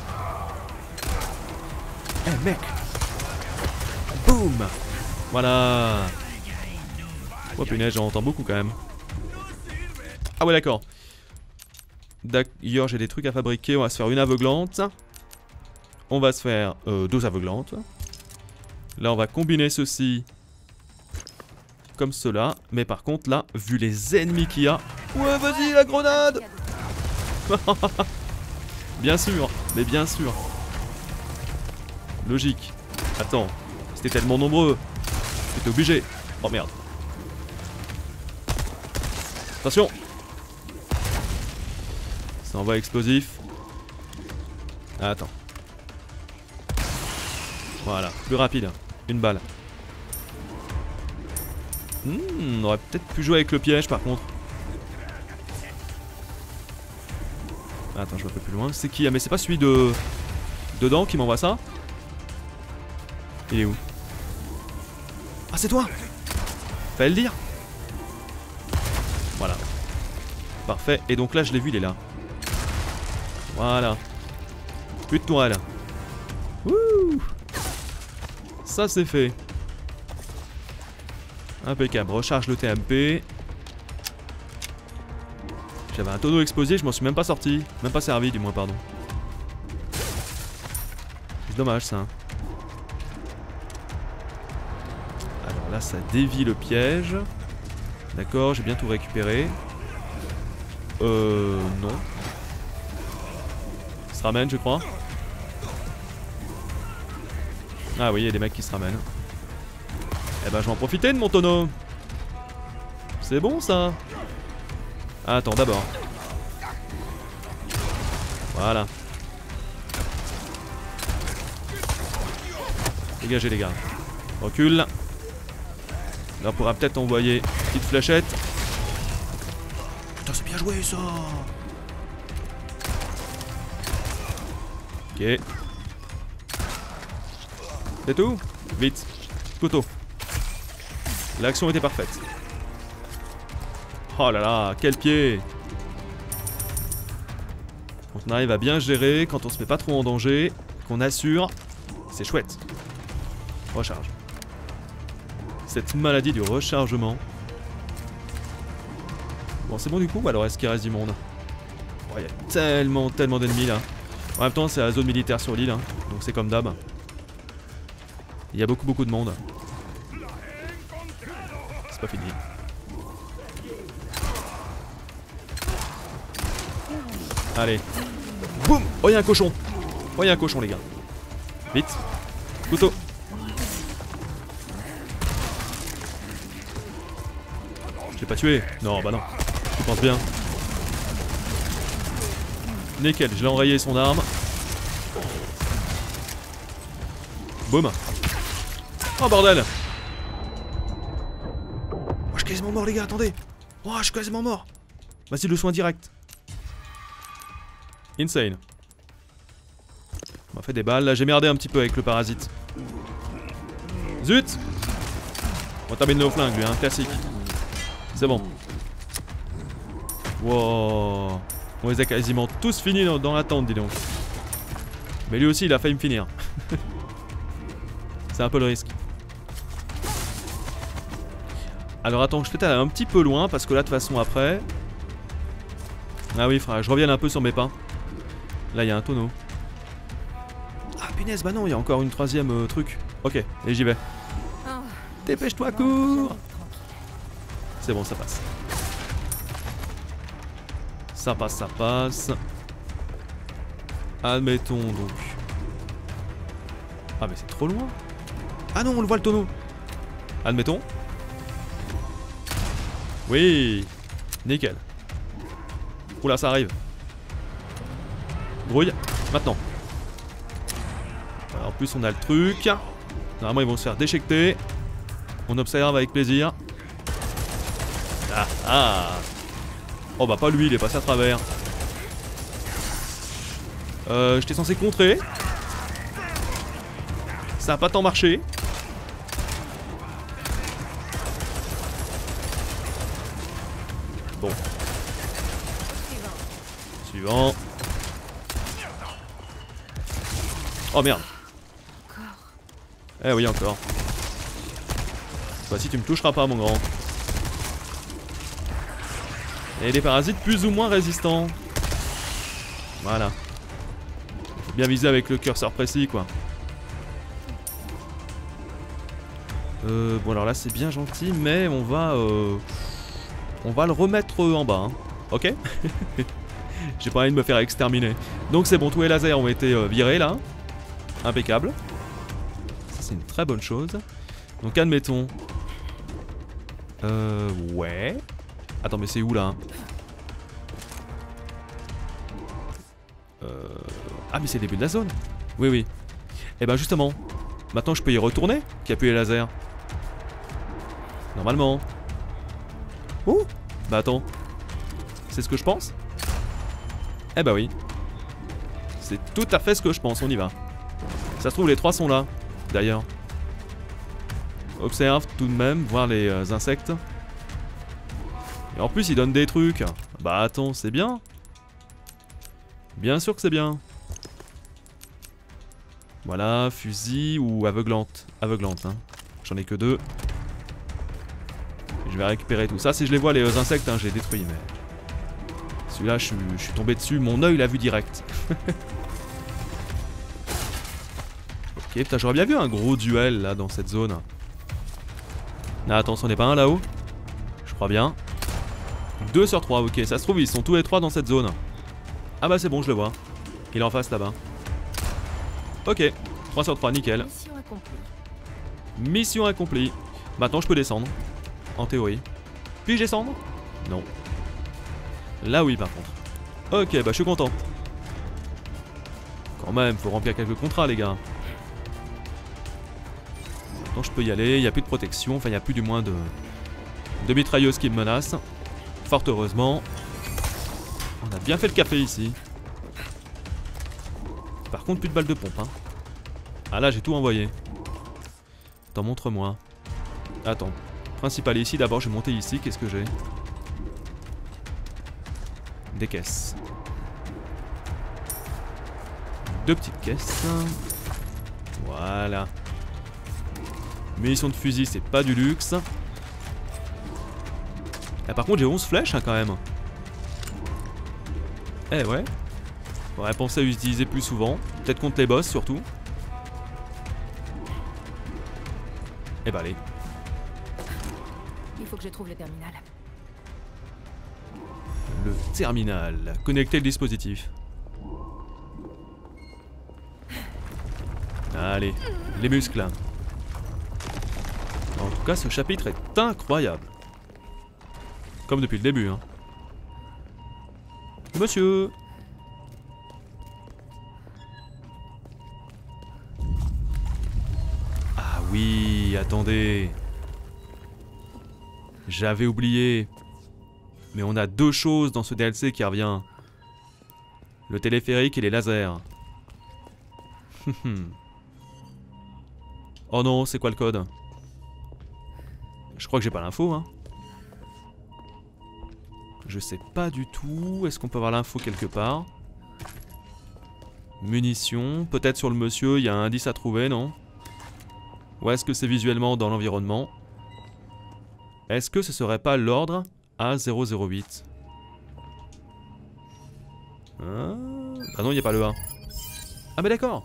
Eh mec. Boum. Voilà. Oh punaise, j'en entends beaucoup quand même. Ah ouais d'accord. D'ailleurs j'ai des trucs à fabriquer. On va se faire une aveuglante. On va se faire 2 aveuglantes. Là on va combiner ceci comme cela. Mais par contre là, vu les ennemis qu'il y a... Ouais vas-y la grenade. Bien sûr, mais bien sûr. Logique. Attends, c'était tellement nombreux. J'étais obligé. Oh merde. Attention. Ça envoie explosif. Attends. Voilà, plus rapide. Une balle. On aurait peut-être pu jouer avec le piège par contre. Attends, je vais un peu plus loin. C'est qui? Ah mais c'est pas celui de... dedans qui m'envoie ça? Il est où? Ah c'est toi! Fallait le dire! Voilà. Parfait. Et donc là je l'ai vu, il est là. Voilà. Plus de tourelle. Wouh! Ça c'est fait. Impeccable. Recharge le TMP. J'avais un tonneau explosé, je m'en suis même pas sorti. Même pas servi du moins, pardon. C'est dommage ça. Alors là ça dévie le piège. D'accord, j'ai bien tout récupéré. Non. Il se ramène je crois. Ah oui, il y a des mecs qui se ramènent. Eh ben je vais en profiter de mon tonneau. C'est bon ça. Attends d'abord. Voilà. Dégagez les gars. Recule. Là on pourra peut-être envoyer une petite flèchette. Putain c'est bien joué ça. Ok. C'est tout? Vite. Couteau. L'action était parfaite. Oh là là, quel pied! Quand on arrive à bien gérer, quand on se met pas trop en danger, qu'on assure, c'est chouette. Recharge. Cette maladie du rechargement. Bon, c'est bon du coup, alors est-ce qu'il reste du monde? Oh, il y a tellement d'ennemis là. En même temps, c'est la zone militaire sur l'île, hein, donc c'est comme d'hab. Il y a beaucoup de monde. C'est pas fini. Allez. Boum. Oh, il y a un cochon. Oh, il y a un cochon, les gars. Vite. Couteau. Je l'ai pas tué. Non, bah non. Tu penses bien. Nickel, je l'ai enrayé son arme. Boum. Oh, bordel. Oh, je suis quasiment mort, les gars, attendez. Oh, je suis quasiment mort. Vas-y, le soin direct. Insane. On m'a fait des balles. Là, j'ai merdé un petit peu avec le parasite. Zut! On termine au flingue, lui, hein, classique. C'est bon. Wow. On les a quasiment tous finis dans la tente, dis donc. Mais lui aussi, il a failli me finir. C'est un peu le risque. Alors attends, je suis peut-être allé un petit peu loin parce que là, de toute façon, après... Ah oui, frère, je reviens un peu sur mes pas. Là, il y a un tonneau. Ah, punaise, bah non, il y a encore une troisième truc. Ok, et j'y vais. Dépêche-toi, cours. C'est bon, ça passe. Ça passe, ça passe. Admettons donc. Ah, mais c'est trop loin. Ah non, on le voit le tonneau. Admettons. Oui. Nickel. Oula, ça arrive. Grouille. Maintenant. Alors, en plus, on a le truc. Normalement, ils vont se faire déchiqueter. On observe avec plaisir. Ah ah. Oh bah pas lui, il est passé à travers. J'étais censé contrer. Ça a pas tant marché. Bon. Suivant. Oh merde. Eh oui, encore. Bah si tu me toucheras pas, mon grand. Et des parasites plus ou moins résistants. Voilà. Faut bien viser avec le curseur précis, quoi. Bon alors là c'est bien gentil, mais on va le remettre en bas, hein. Ok. J'ai pas envie de me faire exterminer. Donc c'est bon, tous les lasers ont été virés là. Impeccable. Ça c'est une très bonne chose. Donc admettons. Ouais. Attends, mais c'est où là? Ah mais c'est le début de la zone. Oui oui. Et ben justement, maintenant je peux y retourner, qui appuie les lasers. Normalement. Ouh. Bah attends. C'est ce que je pense. Eh bah oui. C'est tout à fait ce que je pense, on y va. Ça se trouve les 3 sont là, d'ailleurs. Observe tout de même, voir les insectes. Et en plus ils donnent des trucs. Bah attends, c'est bien. Bien sûr que c'est bien. Voilà, fusil ou aveuglante. Aveuglante, hein. J'en ai que 2. Je vais récupérer tout ça. Si je les vois, les insectes, hein, j'ai détruit. Mais celui-là, je suis tombé dessus. Mon œil l'a vu direct. Ok, putain, j'aurais bien vu un gros duel là dans cette zone. Ah, attends, c'en est pas un là-haut? Je crois bien. 2 sur 3, ok. Ça se trouve, ils sont tous les 3 dans cette zone. Ah bah c'est bon, je le vois. Il est en face là-bas. Ok, 3 sur 3, nickel. Mission accomplie. Mission accomplie. Maintenant, je peux descendre. En théorie. Puis-je descendre? Non. Là oui, par contre. Ok, bah je suis content. Quand même, faut remplir quelques contrats, les gars. Maintenant, je peux y aller. Il n'y a plus de protection. Enfin, il n'y a plus du moins de mitrailleuses qui me menacent. Fort heureusement. On a bien fait le café ici. Par contre, plus de balles de pompe. Hein. Ah là, j'ai tout envoyé. Attends, montre-moi. Attends. Principal ici, d'abord, je vais monter ici. Qu'est-ce que j'ai? Des caisses. 2 petites caisses. Voilà. Munitions de fusil, c'est pas du luxe. Ah, par contre, j'ai 11 flèches hein, quand même. Eh ouais. Faudrait penser à utiliser plus souvent. Peut-être contre les boss surtout. Eh bah allez. Il faut que je trouve le terminal. Le terminal. Connecter le dispositif. Allez, les muscles. En tout cas, ce chapitre est incroyable. Comme depuis le début. Hein. Monsieur. Ah oui, attendez. J'avais oublié. Mais on a 2 choses dans ce DLC qui revient. Le téléphérique et les lasers. Oh non, c'est quoi le code? Je crois que j'ai pas l'info, hein. Je sais pas du tout. Est-ce qu'on peut avoir l'info quelque part? Munitions. Peut-être sur le monsieur, il y a un indice à trouver, non? Ou est-ce que c'est visuellement dans l'environnement? Est-ce que ce serait pas l'ordre A008? Ah non, il n'y a pas le A. Ah mais d'accord.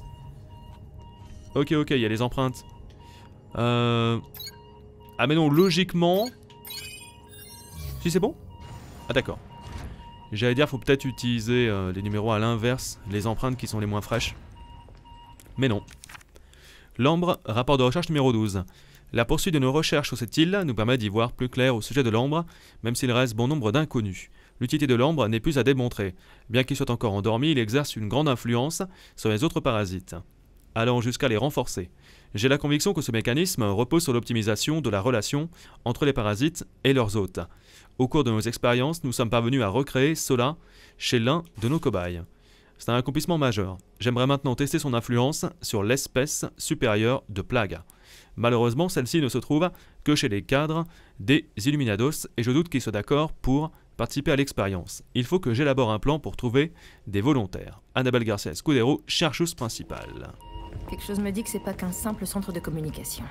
Ok, il y a les empreintes. Ah mais non, logiquement... Si c'est bon? Ah d'accord. J'allais dire, faut peut-être utiliser les numéros à l'inverse, les empreintes qui sont les moins fraîches. Mais non. L'ambre, rapport de recherche numéro 12. La poursuite de nos recherches sur cette île nous permet d'y voir plus clair au sujet de l'ambre, même s'il reste bon nombre d'inconnus. L'utilité de l'ambre n'est plus à démontrer. Bien qu'il soit encore endormi, il exerce une grande influence sur les autres parasites, allant jusqu'à les renforcer. J'ai la conviction que ce mécanisme repose sur l'optimisation de la relation entre les parasites et leurs hôtes. Au cours de nos expériences, nous sommes parvenus à recréer cela chez l'un de nos cobayes. C'est un accomplissement majeur. J'aimerais maintenant tester son influence sur l'espèce supérieure de Plague. Malheureusement, celle-ci ne se trouve que chez les cadres des Illuminados et je doute qu'ils soient d'accord pour participer à l'expérience. Il faut que j'élabore un plan pour trouver des volontaires. Annabelle Garcia Escudero, chercheuse principale. Quelque chose me dit que c'est pas qu'un simple centre de communication.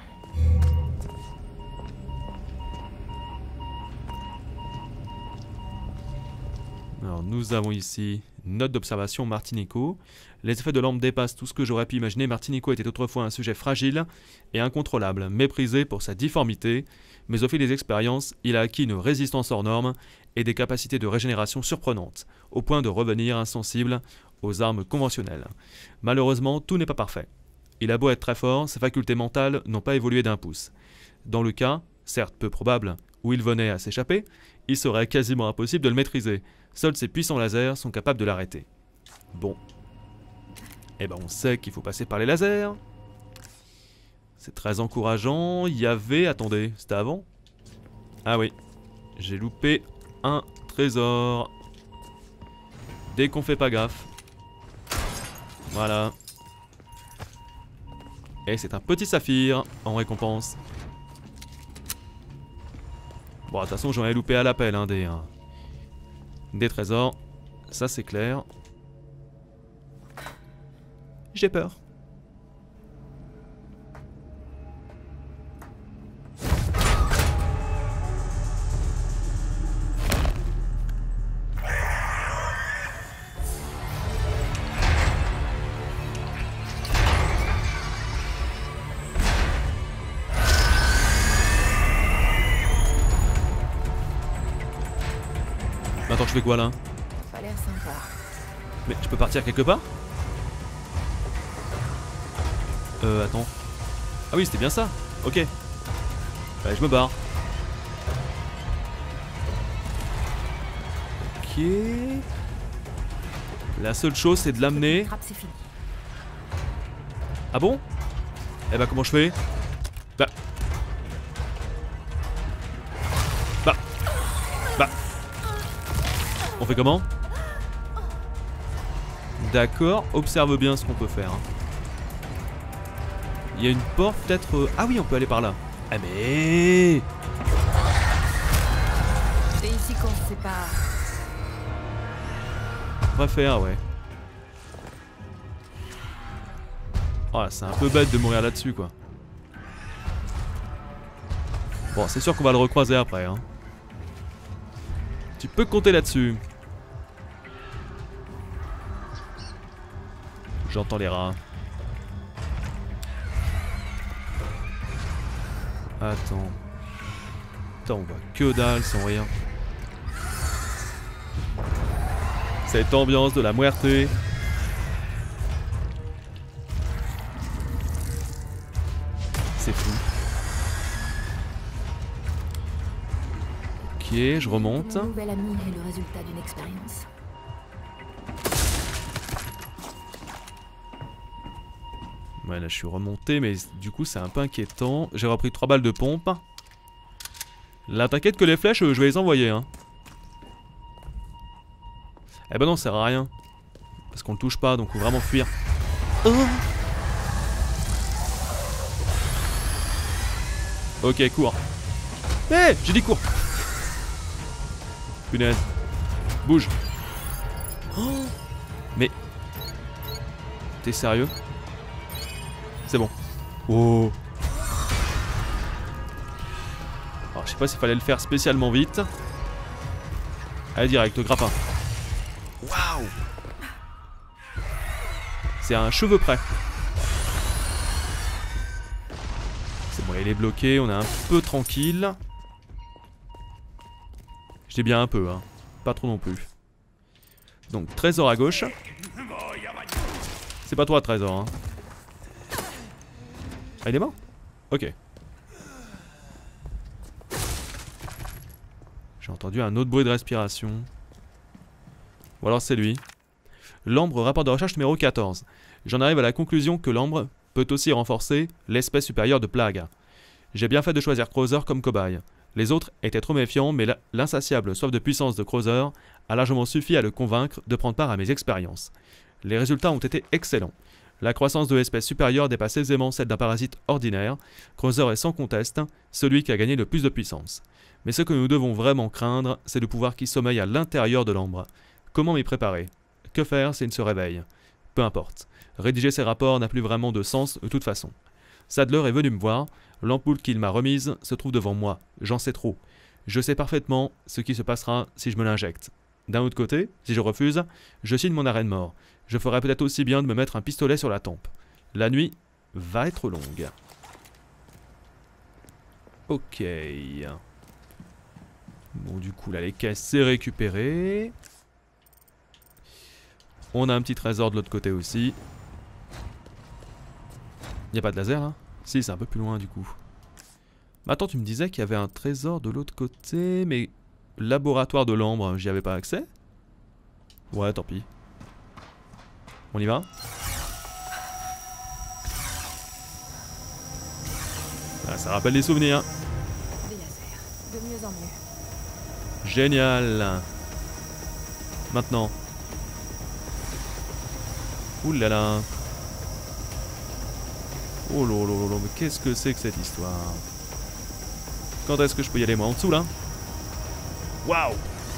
Alors nous avons ici note d'observation Martinico. Les effets de l'ambre dépassent tout ce que j'aurais pu imaginer. Martinico était autrefois un sujet fragile et incontrôlable, méprisé pour sa difformité, mais au fil des expériences, il a acquis une résistance hors norme et des capacités de régénération surprenantes, au point de revenir insensible aux armes conventionnelles. Malheureusement, tout n'est pas parfait. Il a beau être très fort, ses facultés mentales n'ont pas évolué d'un pouce. Dans le cas, certes peu probable, où il venait à s'échapper, il serait quasiment impossible de le maîtriser. Seuls ses puissants lasers sont capables de l'arrêter. Bon. Eh ben on sait qu'il faut passer par les lasers. C'est très encourageant. Il y avait... Attendez, c'était avant? Ah oui. J'ai loupé un trésor. Dès qu'on fait pas gaffe. Voilà. Et c'est un petit saphir en récompense. Bon, de toute façon, j'en ai loupé à l'appel, hein, des trésors. Ça, c'est clair. J'ai peur. Attends, je fais quoi là? Ça a l'air sympa. Mais je peux partir quelque part? Attends. Ah oui, c'était bien ça. Ok. Allez, je me barre. Ok. La seule chose, c'est de l'amener. C'est fini. Ah bon? Eh bah, comment je fais? Bah. On fait comment? D'accord, observe bien ce qu'on peut faire. Il y a une porte peut-être... Ah oui, on peut aller par là. Ah mais... C'est ici qu'on se sépare. On va faire, ouais. Oh, c'est un peu bête de mourir là-dessus, quoi. Bon, c'est sûr qu'on va le recroiser après, hein. Tu peux compter là-dessus. J'entends les rats. Attends. Putain, on voit que dalle sans rien. Cette ambiance de la muerte. C'est fou. Ok, je remonte. Mon nouvel ami est le résultat d'une expérience. Ouais, là je suis remonté, mais du coup c'est un peu inquiétant. J'ai repris 3 balles de pompe. Là t'inquiète que les flèches, je vais les envoyer, hein. Eh ben non, ça sert à rien. Parce qu'on le touche pas, donc faut vraiment fuir. Oh. Ok, cours. Eh, hey, j'ai dit cours. Punaise. Bouge. Oh. Mais... T'es sérieux? C'est bon. Oh. Alors je sais pas s'il fallait le faire spécialement vite. Allez direct, grappin. Waouh. C'est un cheveu près. C'est bon, il est bloqué, on est un peu tranquille. Je dis bien un peu, hein. Pas trop non plus. Donc trésor à gauche. C'est pas toi trésor, hein. Ah, il est mort? Ok. J'ai entendu un autre bruit de respiration. Ou alors c'est lui. L'ambre, rapport de recherche numéro 14. J'en arrive à la conclusion que l'ambre peut aussi renforcer l'espèce supérieure de Plague. J'ai bien fait de choisir Krauser comme cobaye. Les autres étaient trop méfiants, mais l'insatiable soif de puissance de Krauser a largement suffi à le convaincre de prendre part à mes expériences. Les résultats ont été excellents. La croissance de l'espèce supérieure dépasse aisément celle d'un parasite ordinaire. Krauser est sans conteste celui qui a gagné le plus de puissance. Mais ce que nous devons vraiment craindre, c'est le pouvoir qui sommeille à l'intérieur de l'ambre. Comment m'y préparer? Que faire s'il se réveille? Peu importe. Rédiger ces rapports n'a plus vraiment de sens de toute façon. Sadler est venu me voir. L'ampoule qu'il m'a remise se trouve devant moi. J'en sais trop. Je sais parfaitement ce qui se passera si je me l'injecte. D'un autre côté, si je refuse, je signe mon arrêt de mort. Je ferais peut-être aussi bien de me mettre un pistolet sur la tempe. La nuit va être longue. Ok. Bon, du coup, là, les caisses, c'est récupéré. On a un petit trésor de l'autre côté aussi. Y a pas de laser, là? Si, c'est un peu plus loin, du coup. Mais attends, tu me disais qu'il y avait un trésor de l'autre côté, mais... Laboratoire de l'ambre, j'y avais pas accès? Ouais, tant pis. On y va? Ah, ça rappelle des souvenirs. Des lasers, de mieux en mieux. Génial. Maintenant. Ouh là là. Oh là là là, mais qu'est-ce que c'est que cette histoire? Quand est-ce que je peux y aller moi? En dessous là? Waouh!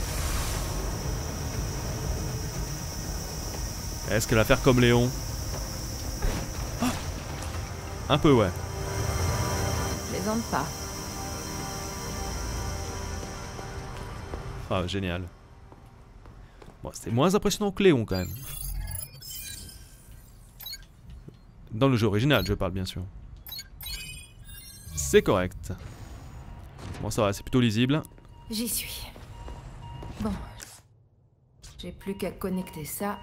Est-ce qu'elle va faire comme Léon? Oh, un peu, ouais. Plaisante pas. Ah, génial. Bon, c'était moins impressionnant que Léon quand même. Dans le jeu original, je parle bien sûr. C'est correct. Bon, ça va, c'est plutôt lisible. J'y suis. Bon. J'ai plus qu'à connecter ça.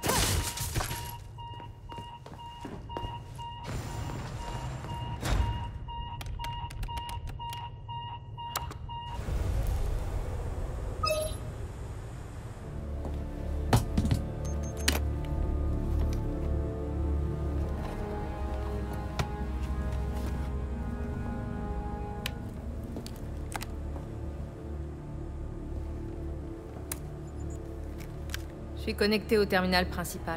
Je suis connecté au terminal principal.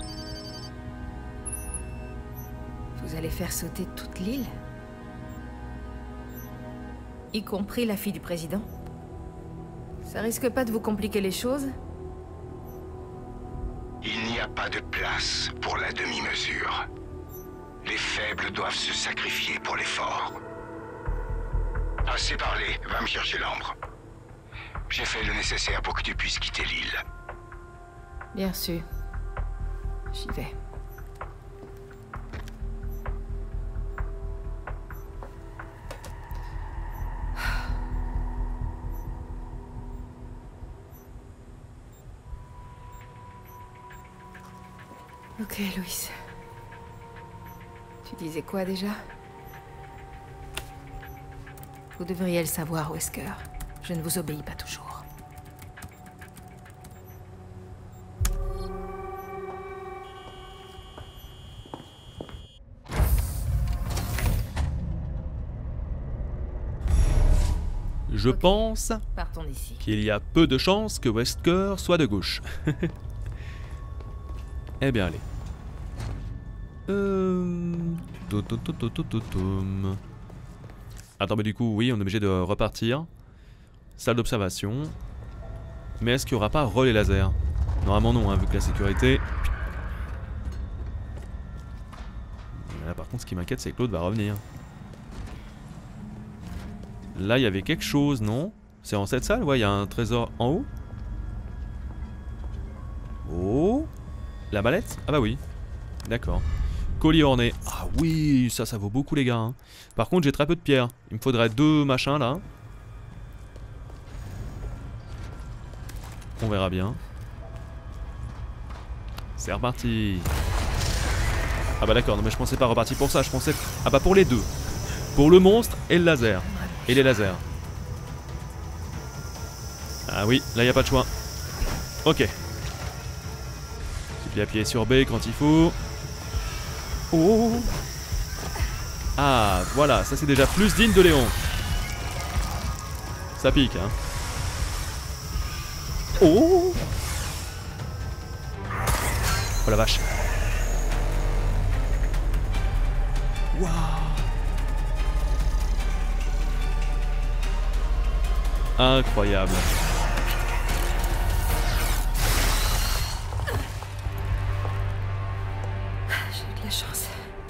Vous allez faire sauter toute l'île? Y compris la fille du président? Ça risque pas de vous compliquer les choses? Il n'y a pas de place pour la demi-mesure. Les faibles doivent se sacrifier pour les forts. Assez parlé, va me chercher l'ambre. J'ai fait le nécessaire pour que tu puisses quitter l'île. Bien sûr. J'y vais. Ok, Louis. Tu disais quoi déjà? Vous devriez le savoir, Wesker. Je ne vous obéis pas toujours. Je pense Partons d'ici. qu'il y a peu de chances que Wesker soit de gauche. Eh bien, allez. Attends, mais du coup, oui, on est obligé de repartir. Salle d'observation. Mais est-ce qu'il n'y aura pas relais laser? Normalement non, hein, vu que la sécurité... Là, par contre, ce qui m'inquiète, c'est que l'autre va revenir. Là, il y avait quelque chose, non? C'est en cette salle? Ouais, il y a un trésor en haut. Oh! La mallette? Ah bah oui. D'accord. Colis orné. Ah oui, ça vaut beaucoup, les gars. Hein. Par contre, j'ai très peu de pierres. Il me faudrait 2 machins, là. On verra bien. C'est reparti. Ah bah d'accord, non mais je pensais pas repartir pour ça. Je pensais... Ah bah pour les deux. Pour le monstre et le laser. Et les lasers. Ah oui, là y a pas de choix. Ok. Puis appuyer sur B quand il faut. Oh. Ah voilà, ça c'est déjà plus digne de Léon. Ça pique hein. Oh. Oh la vache. Waouh. Incroyable. J'ai eu de la chance.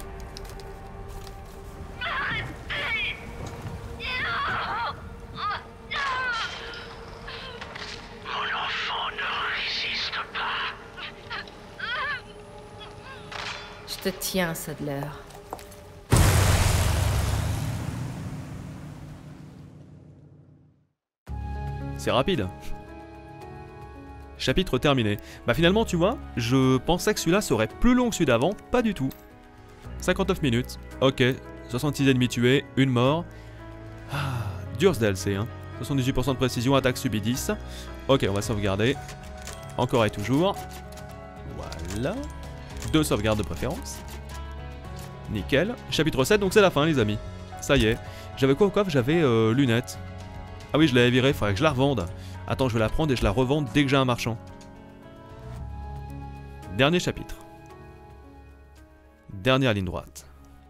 Mon enfant ne résiste pas. Je te tiens, Sadler. C'est rapide. Chapitre terminé. Bah finalement tu vois, je pensais que celui-là serait plus long que celui d'avant, pas du tout. 59 minutes, ok, 66 ennemis tués, une mort. Ah, dur ce DLC hein. 78% de précision, attaque subie 10. Ok, on va sauvegarder. Encore et toujours. Voilà. 2 sauvegardes de préférence. Nickel. Chapitre 7, donc c'est la fin les amis. Ça y est. J'avais quoi au coffre? J'avais lunettes. Ah oui, je l'avais virée, faudrait que je la revende. Attends, je vais la prendre et je la revende dès que j'ai un marchand. Dernier chapitre. Dernière ligne droite.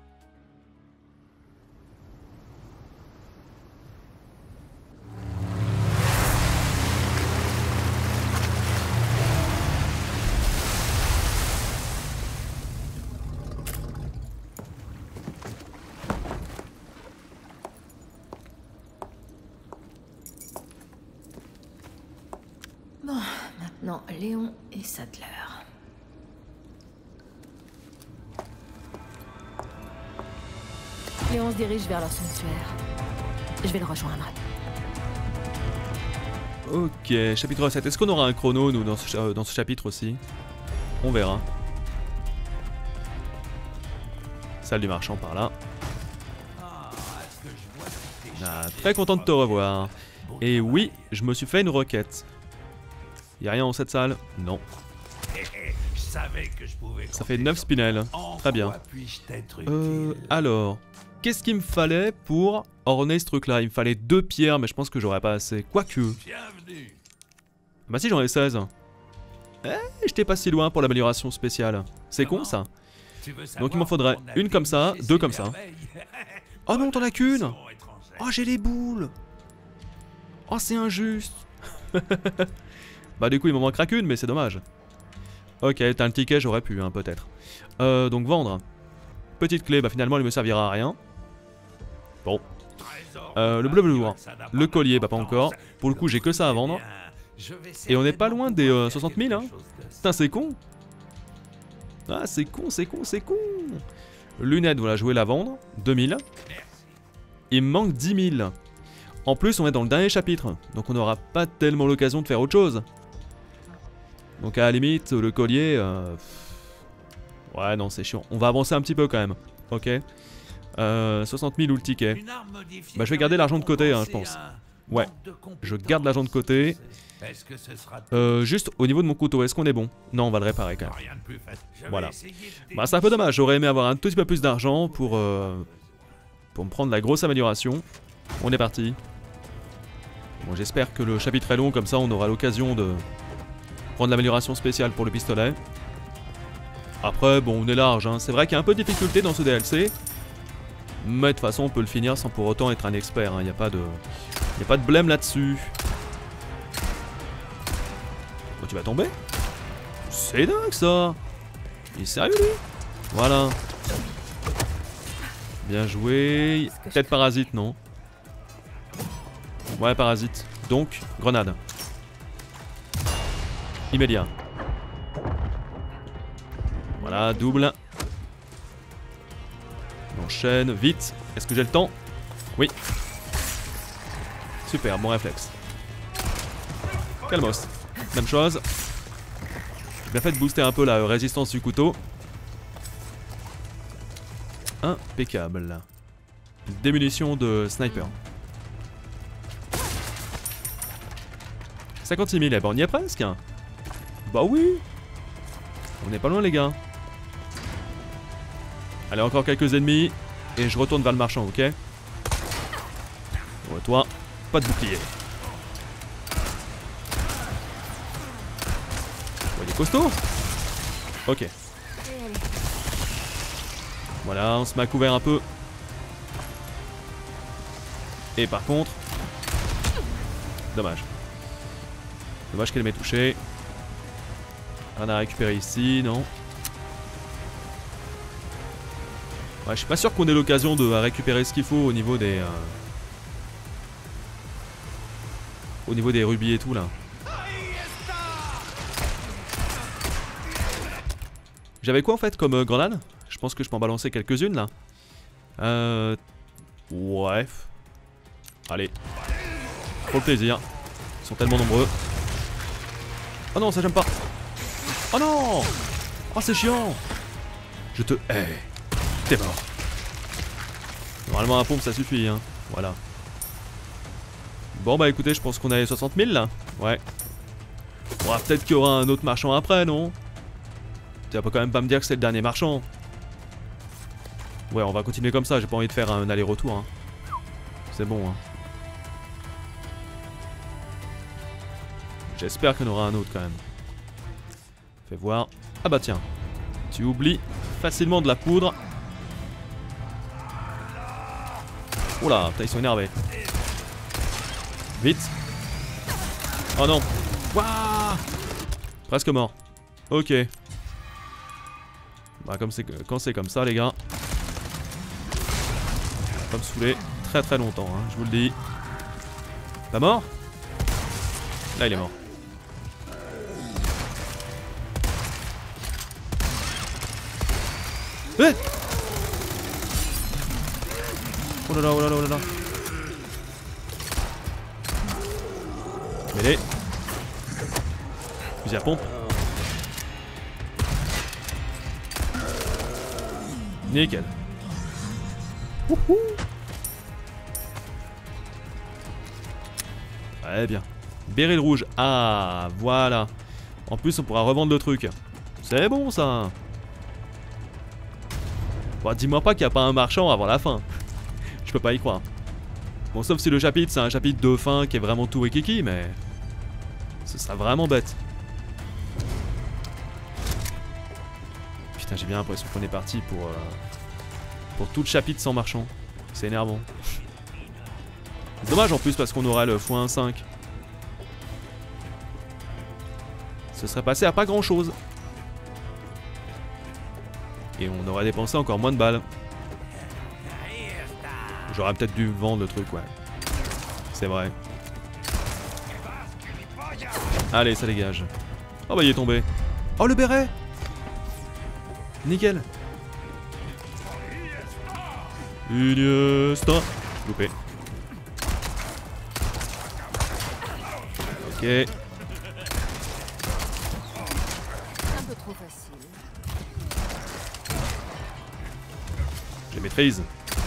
Bon, maintenant Léon et Sadler. Léon se dirige vers leur sanctuaire. Je vais le rejoindre. Ok, chapitre 7. Est-ce qu'on aura un chrono, nous, dans ce chapitre aussi? On verra. Salle du marchand par là. Ah, très content de te revoir. Et oui, je me suis fait une requête. Y'a rien dans cette salle? Non. Ça fait 9 spinels. Très bien. Alors, qu'est-ce qu'il me fallait pour orner ce truc-là? Il me fallait 2 pierres, mais je pense que j'aurais pas assez. Quoique. Bah si, j'en ai 16. J'étais pas si loin pour l'amélioration spéciale. C'est con, ça. Donc il m'en faudrait une comme ça, 2 comme ça. Oh non, t'en as qu'une! Oh, j'ai les boules! Oh, c'est injuste! Bah du coup, il m'en manquera qu'une, mais c'est dommage. Ok, t'as un ticket, j'aurais pu, hein, peut-être. Donc vendre. Petite clé, bah finalement, elle me servira à rien. Bon. Le bleu velours. Le collier, bah pas encore. Pour le coup, j'ai que ça à vendre. Et on n'est pas loin des 60 000, hein. Putain, c'est con. Ah, c'est con, c'est con, c'est con. Lunettes, voilà, je voulais la vendre. 2000. Il me manque 10 000. En plus, on est dans le dernier chapitre. Donc on n'aura pas tellement l'occasion de faire autre chose. Donc à la limite, le collier... Ouais, non, c'est chiant. On va avancer un petit peu quand même. Ok. 60 000 ou le ticket. Bah je vais garder l'argent de côté, hein, je pense. Ouais, je garde l'argent de côté. Juste au niveau de mon couteau, est-ce qu'on est bon? Non, on va le réparer quand même. Voilà. Bah c'est un peu dommage, j'aurais aimé avoir un tout petit peu plus d'argent pour me prendre la grosse amélioration. On est parti. Bon, j'espère que le chapitre est long, comme ça on aura l'occasion de prendre l'amélioration spéciale pour le pistolet. Après, bon, on est large, hein. C'est vrai qu'il y a un peu de difficulté dans ce DLC. Mais de toute façon, on peut le finir sans pour autant être un expert, hein. Il n'y a pas de blême là-dessus. Oh, tu vas tomber? C'est dingue ça! Il est sérieux lui? Voilà. Bien joué. Peut-être parasite, non? Ouais, parasite. Donc, grenade. Immédiat. Voilà, double. On enchaîne, vite. Est-ce que j'ai le temps? Oui. Super, bon réflexe. Calmos. Même chose. J'ai bien fait de booster un peu la résistance du couteau. Impeccable. Des munitions de sniper. 56 000, eh ben on y est presque. Bah oui. On n'est pas loin les gars. Allez, encore quelques ennemis. Et je retourne vers le marchand, ok? Bon, toi, pas de bouclier. Oh, il est costaud. Ok. Voilà, on se met à couvert un peu. Et par contre... Dommage. Dommage qu'elle m'ait touché. Rien à récupérer ici, non? Ouais, je suis pas sûr qu'on ait l'occasion de récupérer ce qu'il faut au niveau des... Au niveau des rubis et tout là. J'avais quoi en fait comme grenade? Je pense que je peux en balancer quelques-unes là. Ouais. Allez. Pour le plaisir. Ils sont tellement nombreux. Oh non, ça j'aime pas. Oh non! Oh c'est chiant! Je te hais. T'es mort. Normalement un pompe ça suffit hein. Voilà. Bon bah écoutez, je pense qu'on a les 60 000 là. Ouais. Bon, peut-être qu'il y aura un autre marchand après, non? Tu vas quand même pas me dire que c'est le dernier marchand. Ouais, on va continuer comme ça, j'ai pas envie de faire un aller-retour. Hein. C'est bon. Hein. J'espère qu'il y en aura un autre quand même. Fais voir. Ah bah tiens. Tu oublies facilement de la poudre. Oula, putain, ils sont énervés. Vite. Oh non. Waouh. Presque mort. Ok. Bah quand c'est comme ça les gars. Ça va me saouler très très longtemps, hein, je vous le dis. Pas mort? Là il est mort. Eh! Oh là là, oh là là, oh là là. Mêlée. Fusil à pompe. Nickel. Wouhou. Très bien. Béryl rouge. Ah, voilà. En plus, on pourra revendre le truc. C'est bon, ça. Bon, dis-moi pas qu'il n'y a pas un marchand avant la fin. Je peux pas y croire. Bon, sauf si le chapitre, c'est un chapitre de fin qui est vraiment tout rikiki, mais... ce serait vraiment bête. Putain, j'ai bien l'impression qu'on est parti pour tout le chapitre sans marchand. C'est énervant. C'est dommage en plus parce qu'on aurait le x1.5. Ce serait passé à pas grand chose. Et on aurait dépensé encore moins de balles. J'aurais peut-être dû vendre le truc, ouais. C'est vrai. Allez, ça dégage. Oh bah il est tombé. Oh le béret. Nickel. Iniesta. Loupé. Ok. Un peu trop facile. Je maîtrise.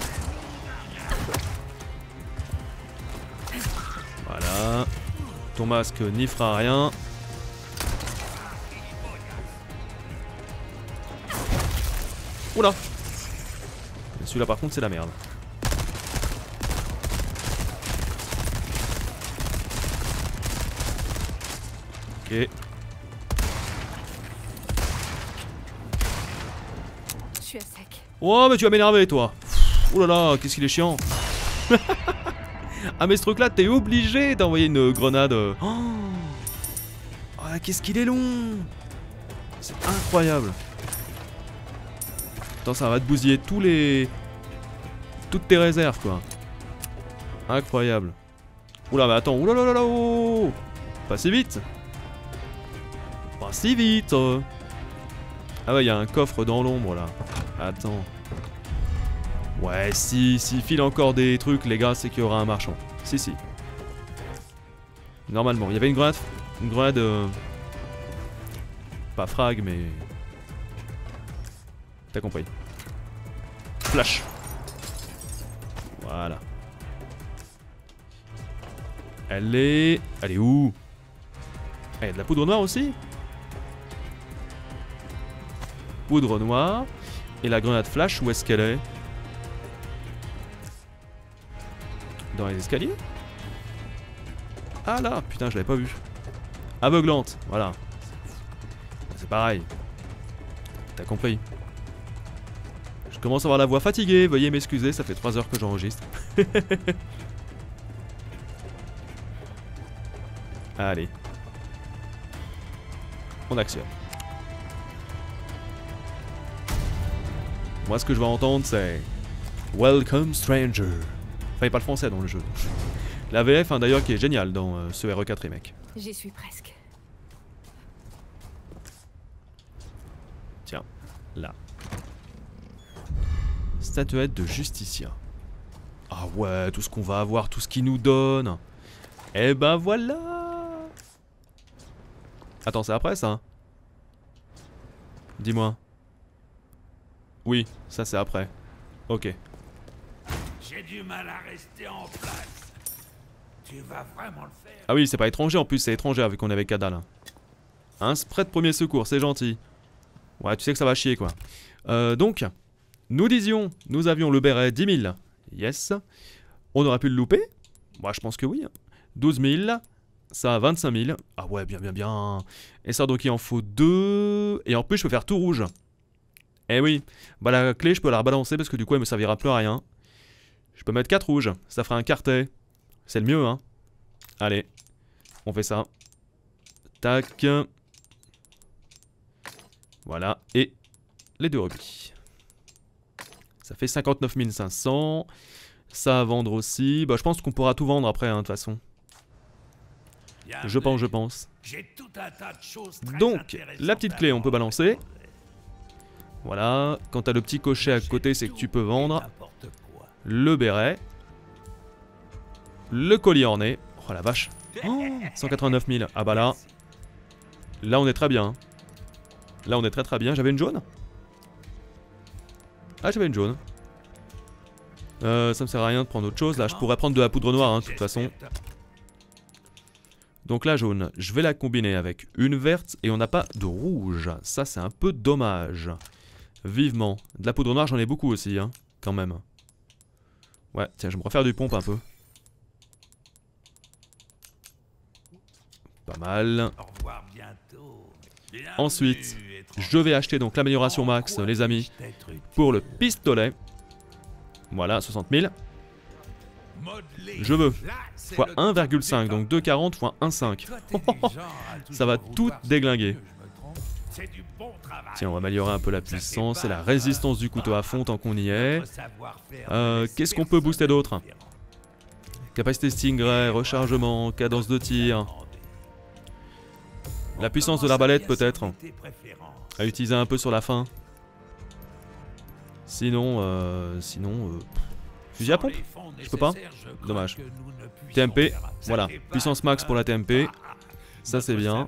Voilà. Ton masque n'y fera rien. Oula. Celui-là par contre c'est la merde. Ok. Je suis à sec. Oh mais tu vas m'énerver toi. Oh là là, qu'est-ce qu'il est chiant. Ah mais ce truc là t'es obligé d'envoyer une grenade. Oh, oh qu'est-ce qu'il est long. C'est incroyable. Attends, ça va te bousiller toutes tes réserves quoi. Incroyable. Oula mais attends, oula là là là oh. Pas si vite. Pas si vite. Ah ouais, il y a un coffre dans l'ombre là. Attends. Ouais, si file encore des trucs, les gars, c'est qu'il y aura un marchand. Si. Normalement, il y avait une grenade, pas frag, mais... T'as compris. Flash. Voilà. Elle est où? Ah, il y a de la poudre noire aussi? Poudre noire. Et la grenade flash, où est-ce qu'elle est? Dans les escaliers? Ah là, putain, je l'avais pas vu. Aveuglante, voilà. C'est pareil. T'as compris. Je commence à avoir la voix fatiguée, veuillez m'excuser, ça fait 3 heures que j'enregistre. Allez. On actionne. Moi, ce que je vais entendre, c'est Welcome Stranger. Enfin, il parle français dans le jeu. La VF, hein, d'ailleurs, qui est géniale dans ce RE4 Remake. J'y suis presque. Tiens, là. Statuette de Justicia. Ah ouais, tout ce qu'on va avoir, tout ce qu'il nous donne. Eh ben voilà. Attends, c'est après ça? Dis-moi. Oui, ça c'est après. Ok. J'ai du mal à rester en place. Tu vas vraiment le faire? Ah oui, c'est pas étranger en plus, c'est étranger avec qu'on est avec Ada là. Un spray de premier secours, c'est gentil. Ouais, tu sais que ça va chier quoi. Donc, nous avions le béret 10 000. Yes. On aurait pu le louper? Moi, je pense que oui. 12 000. Ça a 25 000. Ah ouais, bien. Et ça, donc il en faut 2. Et en plus, je peux faire tout rouge. Eh oui, bah la clé je peux la rebalancer parce que du coup elle me servira plus à rien. Je peux mettre 4 rouges, ça fera un quartet. C'est le mieux hein. Allez, on fait ça. Tac. Voilà, et les 2 rubis. Ça fait 59 500. Ça à vendre aussi. Bah je pense qu'on pourra tout vendre après hein, de toute façon. Je pense. Donc, la petite clé on peut balancer. Voilà, quand t'as le petit cocher à côté, c'est que tu peux vendre. Le béret. Le collier orné. Oh la vache. Oh, 189 000. Ah bah là. Là on est très bien. Là on est très bien. J'avais une jaune? Ah j'avais une jaune. Ça me sert à rien de prendre autre chose. Là je pourrais prendre de la poudre noire hein, de toute façon. Donc la jaune, je vais la combiner avec une verte et on n'a pas de rouge. Ça c'est un peu dommage. Vivement. De la poudre noire j'en ai beaucoup aussi hein, quand même. Ouais, tiens je vais me refaire du pompe un peu. Pas mal. Ensuite, je vais acheter donc l'amélioration max les amis pour le pistolet. Voilà, 60 000. Je veux x 1,5, donc 2,40 x 1,5. Ça va tout déglinguer. Tiens, on va améliorer un peu la puissance et la résistance du couteau à fond tant qu'on y est. Qu'est-ce qu'on peut booster d'autre? Capacité Stingray, rechargement, cadence de tir. La puissance de l'arbalète peut-être. À utiliser un peu sur la fin. Sinon, fusil à pompe? Je peux pas? Dommage. TMP, voilà. Puissance max pour la TMP. Ça c'est bien.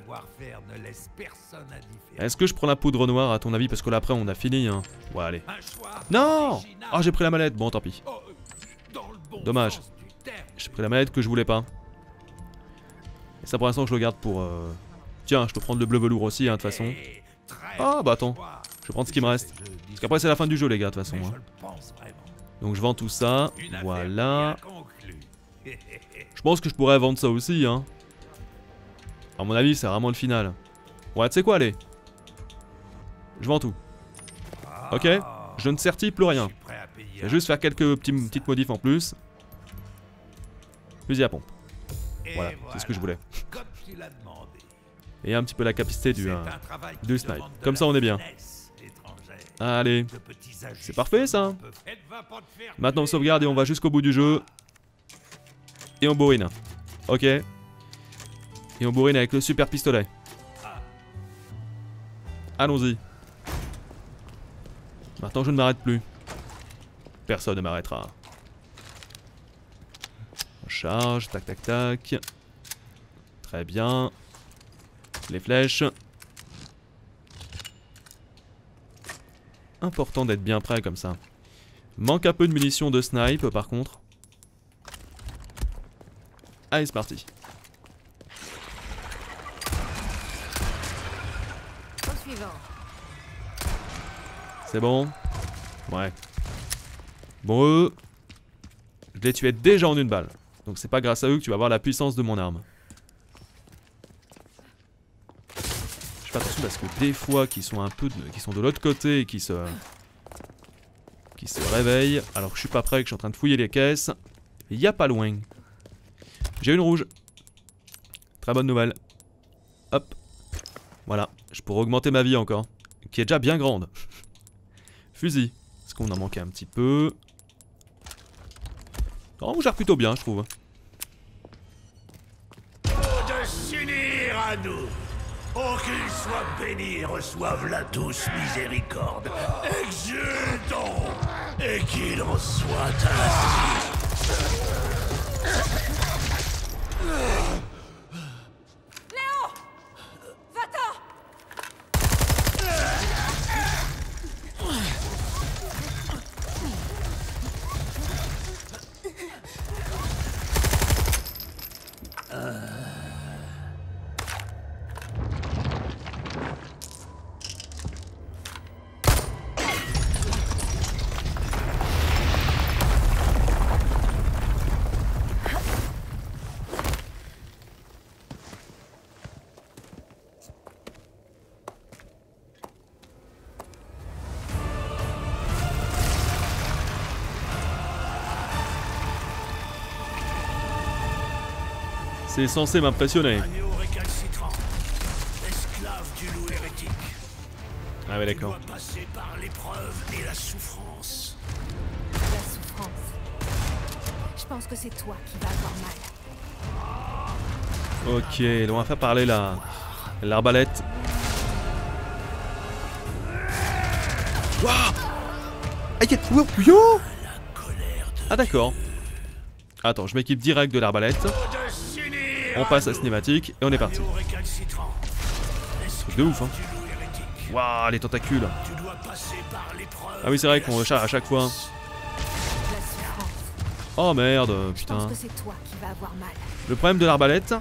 Est-ce que je prends la poudre noire à ton avis? Parce que là après on a fini hein. Ouais allez. Non! Oh j'ai pris la mallette, bon tant pis. Dommage. J'ai pris la mallette que je voulais pas. Et ça pour l'instant je le garde pour... Tiens, je peux prendre le bleu velours aussi hein, de toute façon. Ah bah attends, je vais prendre ce qui me reste. Parce qu'après c'est la fin du jeu les gars de toute façon hein. Donc je vends tout ça, voilà. Je pense que je pourrais vendre ça aussi hein. À mon avis c'est vraiment le final. Ouais tu sais quoi, allez. Je vends tout. Ok, je ne certifie plus rien. Je vais juste faire quelques petites modifs en plus. Fusil à pompe. Voilà, c'est ce que je voulais. Et un petit peu la capacité du snipe. Comme ça on est bien. Allez. C'est parfait ça. Maintenant on sauvegarde et on va jusqu'au bout du jeu. Et on bourrine. Ok. Et on bourrine avec le super pistolet. Allons-y. Maintenant je ne m'arrête plus. Personne ne m'arrêtera. On charge, tac tac tac. Très bien. Les flèches. Important d'être bien prêt comme ça. Manque un peu de munitions de snipe par contre. Allez c'est parti. C'est bon? Ouais. Bon eux, je les tuais déjà en une balle. Donc c'est pas grâce à eux que tu vas voir la puissance de mon arme. Je fais attention parce que des fois qui sont un peu qui sont de l'autre côté et qui se réveillent alors que je suis pas prêt, que je suis en train de fouiller les caisses. Il y a pas loin. J'ai une rouge. Très bonne nouvelle. Hop. Voilà, je pourrais augmenter ma vie encore, qui est déjà bien grande. Fusil. Est-ce qu'on en manquait un petit peu? Non, on gère plutôt bien, je trouve. De s'unir à nous. Oh, qu'ils soient bénis et reçoivent la douce miséricorde. Exultons. Et qu'il en soit ainsi. C'est censé m'impressionner. Agneau récalcitrant, esclave du loup hérétique. Ah ouais, Tu d'accord. dois passer par l'épreuve et la souffrance. La souffrance. Je pense que c'est toi qui vas avoir mal. Ok, on va faire parler l'arbalète. Waouh! Ah d'accord. Attends, je m'équipe direct de l'arbalète. On passe à cinématique et on est parti. Truc de ouf, hein. Waouh, les tentacules. Ah oui, c'est vrai qu'on recharge à chaque fois. La souffrance. Oh merde, Je putain. pense que c'est toi qui vas avoir mal. Le problème de l'arbalète.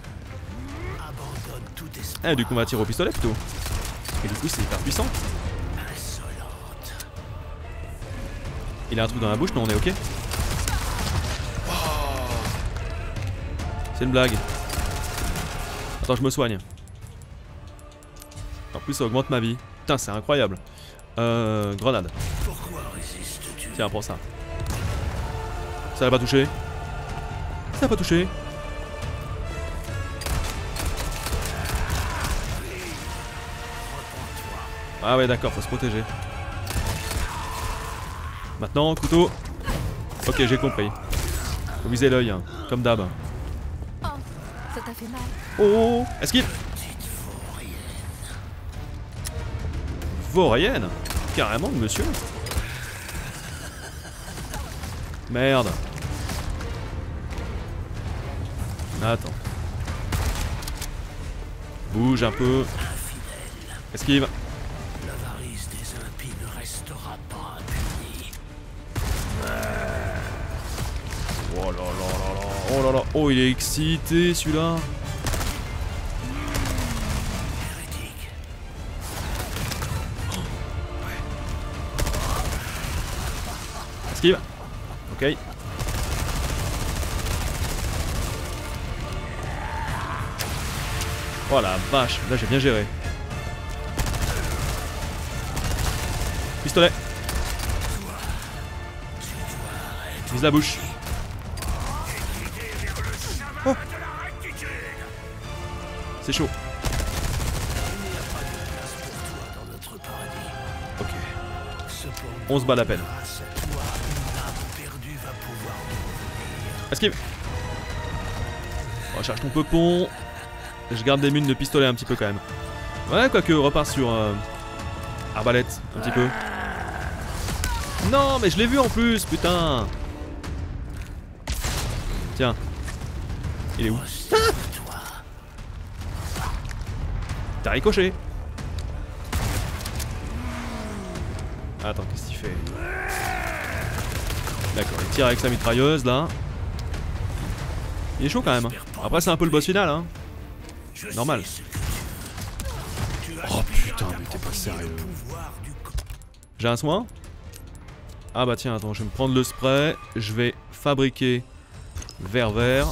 Eh, du coup, on va tirer au pistolet plutôt. Et du coup, c'est hyper puissant. Il a un truc dans la bouche, non, on est ok. C'est une blague. Attends, je me soigne. En plus, ça augmente ma vie. Putain, c'est incroyable. Grenade. Tiens, prends ça. Ça l'a pas touché. Ça l'a pas touché. Ah ouais, d'accord, faut se protéger. Maintenant, couteau. Ok, j'ai compris. Faut viser l'œil, hein, comme d'hab. Oh, ça t'a fait mal. Oh, esquive. Vaurienne. Carrément, monsieur. Merde. Attends. Bouge un peu. Esquive. L'avarice des impies ne restera pas impunie. Oh là là là là. Oh là là. Oh, il est excité celui-là. Esquive. Ok. Oh la vache, là j'ai bien géré. Pistolet. Vise la bouche. Oh. C'est chaud. Ok. On se bat la peine. Esquive. Recharge ton peupon. Je garde des mines de pistolet un petit peu quand même. Ouais, quoique, repart sur arbalète un petit peu. Non, mais je l'ai vu en plus, putain. Tiens. Il est où? T'as ricoché. Attends, qu'est-ce qu'il fait? D'accord, il tire avec sa mitrailleuse là. Il est chaud quand même. Après, c'est un peu le boss final, hein. Normal. Oh putain, mais t'es pas sérieux. J'ai un soin? Ah bah tiens, attends, je vais me prendre le spray. Je vais fabriquer vert.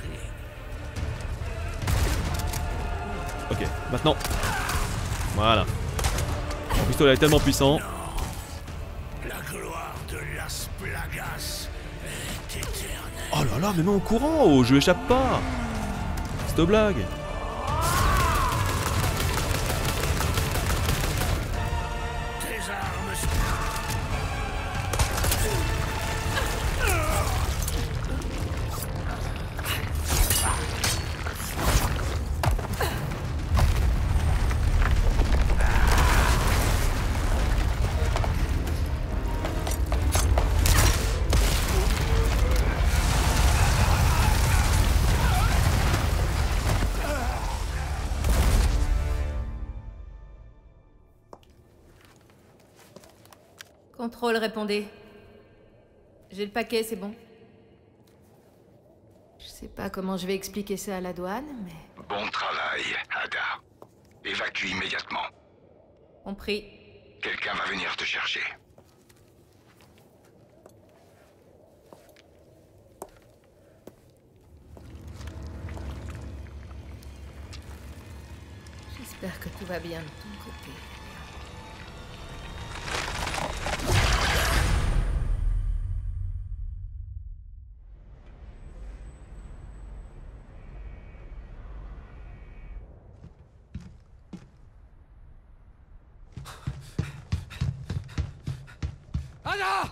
Ok, maintenant. Voilà. Mon pistolet est tellement puissant. La gloire de Las Plagas est éternelle. Oh là là, mais non, au courant, oh, je échappe pas. Cette blague. Tes armes. Contrôle, répondez. J'ai le paquet, c'est bon. Je sais pas comment je vais expliquer ça à la douane, mais... Bon travail, Ada. Évacue immédiatement. Compris. Quelqu'un va venir te chercher. J'espère que tout va bien de ton côté. Ada!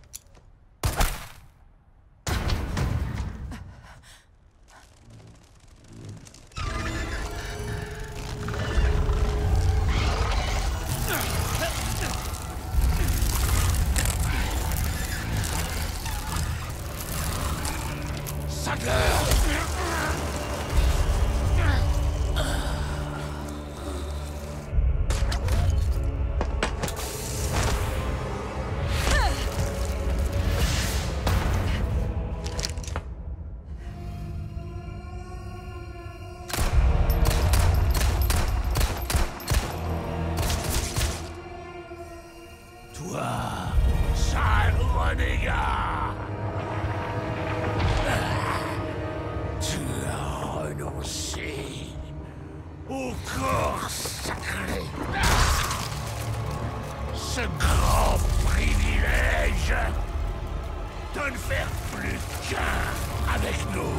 Toi, sale renégat! Tu as renoncé au corps sacré. Ce grand privilège de ne faire plus qu'un avec nous.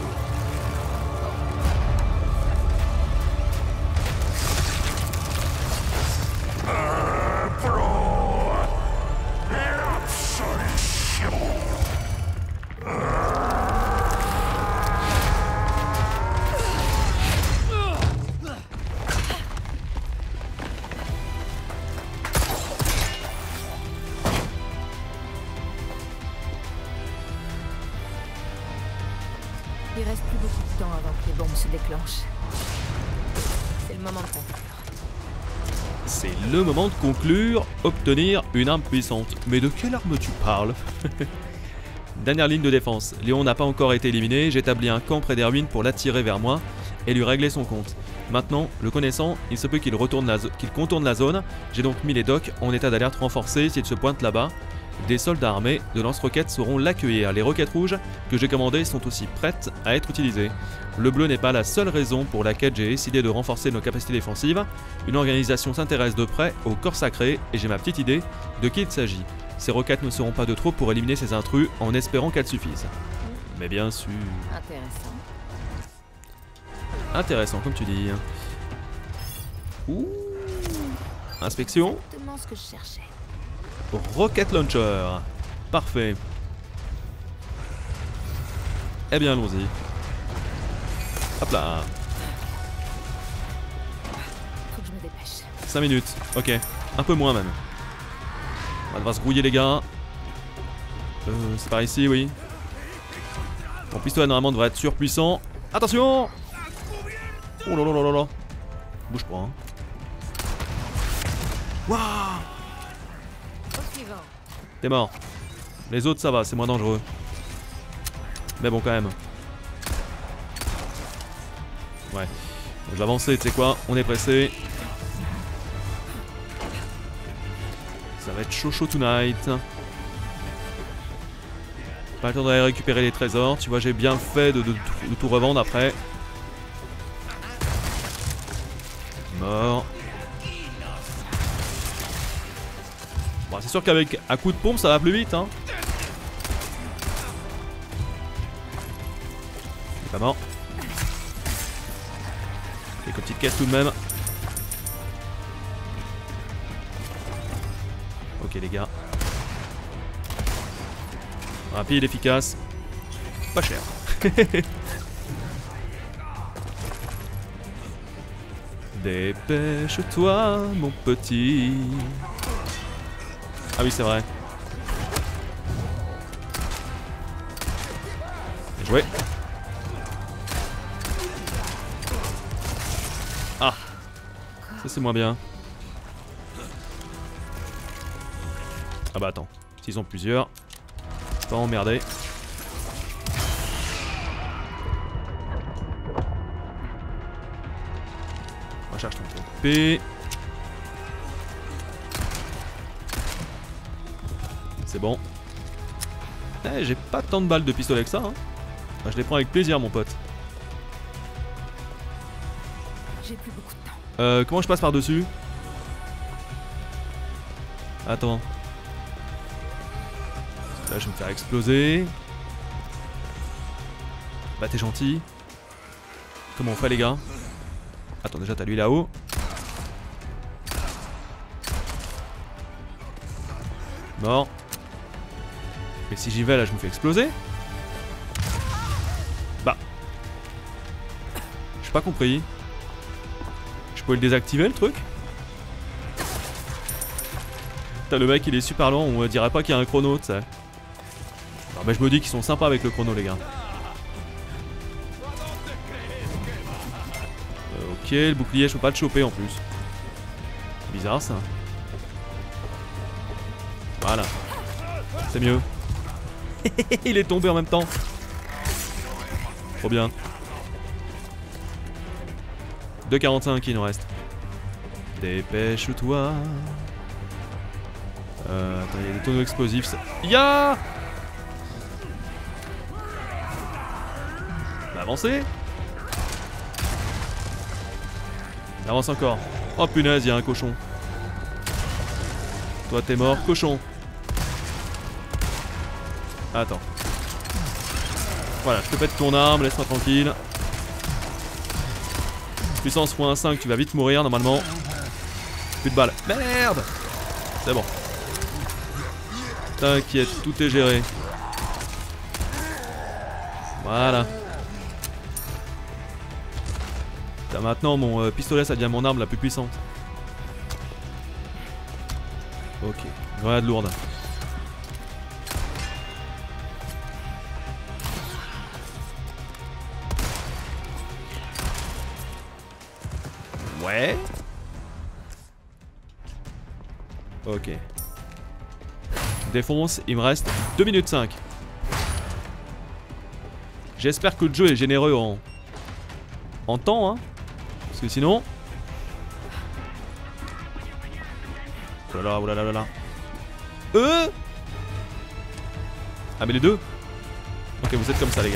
Il reste plus beaucoup de temps avant que les bombes se déclenchent. C'est le moment de conclure. C'est le moment de conclure, obtenir une arme puissante. Mais de quelle arme tu parles? Dernière ligne de défense. Léon n'a pas encore été éliminé, j'établis un camp près des ruines pour l'attirer vers moi et lui régler son compte. Maintenant, le connaissant, il se peut qu'il contourne la zone. J'ai donc mis les docks en état d'alerte renforcée s'il se pointe là-bas. Des soldats armés de lance-roquettes sauront l'accueillir. Les roquettes rouges que j'ai commandées sont aussi prêtes à être utilisées. Le bleu n'est pas la seule raison pour laquelle j'ai décidé de renforcer nos capacités défensives. Une organisation s'intéresse de près au corps sacré et j'ai ma petite idée de qui il s'agit. Ces roquettes ne seront pas de trop pour éliminer ces intrus en espérant qu'elles suffisent. Mais bien sûr... Intéressant. Intéressant comme tu dis. Ouh. Inspection. Exactement ce que je cherchais. Rocket Launcher. Parfait. Eh bien, allons-y. Hop là. Faut que je me dépêche. 5 minutes. Ok. Un peu moins même. On va devoir se grouiller les gars. C'est par ici, oui. Mon pistolet normalement devrait être surpuissant. Attention! Oh là là là là là. Bouge pas. Hein. Waouh! T'es mort. Les autres ça va, c'est moins dangereux. Mais bon quand même. Ouais. Je vais avancer, tu sais quoi, on est pressé. Ça va être chaud chaud tonight. Pas le temps d'aller récupérer les trésors. Tu vois, j'ai bien fait de tout revendre après. Mort. Bon, c'est sûr qu'avec un coup de pompe ça va plus vite hein. Il est pas mort. Quelques petites caisses tout de même. Ok les gars. Rapide, efficace. Pas cher. Dépêche-toi mon petit. Ah oui, c'est vrai. Bien joué. Ah. Ça c'est moins bien. Ah bah attends. S'ils ont plusieurs. Pas emmerder. Recharge ton TP. C'est bon. Eh, j'ai pas tant de balles de pistolet que ça. Hein. Enfin, je les prends avec plaisir, mon pote. J'ai plus beaucoup de temps. Comment je passe par-dessus? Attends. Là, je vais me faire exploser. Bah, t'es gentil. Comment on fait, les gars? Attends, déjà, t'as lui là-haut. Mort. Et si j'y vais là, je me fais exploser. Bah. J'ai pas compris. Je peux le désactiver le truc? Putain, le mec il est super lent, on dirait pas qu'il y a un chrono, tu sais. Non mais je me dis qu'ils sont sympas avec le chrono les gars. Ok, le bouclier je peux pas le choper en plus. Bizarre ça. Voilà. C'est mieux. Il est tombé en même temps. Trop bien. 2,45 il nous reste. Dépêche-toi. Attends, il y a des tonneaux explosifs. Ça... Ya! Avancez. Avance encore. Oh punaise, il y a un cochon. Toi t'es mort, cochon. Attends. Voilà, je te pète ton arme, laisse-moi tranquille. Puissance x1,5, tu vas vite mourir normalement. Plus de balles. Merde! C'est bon. T'inquiète, tout est géré. Voilà. Maintenant mon pistolet ça devient mon arme la plus puissante. Ok, grenade lourde. Ouais. Ok. Défonce, il me reste 2 minutes 5. J'espère que le jeu est généreux en temps, hein. Parce que sinon... Oh là là, oh là là là là. Ah mais les deux. Ok, vous êtes comme ça les gars.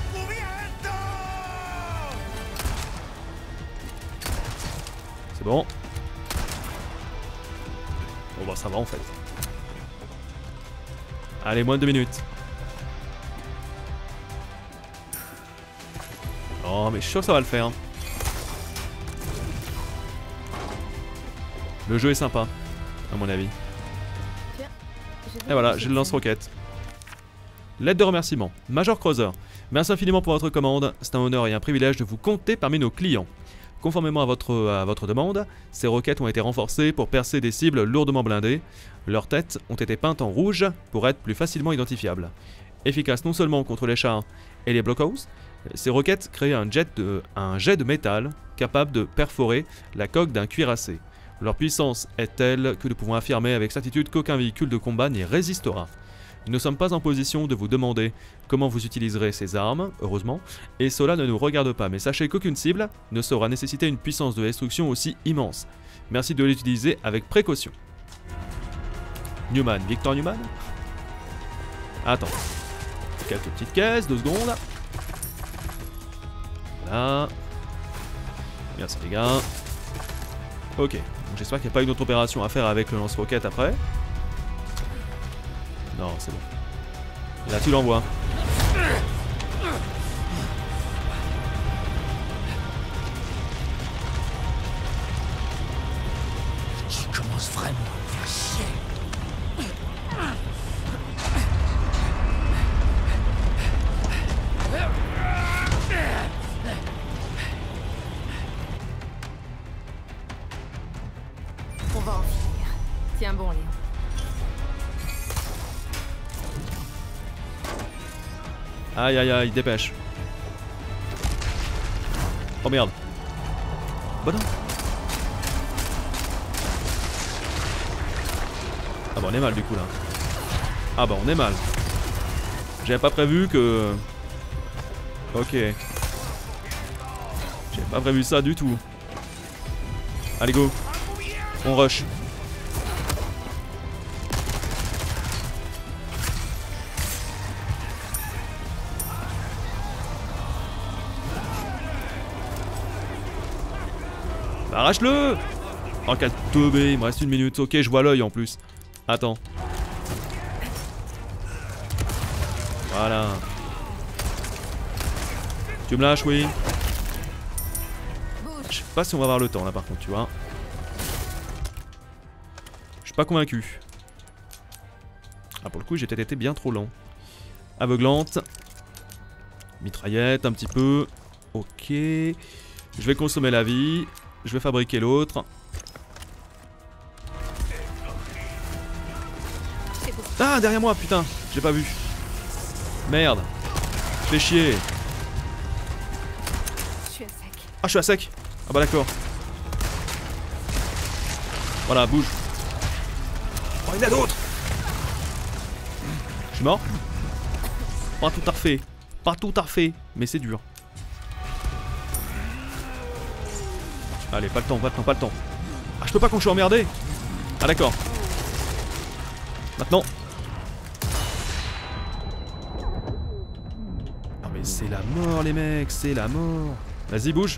C'est bon. Bon bah ça va en fait. Allez, moins de 2 minutes. Oh mais je suis sûr que ça va le faire. Le jeu est sympa, à mon avis. Et voilà, j'ai le lance-roquette. Lettre de remerciement. Major Creuser, merci infiniment pour votre commande. C'est un honneur et un privilège de vous compter parmi nos clients. Conformément à votre demande, ces roquettes ont été renforcées pour percer des cibles lourdement blindées. Leurs têtes ont été peintes en rouge pour être plus facilement identifiables. Efficaces non seulement contre les chars et les blockhouse, ces roquettes créent un jet de métal capable de perforer la coque d'un cuirassé. Leur puissance est telle que nous pouvons affirmer avec certitude qu'aucun véhicule de combat n'y résistera. Nous ne sommes pas en position de vous demander comment vous utiliserez ces armes, heureusement, et cela ne nous regarde pas, mais sachez qu'aucune cible ne saura nécessiter une puissance de destruction aussi immense. Merci de l'utiliser avec précaution. Newman, Victor Newman. Attends. Quelques petites caisses, 2 secondes. Voilà. Merci les gars. Ok, j'espère qu'il n'y a pas une autre opération à faire avec le lance-roquette après. Non, c'est bon. Là, tu l'envoies. Tu commences vraiment à me faire chier. On va en finir. Tiens bon, Léon. Aïe aïe aïe, dépêche. Oh merde. Bah non. Ah bah on est mal du coup là. Ah bah on est mal. J'avais pas prévu que... Ok. J'avais pas prévu ça du tout. Allez go. On rush. Arrache-le! Oh quel teubé, il me reste 1 minute. Ok, je vois l'œil en plus. Attends. Voilà. Tu me lâches, oui. Je sais pas si on va avoir le temps là par contre, tu vois. Je suis pas convaincu. Ah, pour le coup, j'ai peut-être été bien trop lent. Aveuglante. Mitraillette, un petit peu. Ok. Je vais consommer la vie. Je vais fabriquer l'autre. Ah, derrière moi, putain. J'ai pas vu. Merde. Fais chier. Je suis à sec. Ah, je suis à sec. Ah bah d'accord. Voilà, bouge. Oh, il y en a d'autres. Je suis mort. Pas tout à refait. Pas tout à refait. Mais c'est dur. Allez, pas le temps, pas le temps, pas le temps. Ah, je peux pas quand je suis emmerdé. Ah d'accord. Maintenant. Ah mais c'est la mort les mecs, c'est la mort. Vas-y, bouge.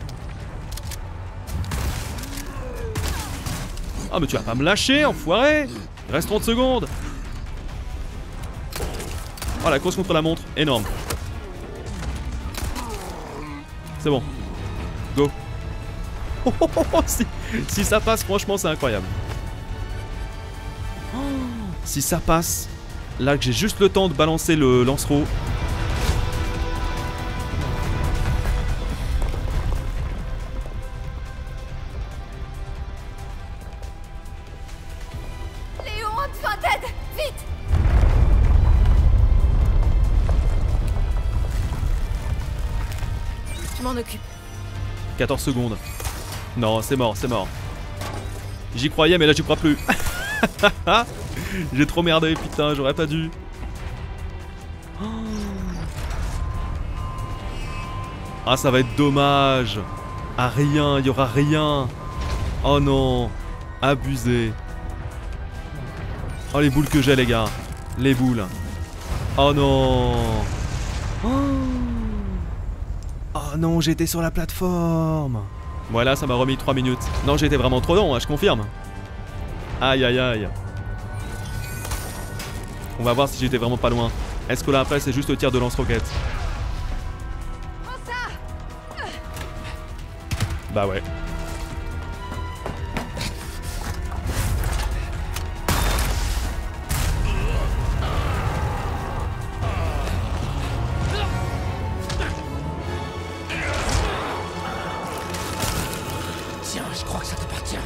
Ah mais tu vas pas me lâcher, enfoiré. Reste 30 secondes. Oh la course contre la montre, énorme. C'est bon. Go. Oh, oh, oh, oh, si ça passe, franchement c'est incroyable. Oh, si ça passe, là que j'ai juste le temps de balancer le lance-roue. Léon, on te besoin d'aide. Vite. Je m'en occupe. 14 secondes. Non, c'est mort, c'est mort. J'y croyais, mais là, j'y crois plus. J'ai trop merdé, putain, j'aurais pas dû. Ah, ça va être dommage. Ah, rien, il y aura rien. Oh non, abusé. Oh, les boules que j'ai, les gars. Les boules. Oh non. Oh non, j'étais sur la plateforme. Voilà, ça m'a remis 3 minutes. Non, j'étais vraiment trop long, hein, je confirme. Aïe aïe aïe. On va voir si j'étais vraiment pas loin. Est-ce que là après c'est juste le tir de lance-roquette? Bah ouais. Tiens, je crois que ça t'appartient.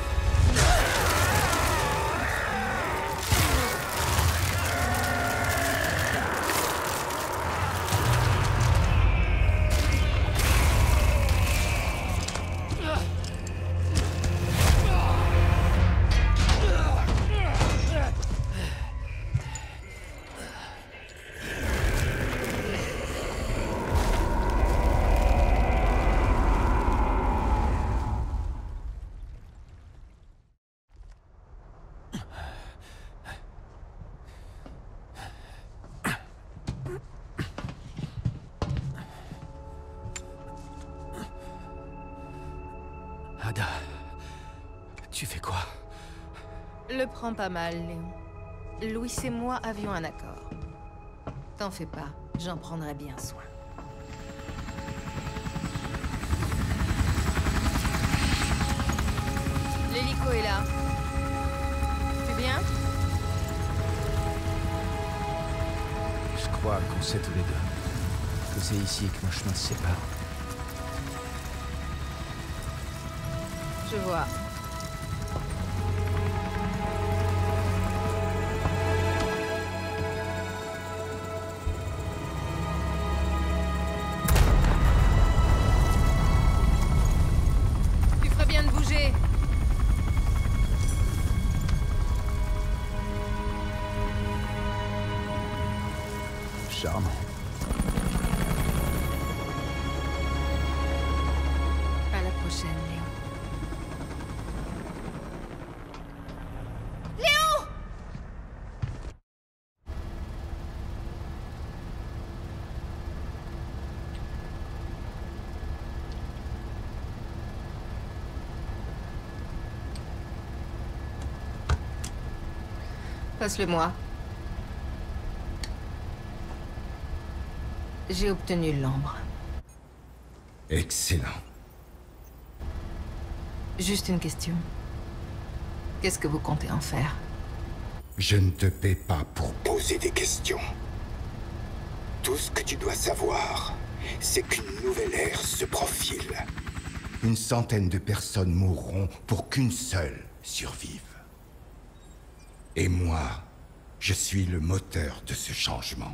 Ada, tu fais quoi? Le prends pas mal, Léon. Louis et moi avions un accord. T'en fais pas, j'en prendrai bien soin. L'hélico est là. Tu viens? Je crois qu'on sait tous les deux que c'est ici que nos chemins se séparent. Je vois. Tu ferais bien de bouger. Charmant. À la prochaine, Léon. Léon! Passe-le-moi. J'ai obtenu l'ambre. Excellent. Juste une question. Qu'est-ce que vous comptez en faire? Je ne te paie pas pour poser des questions. Tout ce que tu dois savoir, c'est qu'une nouvelle ère se profile. Une centaine de personnes mourront pour qu'une seule survive. Et moi, je suis le moteur de ce changement.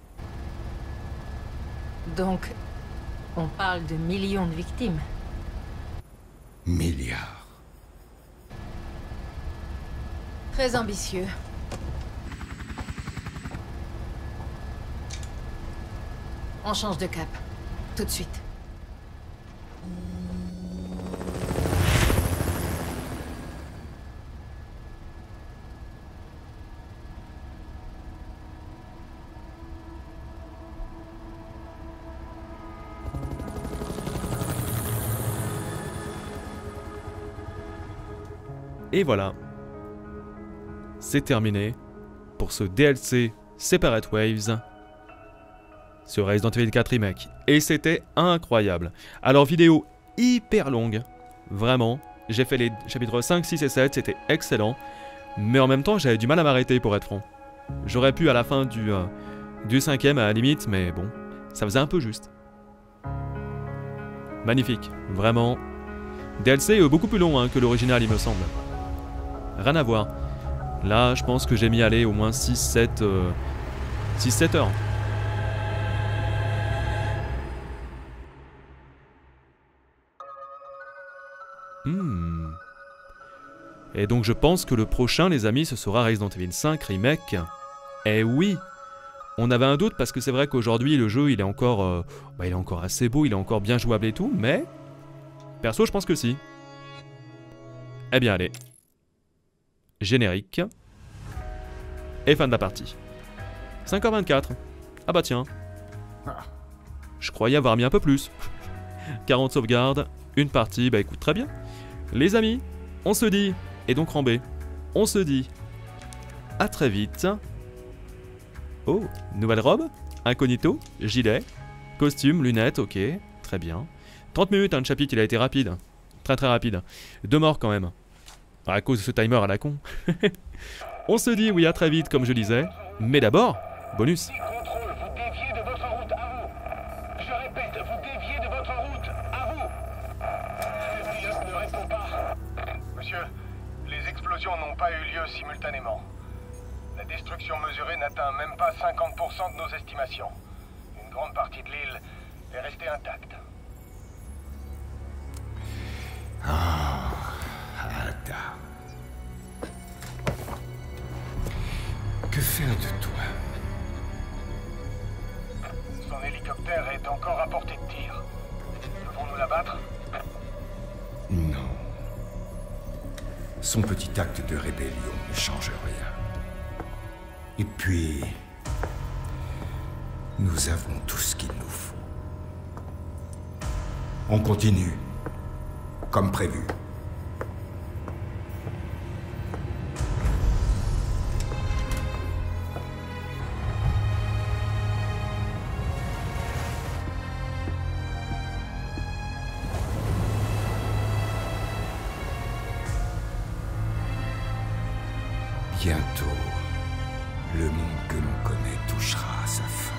Donc, on parle de millions de victimes. Milliards. Très ambitieux. On change de cap. Tout de suite. Et voilà. C'est terminé pour ce DLC Separate Waves sur Resident Evil 4 Remake. Et c'était incroyable. Alors vidéo hyper longue, vraiment. J'ai fait les chapitres 5, 6 et 7, c'était excellent. Mais en même temps j'avais du mal à m'arrêter pour être franc. J'aurais pu à la fin du 5ème à la limite, mais bon, ça faisait un peu juste. Magnifique, vraiment. DLC beaucoup plus long que l'original il me semble. Rien à voir. Là, je pense que j'ai mis aller au moins 6-7 heures. Et donc je pense que le prochain, les amis, ce sera Resident Evil 5 Remake. Eh oui! On avait un doute parce que c'est vrai qu'aujourd'hui, le jeu, il est encore assez beau, il est encore bien jouable et tout, mais... Perso, je pense que si. Eh bien, allez. Générique. Et fin de la partie. 5h24. Ah bah tiens. Je croyais avoir mis un peu plus. 40 sauvegardes, une partie, bah écoute, très bien. Les amis, on se dit, et donc Rambé, on se dit à très vite. Oh, nouvelle robe, incognito, gilet, costume, lunettes, ok, très bien. 30 minutes, le chapitre, il a été rapide. Très très rapide. 2 morts quand même. À cause de ce timer à la con. On se dit oui à très vite comme je disais. Mais d'abord, bonus. Contrôle, vous déviez de votre route à vous. Je répète, vous déviez de votre route à vous. Elliot ne répond pas. Monsieur, les explosions n'ont pas eu lieu simultanément. La destruction mesurée n'atteint même pas 50% de nos estimations. Une grande partie de l'île est restée intacte. Ada. Que faire de toi? Son hélicoptère est encore à portée de tir. Devons-nous l'abattre? Non. Son petit acte de rébellion ne change rien. Et puis... nous avons tout ce qu'il nous faut. On continue. Comme prévu. Bientôt, le monde que l'on connaît touchera à sa fin.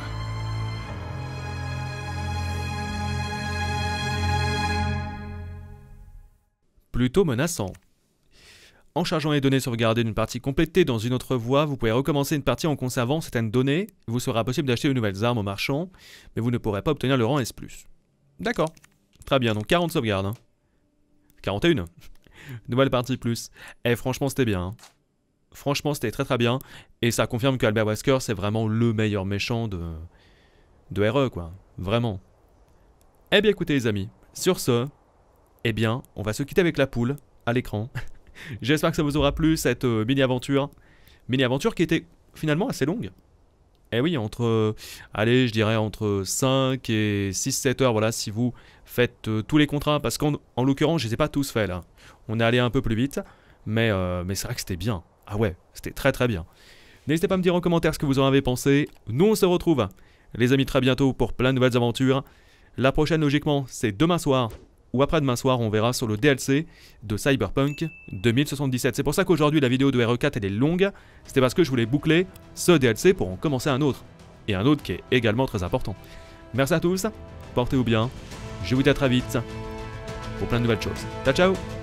Plutôt menaçant. En chargeant les données sauvegardées d'une partie complétée dans une autre voie, vous pouvez recommencer une partie en conservant certaines données. Il vous sera possible d'acheter de nouvelles armes au marchand, mais vous ne pourrez pas obtenir le rang S+. D'accord. Très bien, donc 40 sauvegardes. Hein. 41. Nouvelle partie plus. Eh, franchement, c'était bien. Hein. Franchement, c'était très très bien. Et ça confirme que Albert Wesker, c'est vraiment le meilleur méchant de RE, quoi. Vraiment. Eh bien, écoutez, les amis. Sur ce, eh bien, on va se quitter avec la poule à l'écran. J'espère que ça vous aura plu, cette mini-aventure. Mini-aventure qui était finalement assez longue. Eh oui, allez, je dirais entre 5 et 6-7 heures, voilà, si vous faites tous les contrats. Parce qu'en l'occurrence, je ne les ai pas tous faits, là. On est allé un peu plus vite, mais c'est vrai que c'était bien. Ah ouais, c'était très très bien. N'hésitez pas à me dire en commentaire ce que vous en avez pensé. Nous, on se retrouve, les amis, très bientôt pour plein de nouvelles aventures. La prochaine, logiquement, c'est demain soir. ou après-demain soir, on verra sur le DLC de Cyberpunk 2077. C'est pour ça qu'aujourd'hui, la vidéo de RE4 elle est longue. C'était parce que je voulais boucler ce DLC pour en commencer un autre. Et un autre qui est également très important. Merci à tous, portez-vous bien. Je vous dis à très vite pour plein de nouvelles choses. Ciao, ciao!